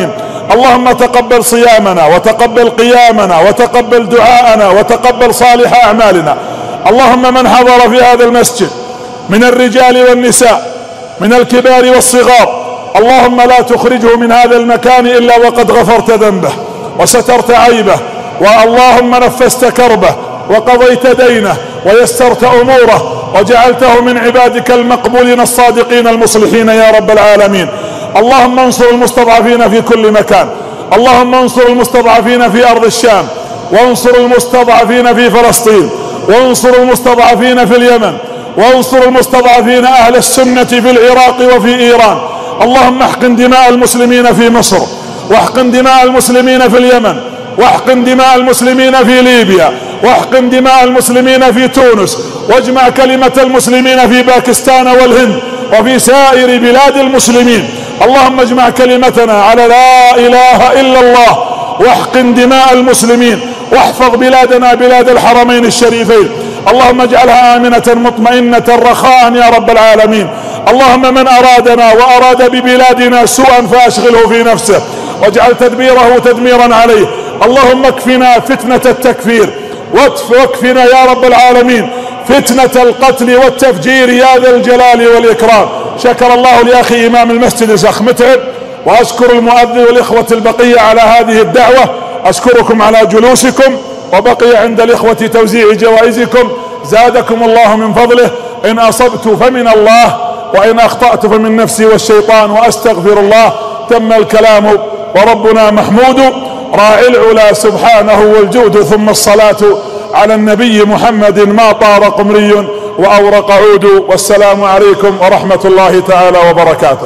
اللهم تقبل صيامنا وتقبل قيامنا وتقبل دعاءنا وتقبل صالح أعمالنا. اللهم من حضر في هذا المسجد من الرجال والنساء من الكبار والصغار، اللهم لا تخرجه من هذا المكان إلا وقد غفرت ذنبه وسترت عيبه، واللهم نفست كربه وقضيت دينه ويسرت أموره وجعلته من عبادك المقبولين الصادقين المصلحين يا رب العالمين. اللهم انصر المستضعفين في كل مكان، اللهم انصر المستضعفين في أرض الشام، وانصر المستضعفين في فلسطين، وانصر المستضعفين في اليمن، وانصر المستضعفين أهل السنة في العراق وفي إيران. اللهم احقن دماء المسلمين في مصر، واحقن دماء المسلمين في اليمن، واحقن دماء المسلمين في ليبيا، واحقن دماء المسلمين في تونس، واجمع كلمة المسلمين في باكستان والهند وفي سائر بلاد المسلمين. اللهم اجمع كلمتنا على لا إله إلا الله، واحقن دماء المسلمين، واحفظ بلادنا بلاد الحرمين الشريفين. اللهم اجعلها آمنة مطمئنة رخاء يا رب العالمين. اللهم من أرادنا وأراد ببلادنا سوءا فأشغله في نفسه واجعل تدبيره تدميرا عليه. اللهم اكفنا فتنة التكفير، واكفنا يا رب العالمين فتنة القتل والتفجير يا ذا الجلال والإكرام. شكر الله لأخي إمام المسجد الشيخ متعب، وأشكر المؤذن والإخوة البقية على هذه الدعوة. أشكركم على جلوسكم، وبقي عند الإخوة توزيع جوائزكم. زادكم الله من فضله. إن أصبت فمن الله، وإن أخطأت فمن نفسي والشيطان، وأستغفر الله. تم الكلام وربنا محمود، راعي العلا سبحانه والجود، ثم الصلاة على النبي محمد ما طار قمري وأورق عود. والسلام عليكم ورحمة الله تعالى وبركاته.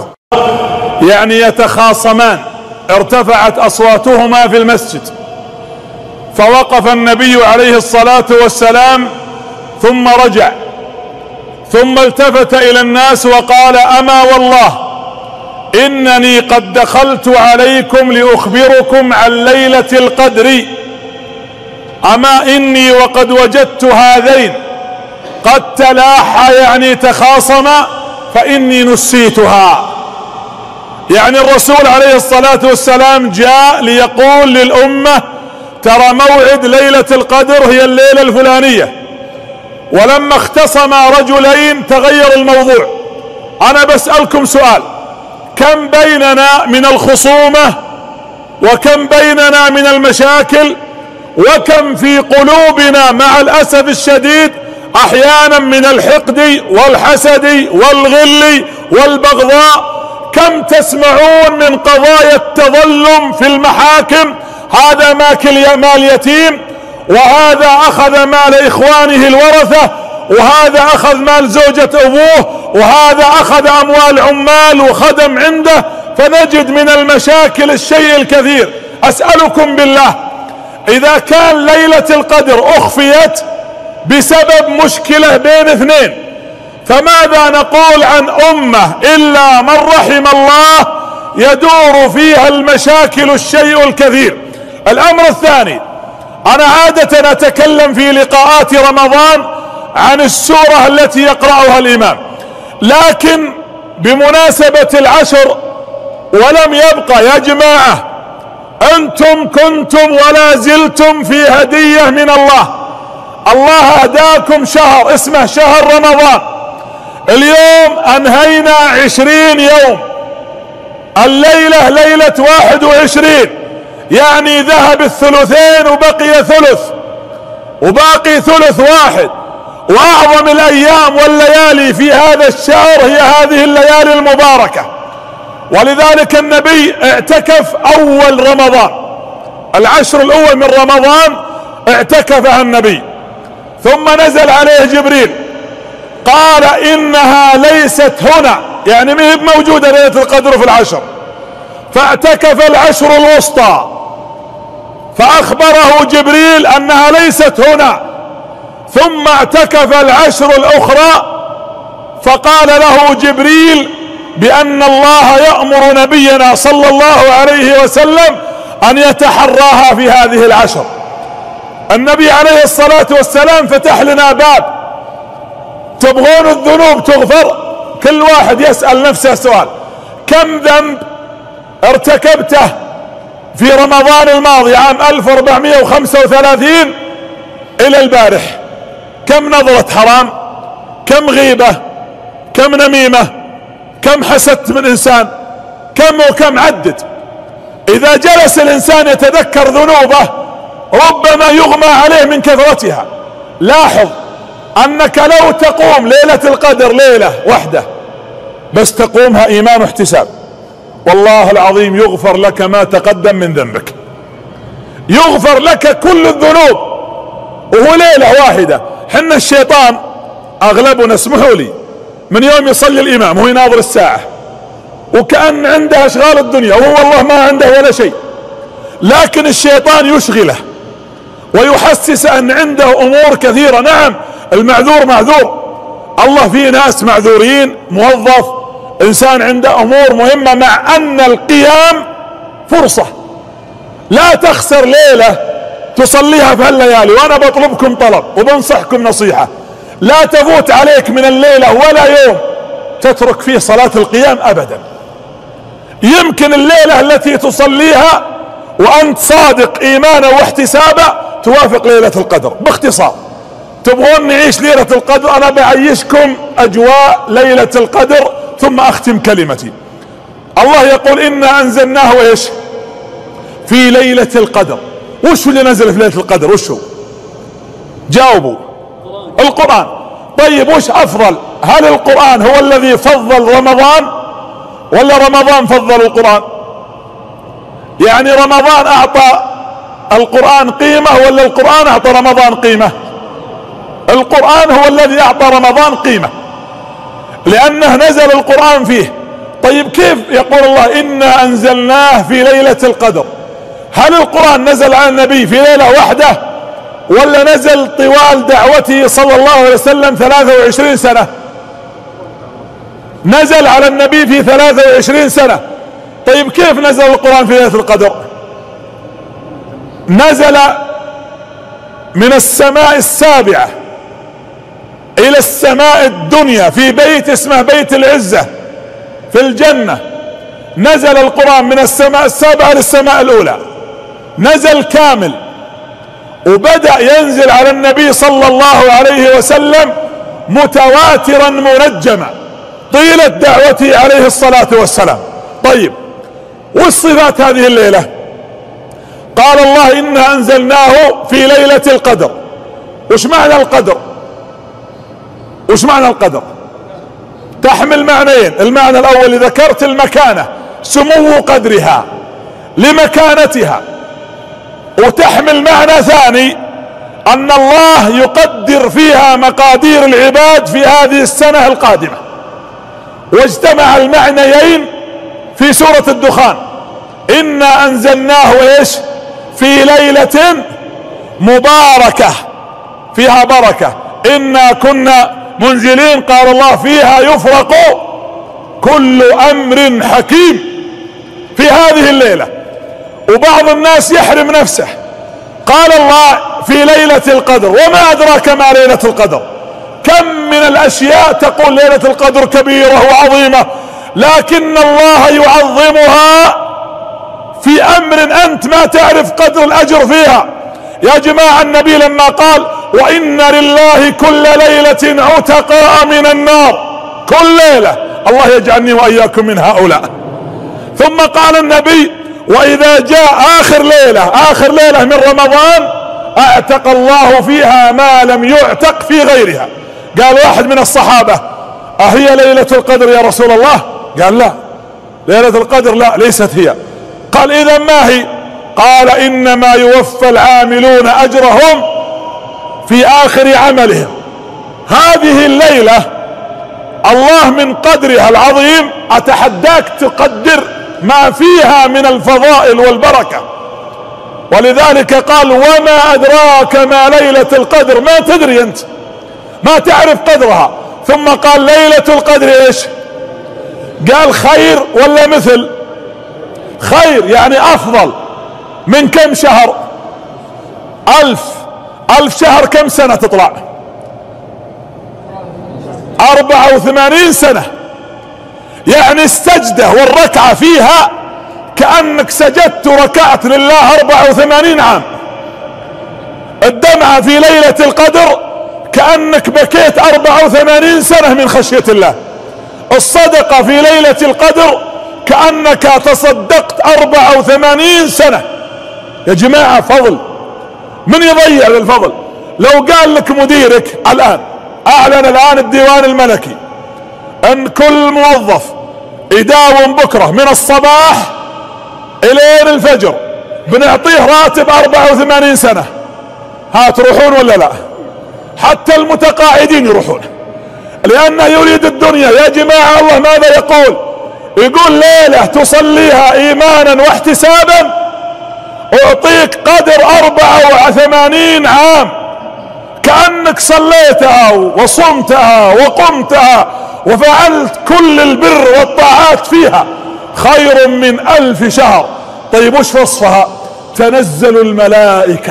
يعني يتخاصمان، ارتفعت أصواتهما في المسجد، فوقف النبي عليه الصلاة والسلام ثم رجع، ثم التفت إلى الناس وقال: أما والله إنني قد دخلت عليكم لأخبركم عن ليلة القدر، أما إني وقد وجدت هذين قد تلاحى يعني تخاصما فإني نسيتها. يعني الرسول عليه الصلاة والسلام جاء ليقول للأمة: ترى موعد ليلة القدر هي الليلة الفلانية. ولما اختصم رجلين تغير الموضوع. أنا بسألكم سؤال: كم بيننا من الخصومة، وكم بيننا من المشاكل، وكم في قلوبنا مع الأسف الشديد أحيانا من الحقد والحسد والغل والبغضاء. كم تسمعون من قضايا التظلم في المحاكم: هذا ماكل مال يتيم، وهذا أخذ مال إخوانه الورثة، وهذا أخذ مال زوجة أبوه، وهذا أخذ أموال عمال وخدم عنده. فنجد من المشاكل الشيء الكثير. أسألكم بالله، إذا كان ليلة القدر أخفيت بسبب مشكلة بين اثنين، فماذا نقول عن أمة إلا من رحم الله يدور فيها المشاكل الشيء الكثير؟ الأمر الثاني، أنا عادة أتكلم في لقاءات رمضان عن السورة التي يقرأها الإمام، لكن بمناسبة العشر ولم يبقى يا جماعة، أنتم كنتم ولا زلتم في هدية من الله. الله هداكم شهر اسمه شهر رمضان. اليوم أنهينا عشرين يوم، الليلة ليلة واحد وعشرين، يعني ذهب الثلثين وبقي ثلث، وباقي ثلث واحد. وأعظم الأيام والليالي في هذا الشهر هي هذه الليالي المباركة. ولذلك النبي اعتكف أول رمضان، العشر الأول من رمضان اعتكفها النبي، ثم نزل عليه جبريل قال: إنها ليست هنا، يعني ما هي موجودة ليلة القدر في العشر. فاعتكف العشر الوسطى، فأخبره جبريل أنها ليست هنا. ثم اعتكف العشر الأخرى، فقال له جبريل بأن الله يأمر نبينا صلى الله عليه وسلم أن يتحراها في هذه العشر. النبي عليه الصلاة والسلام فتح لنا باب: تبغون الذنوب تغفر؟ كل واحد يسأل نفسه سؤال: كم ذنب ارتكبته في رمضان الماضي عام ألف وأربعمائة وخمسة وثلاثين الى البارح كم نظرة حرام، كم غيبة، كم نميمة، كم حسدت من انسان، كم وكم، عدد. اذا جلس الانسان يتذكر ذنوبه ربما يغمى عليه من كثرتها. لاحظ انك لو تقوم ليلة القدر ليلة واحدة بس تقومها ايمان واحتساب، والله العظيم يغفر لك ما تقدم من ذنبك، يغفر لك كل الذنوب، وهو ليلة واحدة. حنا الشيطان اغلبنا، اسمحوا لي، من يوم يصلي الامام وهو يناظر الساعة وكأن عنده اشغال الدنيا، وهو والله ما عنده ولا شيء، لكن الشيطان يشغله ويحسس ان عنده امور كثيرة. نعم المعذور معذور، الله فيه ناس معذورين، موظف، انسان عنده امور مهمة، مع ان القيام فرصة لا تخسر ليلة تصليها في هالليالي. وانا بطلبكم طلب وبنصحكم نصيحة، لا تفوت عليك من الليلة ولا يوم تترك فيه صلاة القيام ابدا. يمكن الليلة التي تصليها وانت صادق ايمانا واحتسابا توافق ليلة القدر. باختصار، تبغون نعيش ليلة القدر، انا بعيشكم اجواء ليلة القدر ثم اختم كلمتي. الله يقول انا انزلناه ايش؟ في ليلة القدر. وش اللي نزل في ليلة القدر؟ وش هو؟ جاوبوا. القرآن. طيب وش افضل؟ هل القرآن هو الذي فضل رمضان ولا رمضان فضل القرآن؟ يعني رمضان اعطى القرآن قيمة ولا القرآن اعطى رمضان قيمة؟ القرآن هو الذي اعطى رمضان قيمة لانه نزل القرآن فيه. طيب كيف يقول الله انا انزلناه في ليلة القدر؟ هل القرآن نزل على النبي في ليلة واحدة ولا نزل طوال دعوته صلى الله عليه وسلم ثلاثة وعشرين سنة؟ نزل على النبي في ثلاثة وعشرين سنة. طيب كيف نزل القرآن في ليلة القدر؟ نزل من السماء السابعة الى السماء الدنيا في بيت اسمه بيت العزة في الجنة. نزل القرآن من السماء السابعة للسماء الاولى، نزل كامل، وبدأ ينزل على النبي صلى الله عليه وسلم متواترا منجما طيلة دعوته عليه الصلاة والسلام. طيب والصفات هذه الليلة؟ قال الله إنا أنزلناه في ليلة القدر. وش معنى القدر؟ وش معنى القدر؟ تحمل معنيين. المعنى الأول ذكرت المكانة، سمو قدرها لمكانتها، وتحمل معنى ثاني أن الله يقدر فيها مقادير العباد في هذه السنة القادمة. واجتمع المعنيين في سورة الدخان، إنا أنزلناه إيش؟ في ليلة مباركة فيها بركة إنا كنا منزلين. قال الله فيها يفرق كل أمر حكيم في هذه الليلة. وبعض الناس يحرم نفسه، قال الله في ليلة القدر. وما أدراك ما ليلة القدر؟ كم من الأشياء تقول ليلة القدر كبيرة وعظيمة، لكن الله يعظمها في أمر أنت ما تعرف قدر الأجر فيها. يا جماعة النبي لما قال وإن لله كل ليلة عتقاء من النار، كل ليلة، الله يجعلني وإياكم من هؤلاء. ثم قال النبي وإذا جاء آخر ليلة، آخر ليلة من رمضان، اعتق الله فيها ما لم يعتق في غيرها. قال واحد من الصحابة أهي ليلة القدر يا رسول الله؟ قال لا، ليلة القدر لا، ليست هي. قال إذا ما هي؟ قال إنما يوفى العاملون أجرهم في آخر عملهم. هذه الليلة الله من قدرها العظيم أتحداك تقدر ما فيها من الفضائل والبركة. ولذلك قال وما أدراك ما ليلة القدر؟ ما تدري أنت، ما تعرف قدرها. ثم قال ليلة القدر إيش؟ قال خير ولا مثل؟ خير يعني أفضل من كم شهر؟ ألف. ألف شهر كم سنة تطلع؟ أربعة وثمانين سنة. يعني السجدة والركعة فيها كأنك سجدت وركعت لله أربعة وثمانين عام. الدمعة في ليلة القدر كأنك بكيت أربعة وثمانين سنة من خشية الله. الصدقة في ليلة القدر كأنك تصدقت أربعة وثمانين سنة. يا جماعة فضل، من يضيع للفضل؟ لو قال لك مديرك الآن، أعلن الآن الديوان الملكي أن كل موظف يداوم بكرة من الصباح إلى الفجر بنعطيه راتب أربعة وثمانين سنة، ها تروحون ولا لا؟ حتى المتقاعدين يروحون، لأنه يريد الدنيا. يا جماعة الله ماذا يقول؟ يقول ليلة تصليها إيمانا واحتسابا أعطيك قدر أربعة وثمانين عام، كأنك صليتها وصمتها وقمتها وفعلت كل البر والطاعات فيها، خير من ألف شهر. طيب وش وصفها؟ تنزل الملائكة.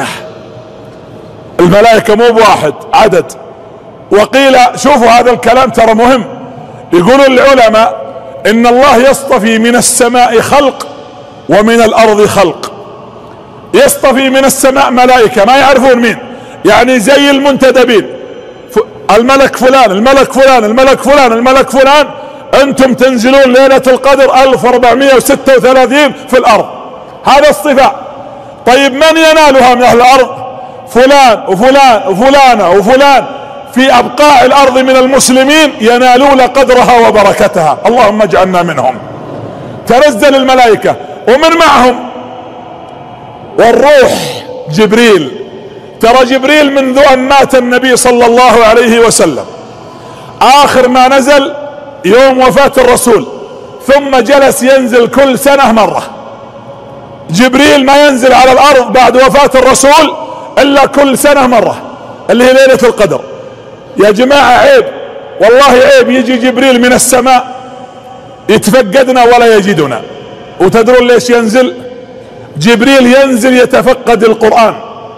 الملائكة مو بواحد، عدد. وقيل، شوفوا هذا الكلام ترى مهم، يقولون العلماء إن الله يصطفي من السماء خلق ومن الأرض خلق. يصطفي من السماء ملائكة ما يعرفون مين، يعني زي المنتدبين، الملك فلان الملك فلان الملك فلان الملك فلان، أنتم تنزلون ليلة القدر ألف وأربعمائة وستة وثلاثين في الأرض. هذا اصطفاء. طيب من ينالها من أهل الأرض؟ فلان وفلان وفلانة وفلان في أبقاع الأرض من المسلمين ينالون قدرها وبركتها، اللهم اجعلنا منهم. تنزل الملائكة ومن معهم والروح جبريل. ترى جبريل منذ أن مات النبي صلى الله عليه وسلم آخر ما نزل يوم وفاة الرسول، ثم جلس ينزل كل سنة مرة. جبريل ما ينزل على الأرض بعد وفاة الرسول إلا كل سنة مرة، اللي هي ليلة القدر. يا جماعة عيب، والله عيب يجي جبريل من السماء يتفقدنا ولا يجدنا. وتدرون ليش ينزل؟ جبريل ينزل يتفقد القرآن.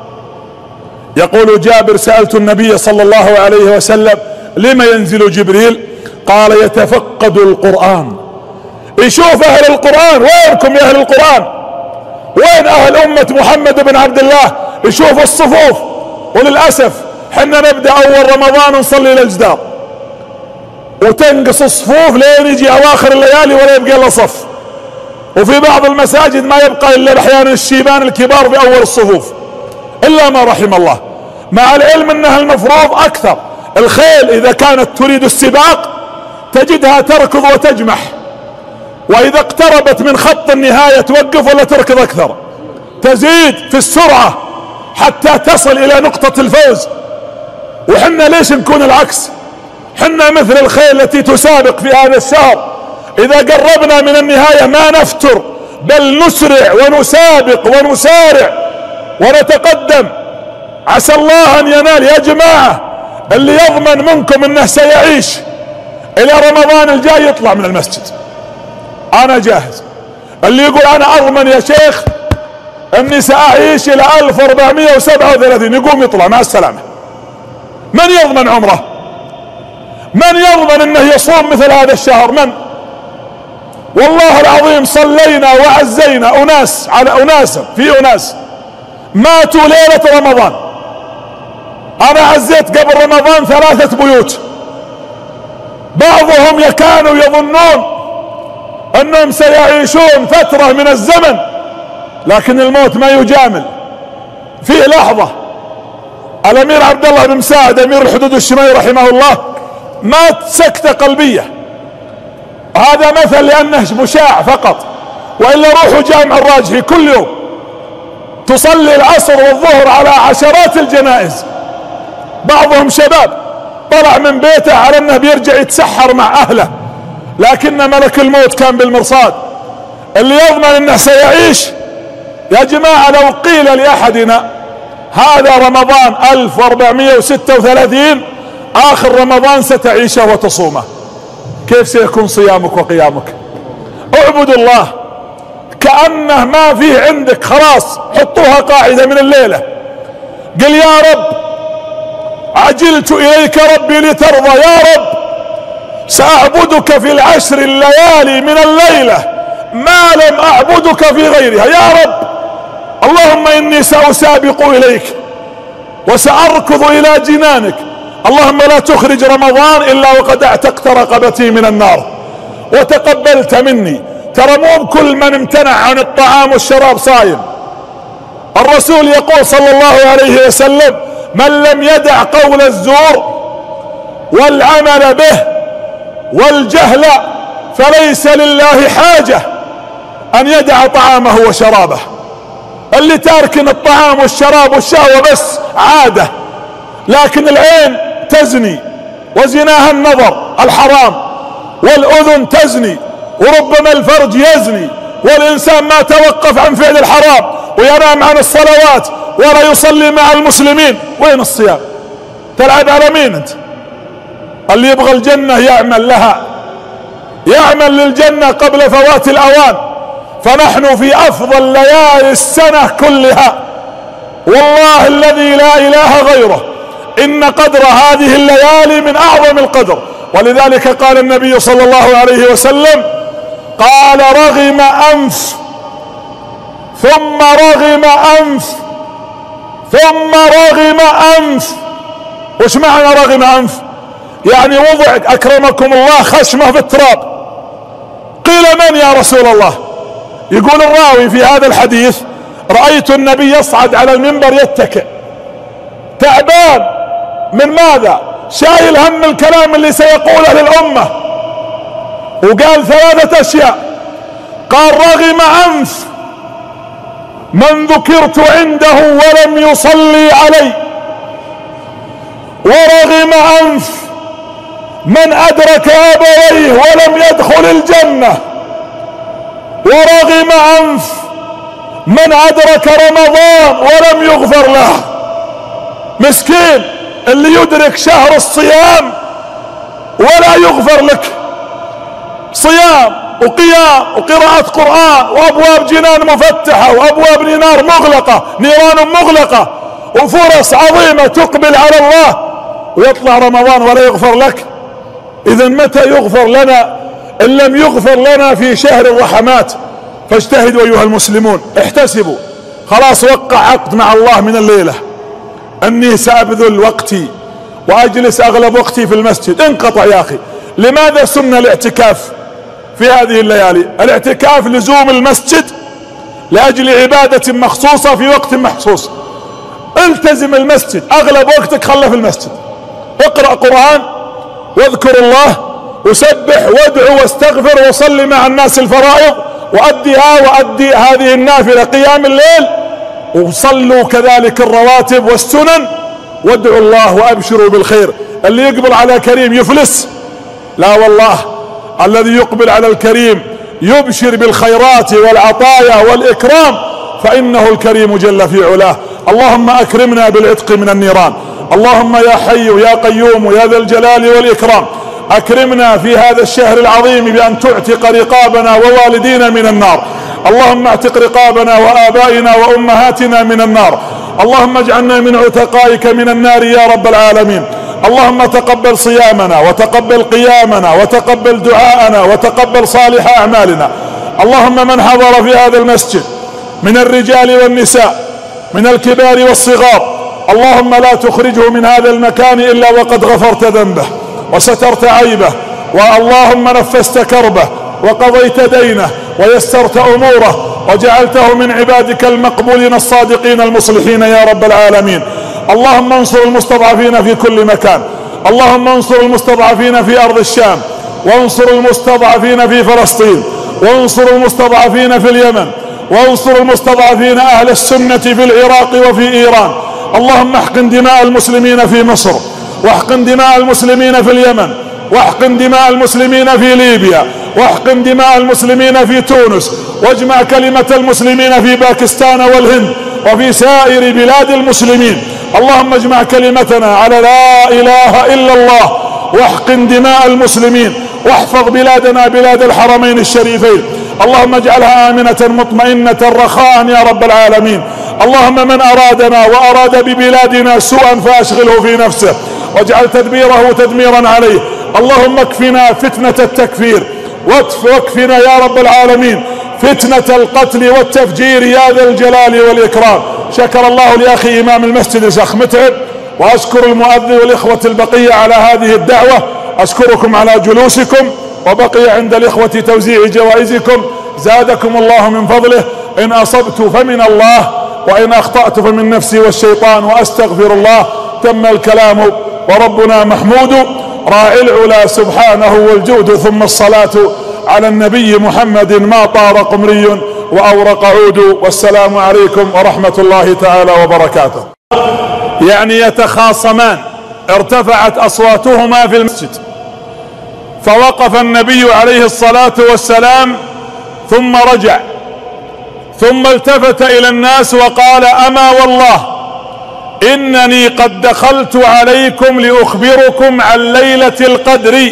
يقول جابر سألت النبي صلى الله عليه وسلم لما ينزل جبريل؟ قال يتفقد القرآن. يشوف أهل القرآن، وينكم يا أهل القرآن؟ وين أهل أمة محمد بن عبد الله؟ يشوف الصفوف. وللأسف حنا نبدأ أول رمضان نصلي للجدار، وتنقص الصفوف لين يجي أواخر الليالي ولا يبقى إلا صف. وفي بعض المساجد ما يبقى إلا أحيانا الشيبان الكبار في أول الصفوف، إلا ما رحم الله. مع العلم أنها المفروض أكثر. الخيل إذا كانت تريد السباق تجدها تركض وتجمح، وإذا اقتربت من خط النهاية توقف ولا تركض أكثر، تزيد في السرعة حتى تصل إلى نقطة الفوز. وحنا ليش نكون العكس؟ حنا مثل الخيل التي تسابق في هذا الشهر، إذا قربنا من النهاية ما نفتر، بل نسرع ونسابق ونسارع ونتقدم. عسى الله أن ينال. يا جماعة اللي يضمن منكم أنه سيعيش إلى رمضان الجاي يطلع من المسجد، أنا جاهز. اللي يقول أنا أضمن يا شيخ أني سأعيش إلى ألف وأربعمائة وسبعة وثلاثين يقوم يطلع مع السلامة. من يضمن عمره؟ من يضمن أنه يصوم مثل هذا الشهر؟ من؟ والله العظيم صلينا وعزينا أناس على أناس في أناس ماتوا ليلة رمضان. أنا عزيت قبل رمضان ثلاثة بيوت، بعضهم كانوا يظنون أنهم سيعيشون فترة من الزمن، لكن الموت ما يجامل. في لحظة الأمير عبد الله بن مساعد أمير الحدود الشمالي رحمه الله مات سكتة قلبية. هذا مثل لأنه مشاع فقط، وإلا روحوا جامع الراجحي كل يوم تصلي العصر والظهر على عشرات الجنائز. بعضهم شباب طلع من بيته على أنه بيرجع يتسحر مع أهله، لكن ملك الموت كان بالمرصاد. اللي يضمن أنه سيعيش يا جماعة، لو قيل لأحدنا هذا رمضان ألف وأربعمائة وستة وثلاثين آخر رمضان ستعيشه وتصومه، كيف سيكون صيامك وقيامك؟ اعبد الله كأنه ما فيه عندك، خلاص حطوها قاعدة من الليلة. قل يا رب عجلت إليك ربي لترضى، يا رب سأعبدك في العشر الليالي من الليلة ما لم أعبدك في غيرها. يا رب اللهم إني سأسابق إليك وسأركض إلى جنانك، اللهم لا تخرج رمضان إلا وقد اعتقت رقبتي من النار وتقبلت مني. ترى مو بكل من امتنع عن الطعام والشراب صايم. الرسول يقول صلى الله عليه وسلم: من لم يدع قول الزور والعمل به والجهل فليس لله حاجة أن يدع طعامه وشرابه. اللي تاركن الطعام والشراب والشهوة بس عادة، لكن العين تزني وزناها النظر الحرام، والأذن تزني وربما الفرج يزني، والإنسان ما توقف عن فعل الحرام وينام عن الصلوات ولا يصلي مع المسلمين. وين الصيام؟ تلعب على مين انت؟ اللي يبغى الجنة يعمل لها، يعمل للجنة قبل فوات الأوان. فنحن في أفضل ليالي السنة كلها، والله الذي لا إله غيره إن قدر هذه الليالي من أعظم القدر. ولذلك قال النبي صلى الله عليه وسلم: قال رغم أنف ثم رغم أنف ثم رغم أنف. وش معنى رغم أنف؟ يعني وضع أكرمكم الله خشمه في التراب. قيل من يا رسول الله؟ يقول الراوي في هذا الحديث: رأيت النبي يصعد على المنبر يتكئ تعبان من ماذا؟ شايل هم الكلام اللي سيقوله للأمة. وقال ثلاثة أشياء، قال رغم أنف من ذكرت عنده ولم يصلي علي، ورغم أنف من أدرك أبويه ولم يدخل الجنة، ورغم أنف من أدرك رمضان ولم يغفر له. مسكين اللي يدرك شهر الصيام ولا يغفر لك. صيام وقيام وقراءة قرآن وأبواب جنان مفتحة وأبواب نار مغلقة، نيران مغلقة، وفرص عظيمة تقبل على الله، ويطلع رمضان ولا يغفر لك. إذا متى يغفر لنا إن لم يغفر لنا في شهر الرحمات؟ فاجتهدوا أيها المسلمون، احتسبوا. خلاص وقع عقد مع الله من الليلة أني سأبذل وقتي وأجلس أغلب وقتي في المسجد. انقطع يا أخي. لماذا سن الاعتكاف في هذه الليالي؟ الاعتكاف لزوم المسجد لأجل عبادة مخصوصة في وقت مخصوص. التزم المسجد، أغلب وقتك خله في المسجد، اقرأ قرآن واذكر الله وسبح وادعو واستغفر وصلي مع الناس الفرائض، وأديها وأدي هذه النافلة قيام الليل، وصلوا كذلك الرواتب والسنن، وادعوا الله وأبشروا بالخير. اللي يقبل على كريم يفلس؟ لا والله، الذي يقبل على الكريم يبشر بالخيرات والعطايا والإكرام، فإنه الكريم جل في علاه. اللهم أكرمنا بالعتق من النيران. اللهم يا حي يا قيوم يا ذا الجلال والإكرام أكرمنا في هذا الشهر العظيم بأن تعتق رقابنا ووالدينا من النار. اللهم اعتق رقابنا وآبائنا وأمهاتنا من النار. اللهم اجعلنا من عتقائك من النار يا رب العالمين. اللهم تقبل صيامنا وتقبل قيامنا وتقبل دعاءنا وتقبل صالح أعمالنا. اللهم من حضر في هذا المسجد من الرجال والنساء من الكبار والصغار، اللهم لا تخرجه من هذا المكان إلا وقد غفرت ذنبه وسترت عيبه، واللهم نفست كربه وقضيت دينه ويسرت أموره وجعلته من عبادك المقبولين الصادقين المصلحين يا رب العالمين. اللهم انصر المستضعفين في كل مكان. اللهم انصر المستضعفين في أرض الشام، وانصر المستضعفين في فلسطين، وانصر المستضعفين في اليمن، وانصر المستضعفين أهل السنة في العراق وفي إيران. اللهم احقن دماء المسلمين في مصر، واحقن دماء المسلمين في اليمن، واحقن دماء المسلمين في ليبيا، واحقن دماء المسلمين في تونس، واجمع كلمة المسلمين في باكستان والهند وفي سائر بلاد المسلمين. اللهم اجمع كلمتنا على لا إله إلا الله، واحقن دماء المسلمين، واحفظ بلادنا بلاد الحرمين الشريفين. اللهم اجعلها آمنة مطمئنة رخاء يا رب العالمين. اللهم من أرادنا وأراد ببلادنا سوءا فأشغله في نفسه واجعل تدبيره تدميرا عليه. اللهم اكفنا فتنة التكفير، واكفنا يا رب العالمين فتنة القتل والتفجير يا ذا الجلال والإكرام. شكر الله لأخي إمام المسجد الشيخ متعب، وأشكر المؤذن والإخوة البقية على هذه الدعوة. أشكركم على جلوسكم، وبقي عند الإخوة توزيع جوائزكم. زادكم الله من فضله. إن أصبت فمن الله، وإن أخطأت فمن نفسي والشيطان، وأستغفر الله. تم الكلام وربنا محمود، راعي العلا سبحانه والجود، ثم الصلاة على النبي محمد ما طار قمري وأورق عود. والسلام عليكم ورحمة الله تعالى وبركاته. يعني يتخاصمان، ارتفعت أصواتهما في المسجد، فوقف النبي عليه الصلاة والسلام ثم رجع، ثم التفت إلى الناس وقال: أما والله إنني قد دخلت عليكم لأخبركم عن ليلة القدر،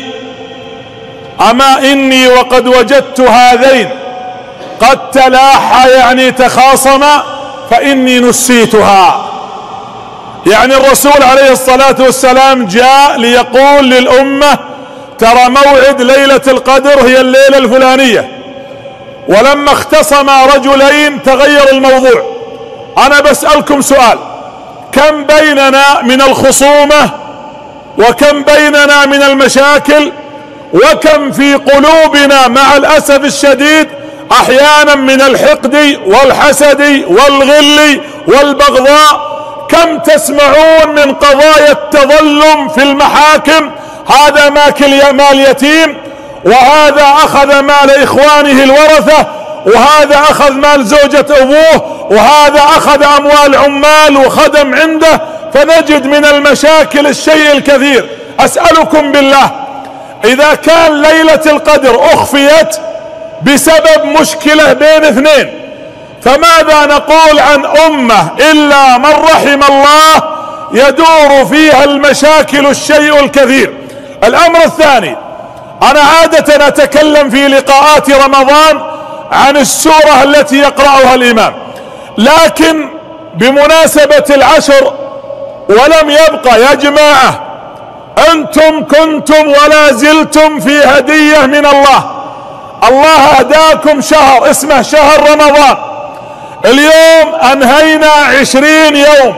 أما إني وقد وجدت هذين قد تلاحى، يعني تخاصما، فإني نسيتها. يعني الرسول عليه الصلاة والسلام جاء ليقول للأمة: ترى موعد ليلة القدر هي الليلة الفلانية، ولما اختصم رجلين تغير الموضوع. أنا بسألكم سؤال: كم بيننا من الخصومة، وكم بيننا من المشاكل، وكم في قلوبنا مع الأسف الشديد أحيانا من الحقد والحسد والغل والبغضاء. كم تسمعون من قضايا التظلم في المحاكم: هذا ماكل مال يتيم، وهذا أخذ مال إخوانه الورثة، وهذا أخذ مال زوجة أبوه، وهذا أخذ أموال عمال وخدم عنده. فنجد من المشاكل الشيء الكثير. أسألكم بالله، إذا كان ليلة القدر أخفيت بسبب مشكلة بين اثنين، فماذا نقول عن أمة إلا من رحم الله يدور فيها المشاكل الشيء الكثير؟ الأمر الثاني، أنا عادة أتكلم في لقاءات رمضان عن السورة التي يقرأها الإمام، لكن بمناسبة العشر ولم يبقى يا جماعة، أنتم كنتم ولا زلتم في هدية من الله. الله هداكم شهر اسمه شهر رمضان. اليوم أنهينا عشرين يوم،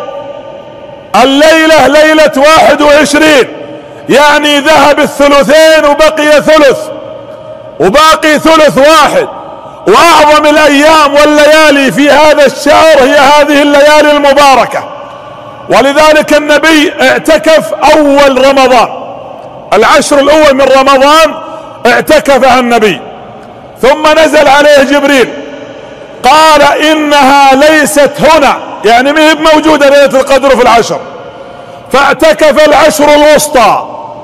الليلة ليلة واحد وعشرين، يعني ذهب الثلثين وبقي ثلث، وباقي ثلث واحد. وأعظم الأيام والليالي في هذا الشهر هي هذه الليالي المباركة. ولذلك النبي اعتكف أول رمضان، العشر الأول من رمضان اعتكفها النبي، ثم نزل عليه جبريل قال: إنها ليست هنا، يعني ما هي موجودة ليلة القدر في العشر. فاعتكف العشر الوسطى،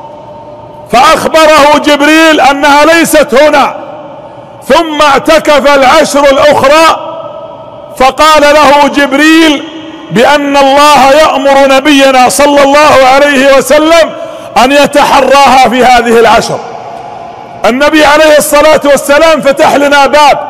فأخبره جبريل أنها ليست هنا، ثم اعتكف العشر الأخرى، فقال له جبريل بأن الله يأمر نبينا صلى الله عليه وسلم أن يتحراها في هذه العشر. النبي عليه الصلاة والسلام فتح لنا باب: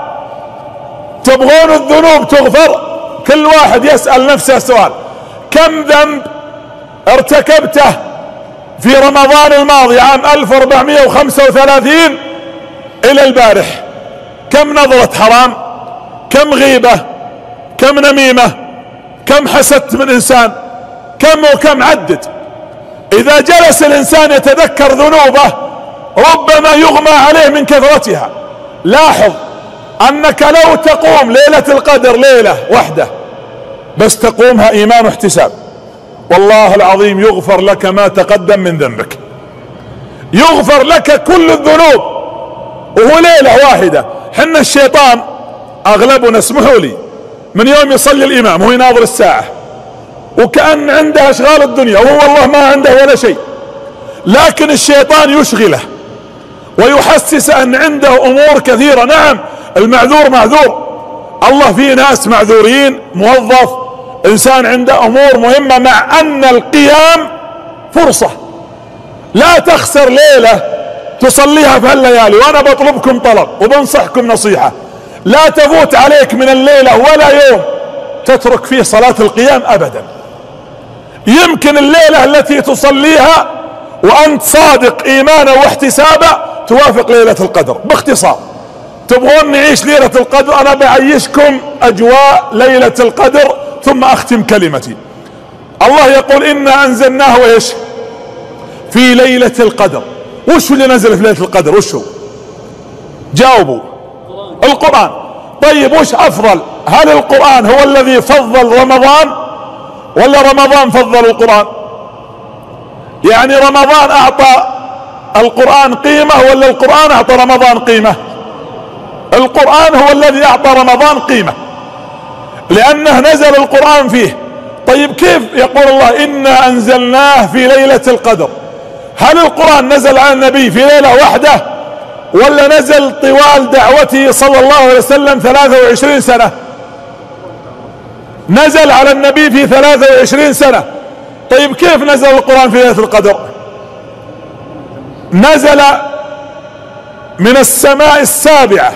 تبغون الذنوب تغفر؟ كل واحد يسأل نفسه سؤال: كم ذنب ارتكبته في رمضان الماضي عام ألف وأربعمائة وخمسة وثلاثين إلى البارح؟ كم نظرة حرام؟ كم غيبة؟ كم نميمة؟ كم حسدت من إنسان؟ كم وكم؟ عدد. إذا جلس الإنسان يتذكر ذنوبه ربما يغمى عليه من كثرتها. لاحظ أنك لو تقوم ليلة القدر ليلة واحدة بس تقومها إيمان واحتساب، والله العظيم يغفر لك ما تقدم من ذنبك، يغفر لك كل الذنوب، وهو ليلة واحدة. حنا الشيطان أغلبنا، اسمحوا لي، من يوم يصلي الإمام هو يناظر الساعة وكأن عنده أشغال الدنيا، وهو والله ما عنده ولا شيء، لكن الشيطان يشغله ويحسس أن عنده أمور كثيرة. نعم المعذور معذور، الله في ناس معذورين، موظف، إنسان عنده أمور مهمة، مع أن القيام فرصة. لا تخسر ليلة تصليها في هالليالي. وأنا بطلبكم طلب وبنصحكم نصيحة: لا تفوت عليك من الليلة ولا يوم تترك فيه صلاة القيام أبدا. يمكن الليلة التي تصليها وأنت صادق إيمانا واحتسابا توافق ليلة القدر. باختصار، تبغون نعيش ليلة القدر؟ انا بعيشكم اجواء ليلة القدر ثم اختم كلمتي. الله يقول انا انزلناه ايش؟ في ليلة القدر. وش اللي نزل في ليلة القدر؟ وش هو؟ جاوبوا. القرآن. طيب وش افضل؟ هل القرآن هو الذي فضل رمضان ولا رمضان فضل القرآن؟ يعني رمضان اعطى القرآن قيمة ولا القرآن اعطى رمضان قيمة؟ القرآن هو الذي اعطى رمضان قيمة لانه نزل القرآن فيه. طيب كيف يقول الله انا انزلناه في ليلة القدر؟ هل القرآن نزل على النبي في ليلة واحدة ولا نزل طوال دعوته صلى الله عليه وسلم ثلاثة وعشرين سنة؟ نزل على النبي في ثلاثة وعشرين سنة. طيب كيف نزل القرآن في ليلة القدر؟ نزل من السماء السابعة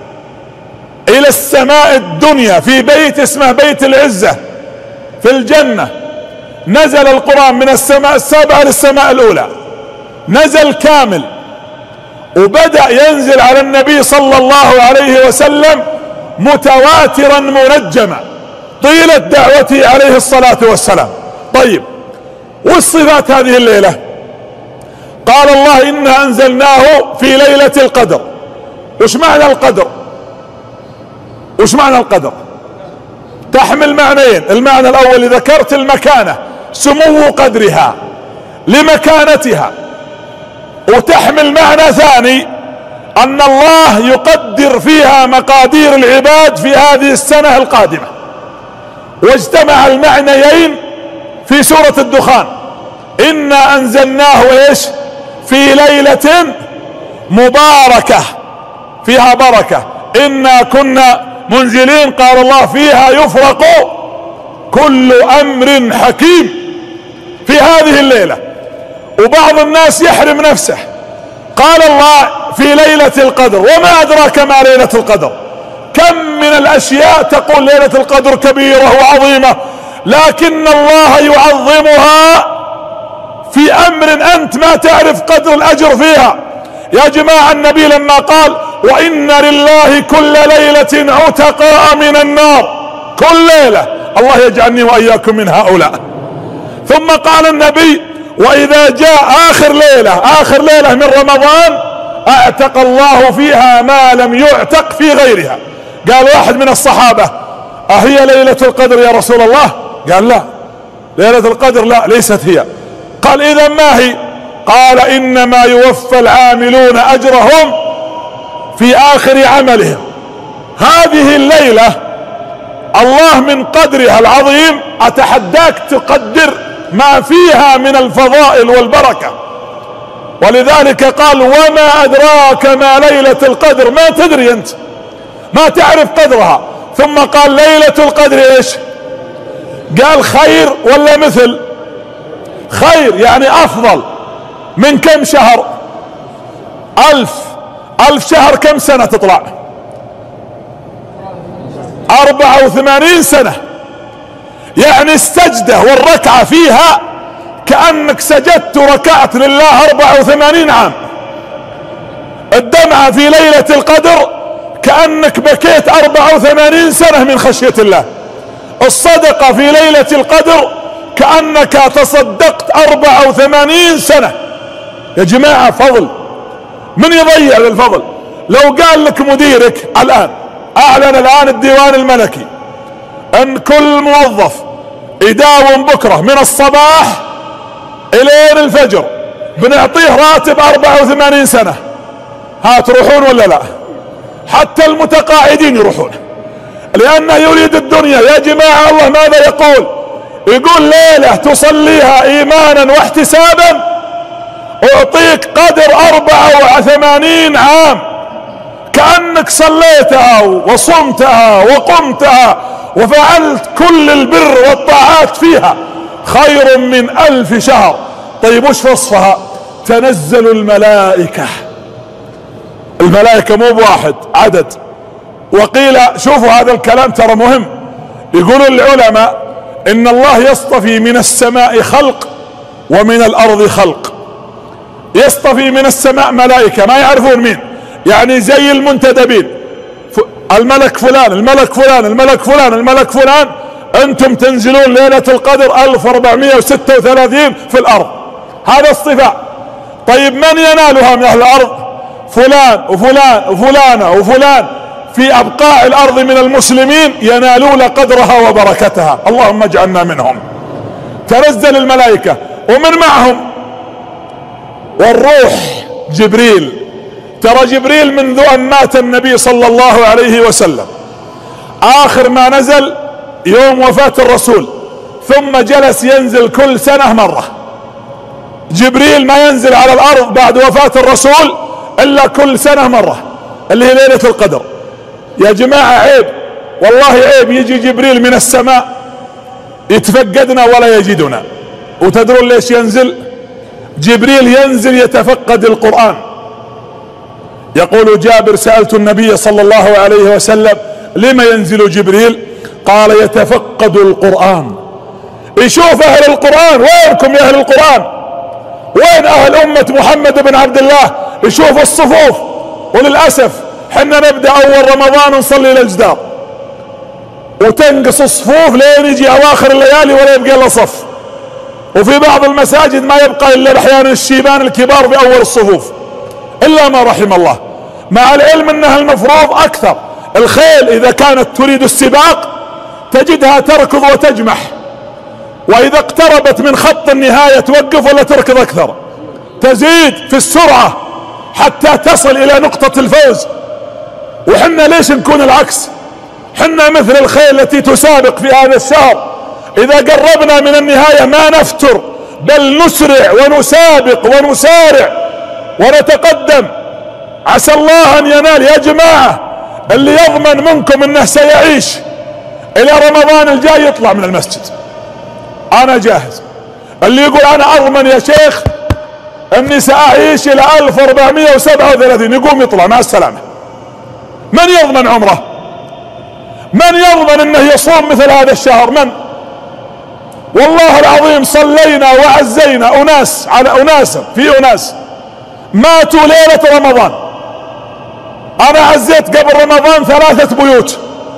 الى السماء الدنيا في بيت اسمه بيت العزة في الجنة. نزل القرآن من السماء السابعة للسماء الاولى، نزل كامل، وبدأ ينزل على النبي صلى الله عليه وسلم متواترا منجما طيلة دعوته عليه الصلاة والسلام. طيب والصفات هذه الليلة؟ قال الله إنا أنزلناه في ليلة القدر. وش معنى القدر؟ وش معنى القدر؟ تحمل معنيين. المعنى الأول ذكرت المكانة، سمو قدرها لمكانتها، وتحمل معنى ثاني أن الله يقدر فيها مقادير العباد في هذه السنة القادمة. واجتمع المعنيين في سورة الدخان. إنا أنزلناه إيش؟ في ليلة مباركة فيها بركة إنا كنا منزلين. قال الله فيها يفرق كل أمر حكيم في هذه الليلة. وبعض الناس يحرم نفسه. قال الله في ليلة القدر. وما أدراك ما ليلة القدر؟ كم من الأشياء تقول ليلة القدر كبيرة وعظيمة، لكن الله يعظمها في أمر أنت ما تعرف قدر الأجر فيها. يا جماعة النبي لما قال وإن لله كل ليلة عتقاء من النار، كل ليلة، الله يجعلني وإياكم من هؤلاء. ثم قال النبي وإذا جاء آخر ليلة، آخر ليلة من رمضان، أعتق الله فيها ما لم يعتق في غيرها. قال واحد من الصحابة أهي ليلة القدر يا رسول الله؟ قال لا، ليلة القدر لا، ليست هي. قال إذا ما هي؟ قال إنما يوفى العاملون أجرهم في آخر عملهم. هذه الليلة الله من قدرها العظيم أتحداك تقدر ما فيها من الفضائل والبركة. ولذلك قال وما أدراك ما ليلة القدر؟ ما تدري أنت، ما تعرف قدرها. ثم قال ليلة القدر ايش؟ قال خير ولا مثل؟ خير يعني أفضل من كم شهر؟ ألف. ألف شهر كم سنة تطلع؟ أربعة وثمانين سنة. يعني السجدة والركعة فيها كأنك سجدت وركعت لله أربعة وثمانين عام. الدمعة في ليلة القدر كأنك بكيت أربعة وثمانين سنة من خشية الله. الصدقة في ليلة القدر كأنك تصدقت أربعة وثمانين سنة. يا جماعة فضل، من يضيع للفضل؟ لو قال لك مديرك الآن، أعلن الآن الديوان الملكي أن كل موظف يداوم بكرة من الصباح إلين الفجر بنعطيه راتب أربعة وثمانين سنة، ها تروحون ولا لا؟ حتى المتقاعدين يروحون، لأنه يريد الدنيا. يا جماعة الله ماذا يقول؟ يقول ليلة تصليها إيمانا واحتسابا أعطيك قدر أربعة وثمانين عام، كأنك صليتها وصمتها وقمتها وفعلت كل البر والطاعات فيها، خير من ألف شهر. طيب وش وصفها؟ تنزل الملائكة. الملائكة مو بواحد، عدد. وقيل شوفوا هذا الكلام ترى مهم، يقولون العلماء إن الله يصطفي من السماء خلق ومن الأرض خلق. يصطفي من السماء ملائكة ما يعرفون مين، يعني زي المنتدبين، الملك فلان الملك فلان الملك فلان الملك فلان، انتم تنزلون ليلة القدر ألف وأربعمائة وستة وثلاثين في الارض. هذا اصطفاء. طيب من ينالها من اهل الارض؟ فلان وفلان وفلانة وفلان في ابقاع الارض من المسلمين ينالون قدرها وبركتها، اللهم اجعلنا منهم. تنزل الملائكة ومن معهم والروح جبريل. ترى جبريل منذ ان مات النبي صلى الله عليه وسلم اخر ما نزل يوم وفاة الرسول، ثم جلس ينزل كل سنة مرة. جبريل ما ينزل على الارض بعد وفاة الرسول الا كل سنة مرة، اللي هي ليلة القدر. يا جماعة عيب، والله عيب يجي جبريل من السماء يتفقدنا ولا يجدنا. وتدرون ليش ينزل؟ جبريل ينزل يتفقد القرآن. يقول جابر سألت النبي صلى الله عليه وسلم لما ينزل جبريل؟ قال يتفقد القرآن، يشوف اهل القرآن. وينكم يا اهل القرآن؟ وين اهل امة محمد بن عبد الله؟ يشوف الصفوف. وللأسف حنا نبدأ اول رمضان نصلي للجدار، وتنقص الصفوف لين يجي اواخر الليالي ولا يبقى الا صف. وفي بعض المساجد ما يبقى الا احيانا الشيبان الكبار في اول الصفوف، الا ما رحم الله. مع العلم انها المفروض اكثر. الخيل اذا كانت تريد السباق تجدها تركض وتجمح، واذا اقتربت من خط النهاية توقف ولا تركض اكثر، تزيد في السرعة حتى تصل الى نقطة الفوز. وحنا ليش نكون العكس؟ حنا مثل الخيل التي تسابق في هذا الشهر، اذا قربنا من النهاية ما نفتر، بل نسرع ونسابق ونسارع ونتقدم. عسى الله ان ينال. يا جماعة اللي يضمن منكم انه سيعيش الى رمضان الجاي يطلع من المسجد، انا جاهز. اللي يقول انا اضمن يا شيخ اني ساعيش الى ألف وأربعمائة وسبعة وثلاثين يقوم يطلع مع السلامة. من يضمن عمره؟ من يضمن انه يصوم مثل هذا الشهر؟ من؟ والله العظيم صلينا وعزينا اناس على اناس، في اناس ماتوا ليلة رمضان. انا عزيت قبل رمضان ثلاثة بيوت،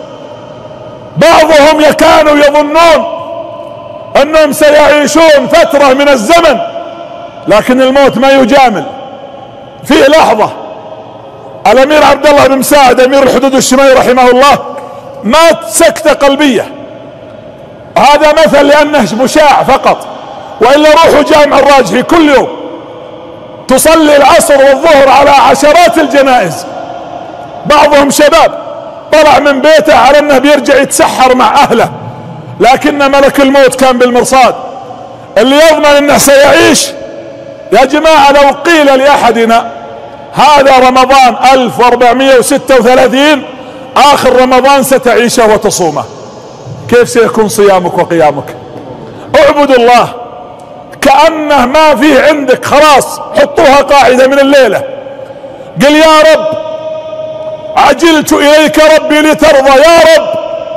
بعضهم كانوا يظنون انهم سيعيشون فترة من الزمن، لكن الموت ما يجامل. في لحظة الامير عبد الله بن مساعد امير الحدود الشمالي رحمه الله مات سكتة قلبية. هذا مثل لانه مشاع فقط، والا روحوا جامع الراجحي كل يوم تصلي العصر والظهر على عشرات الجنائز. بعضهم شباب طلع من بيته على انه بيرجع يتسحر مع اهله، لكن ملك الموت كان بالمرصاد. اللي يضمن انه سيعيش يا جماعة لو قيل لاحدنا هذا رمضان ألف وأربعمائة وستة وثلاثين اخر رمضان ستعيشه وتصومه، كيف سيكون صيامك وقيامك؟ اعبدوا الله كأنه ما فيه عندك، خلاص حطوها قاعدة من الليلة. قل يا رب عجلت اليك ربي لترضى، يا رب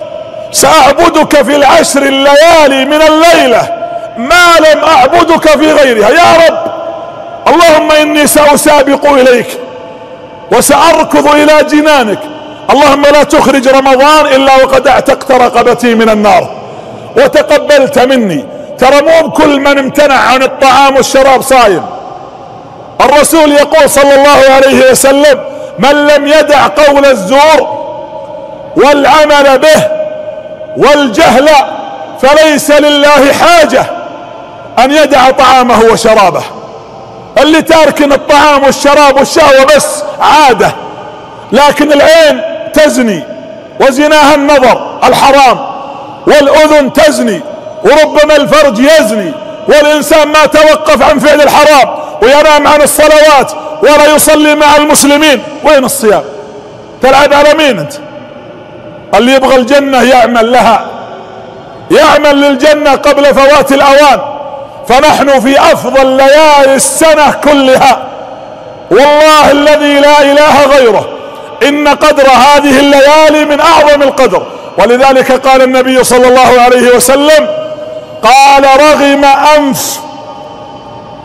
سأعبدك في العشر الليالي من الليلة ما لم أعبدك في غيرها. يا رب اللهم إني سأسابق إليك وسأركض إلى جنانك. اللهم لا تخرج رمضان إلا وقد اعتقت رقبتي من النار وتقبلت مني. ترى مو بكل من امتنع عن الطعام والشراب صايم. الرسول يقول صلى الله عليه وسلم من لم يدع قول الزور والعمل به والجهل فليس لله حاجة ان يدع طعامه وشرابه. اللي تاركن الطعام والشراب والشهوة بس عادة، لكن العين تزني وزناها النظر الحرام، والاذن تزني وربما الفرج يزني، والانسان ما توقف عن فعل الحرام وينام عن الصلوات ولا يصلي مع المسلمين. وين الصيام؟ تلعب على مين انت؟ اللي يبغى الجنة يعمل لها، يعمل للجنة قبل فوات الاوان. فنحن في افضل ليالي السنة كلها، والله الذي لا اله غيره ان قدر هذه الليالي من اعظم القدر. ولذلك قال النبي صلى الله عليه وسلم قال رغم انف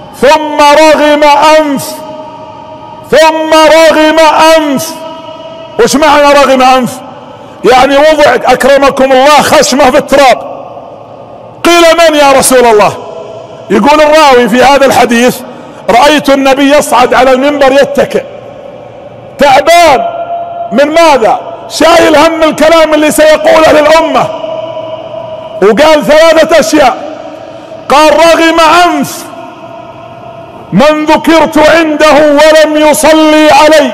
ثم رغم انف ثم رغم انف وش معنى رغم انف؟ يعني وضع اكرمكم الله خشمه في التراب. قيل من يا رسول الله؟ يقول الراوي في هذا الحديث رأيت النبي يصعد على المنبر يتكئ تعبان من ماذا؟ شايل هم الكلام اللي سيقوله للأمة. وقال ثلاثة اشياء، قال رغم انف من ذكرت عنده ولم يصلي علي،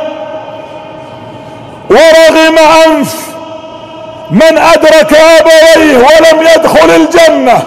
ورغم انف من ادرك ابويه ولم يدخل الجنة،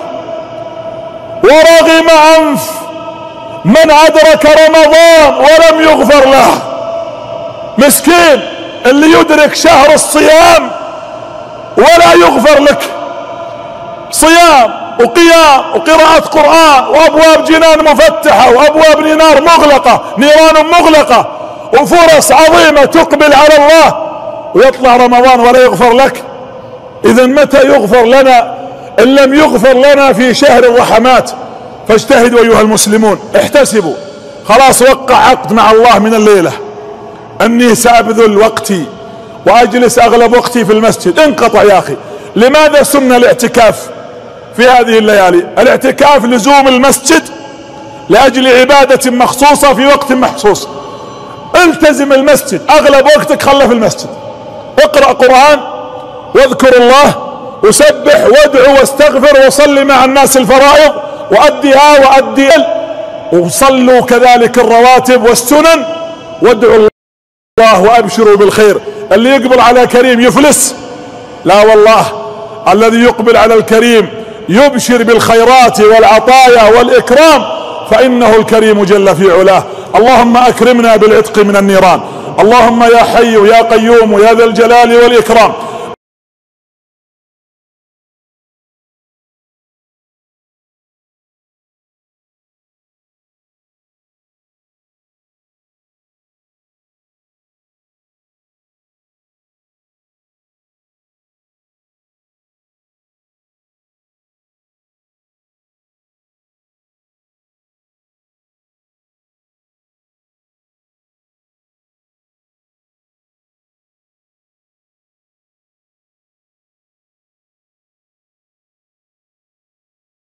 ورغم انف من ادرك رمضان ولم يغفر له. مسكين اللي يدرك شهر الصيام ولا يغفر لك، صيام وقيام وقراءة قرآن وابواب جنان مفتحة وابواب نار مغلقة، نيران مغلقة، وفرص عظيمة تقبل على الله، ويطلع رمضان ولا يغفر لك. اذا متى يغفر لنا ان لم يغفر لنا في شهر الرحمات؟ فاجتهدوا ايها المسلمون، احتسبوا. خلاص وقع عقد مع الله من الليلة اني سابذل وقتي واجلس اغلب وقتي في المسجد. انقطع يا اخي. لماذا سن الاعتكاف في هذه الليالي؟ الاعتكاف لزوم المسجد لاجل عبادة مخصوصة في وقت مخصوص. التزم المسجد، اغلب وقتك خله في المسجد، اقرأ قرآن واذكر الله وسبح وادعو واستغفر وصلي مع الناس الفرائض وأديها وأدي وصلوا كذلك الرواتب والسنن وادعوا الله وأبشروا بالخير. اللي يقبل على كريم يفلس؟ لا والله، الذي يقبل على الكريم يبشر بالخيرات والعطايا والإكرام، فإنه الكريم جل في علاه. اللهم أكرمنا بالعتق من النيران. اللهم يا حي يا قيوم يا ذا الجلال والإكرام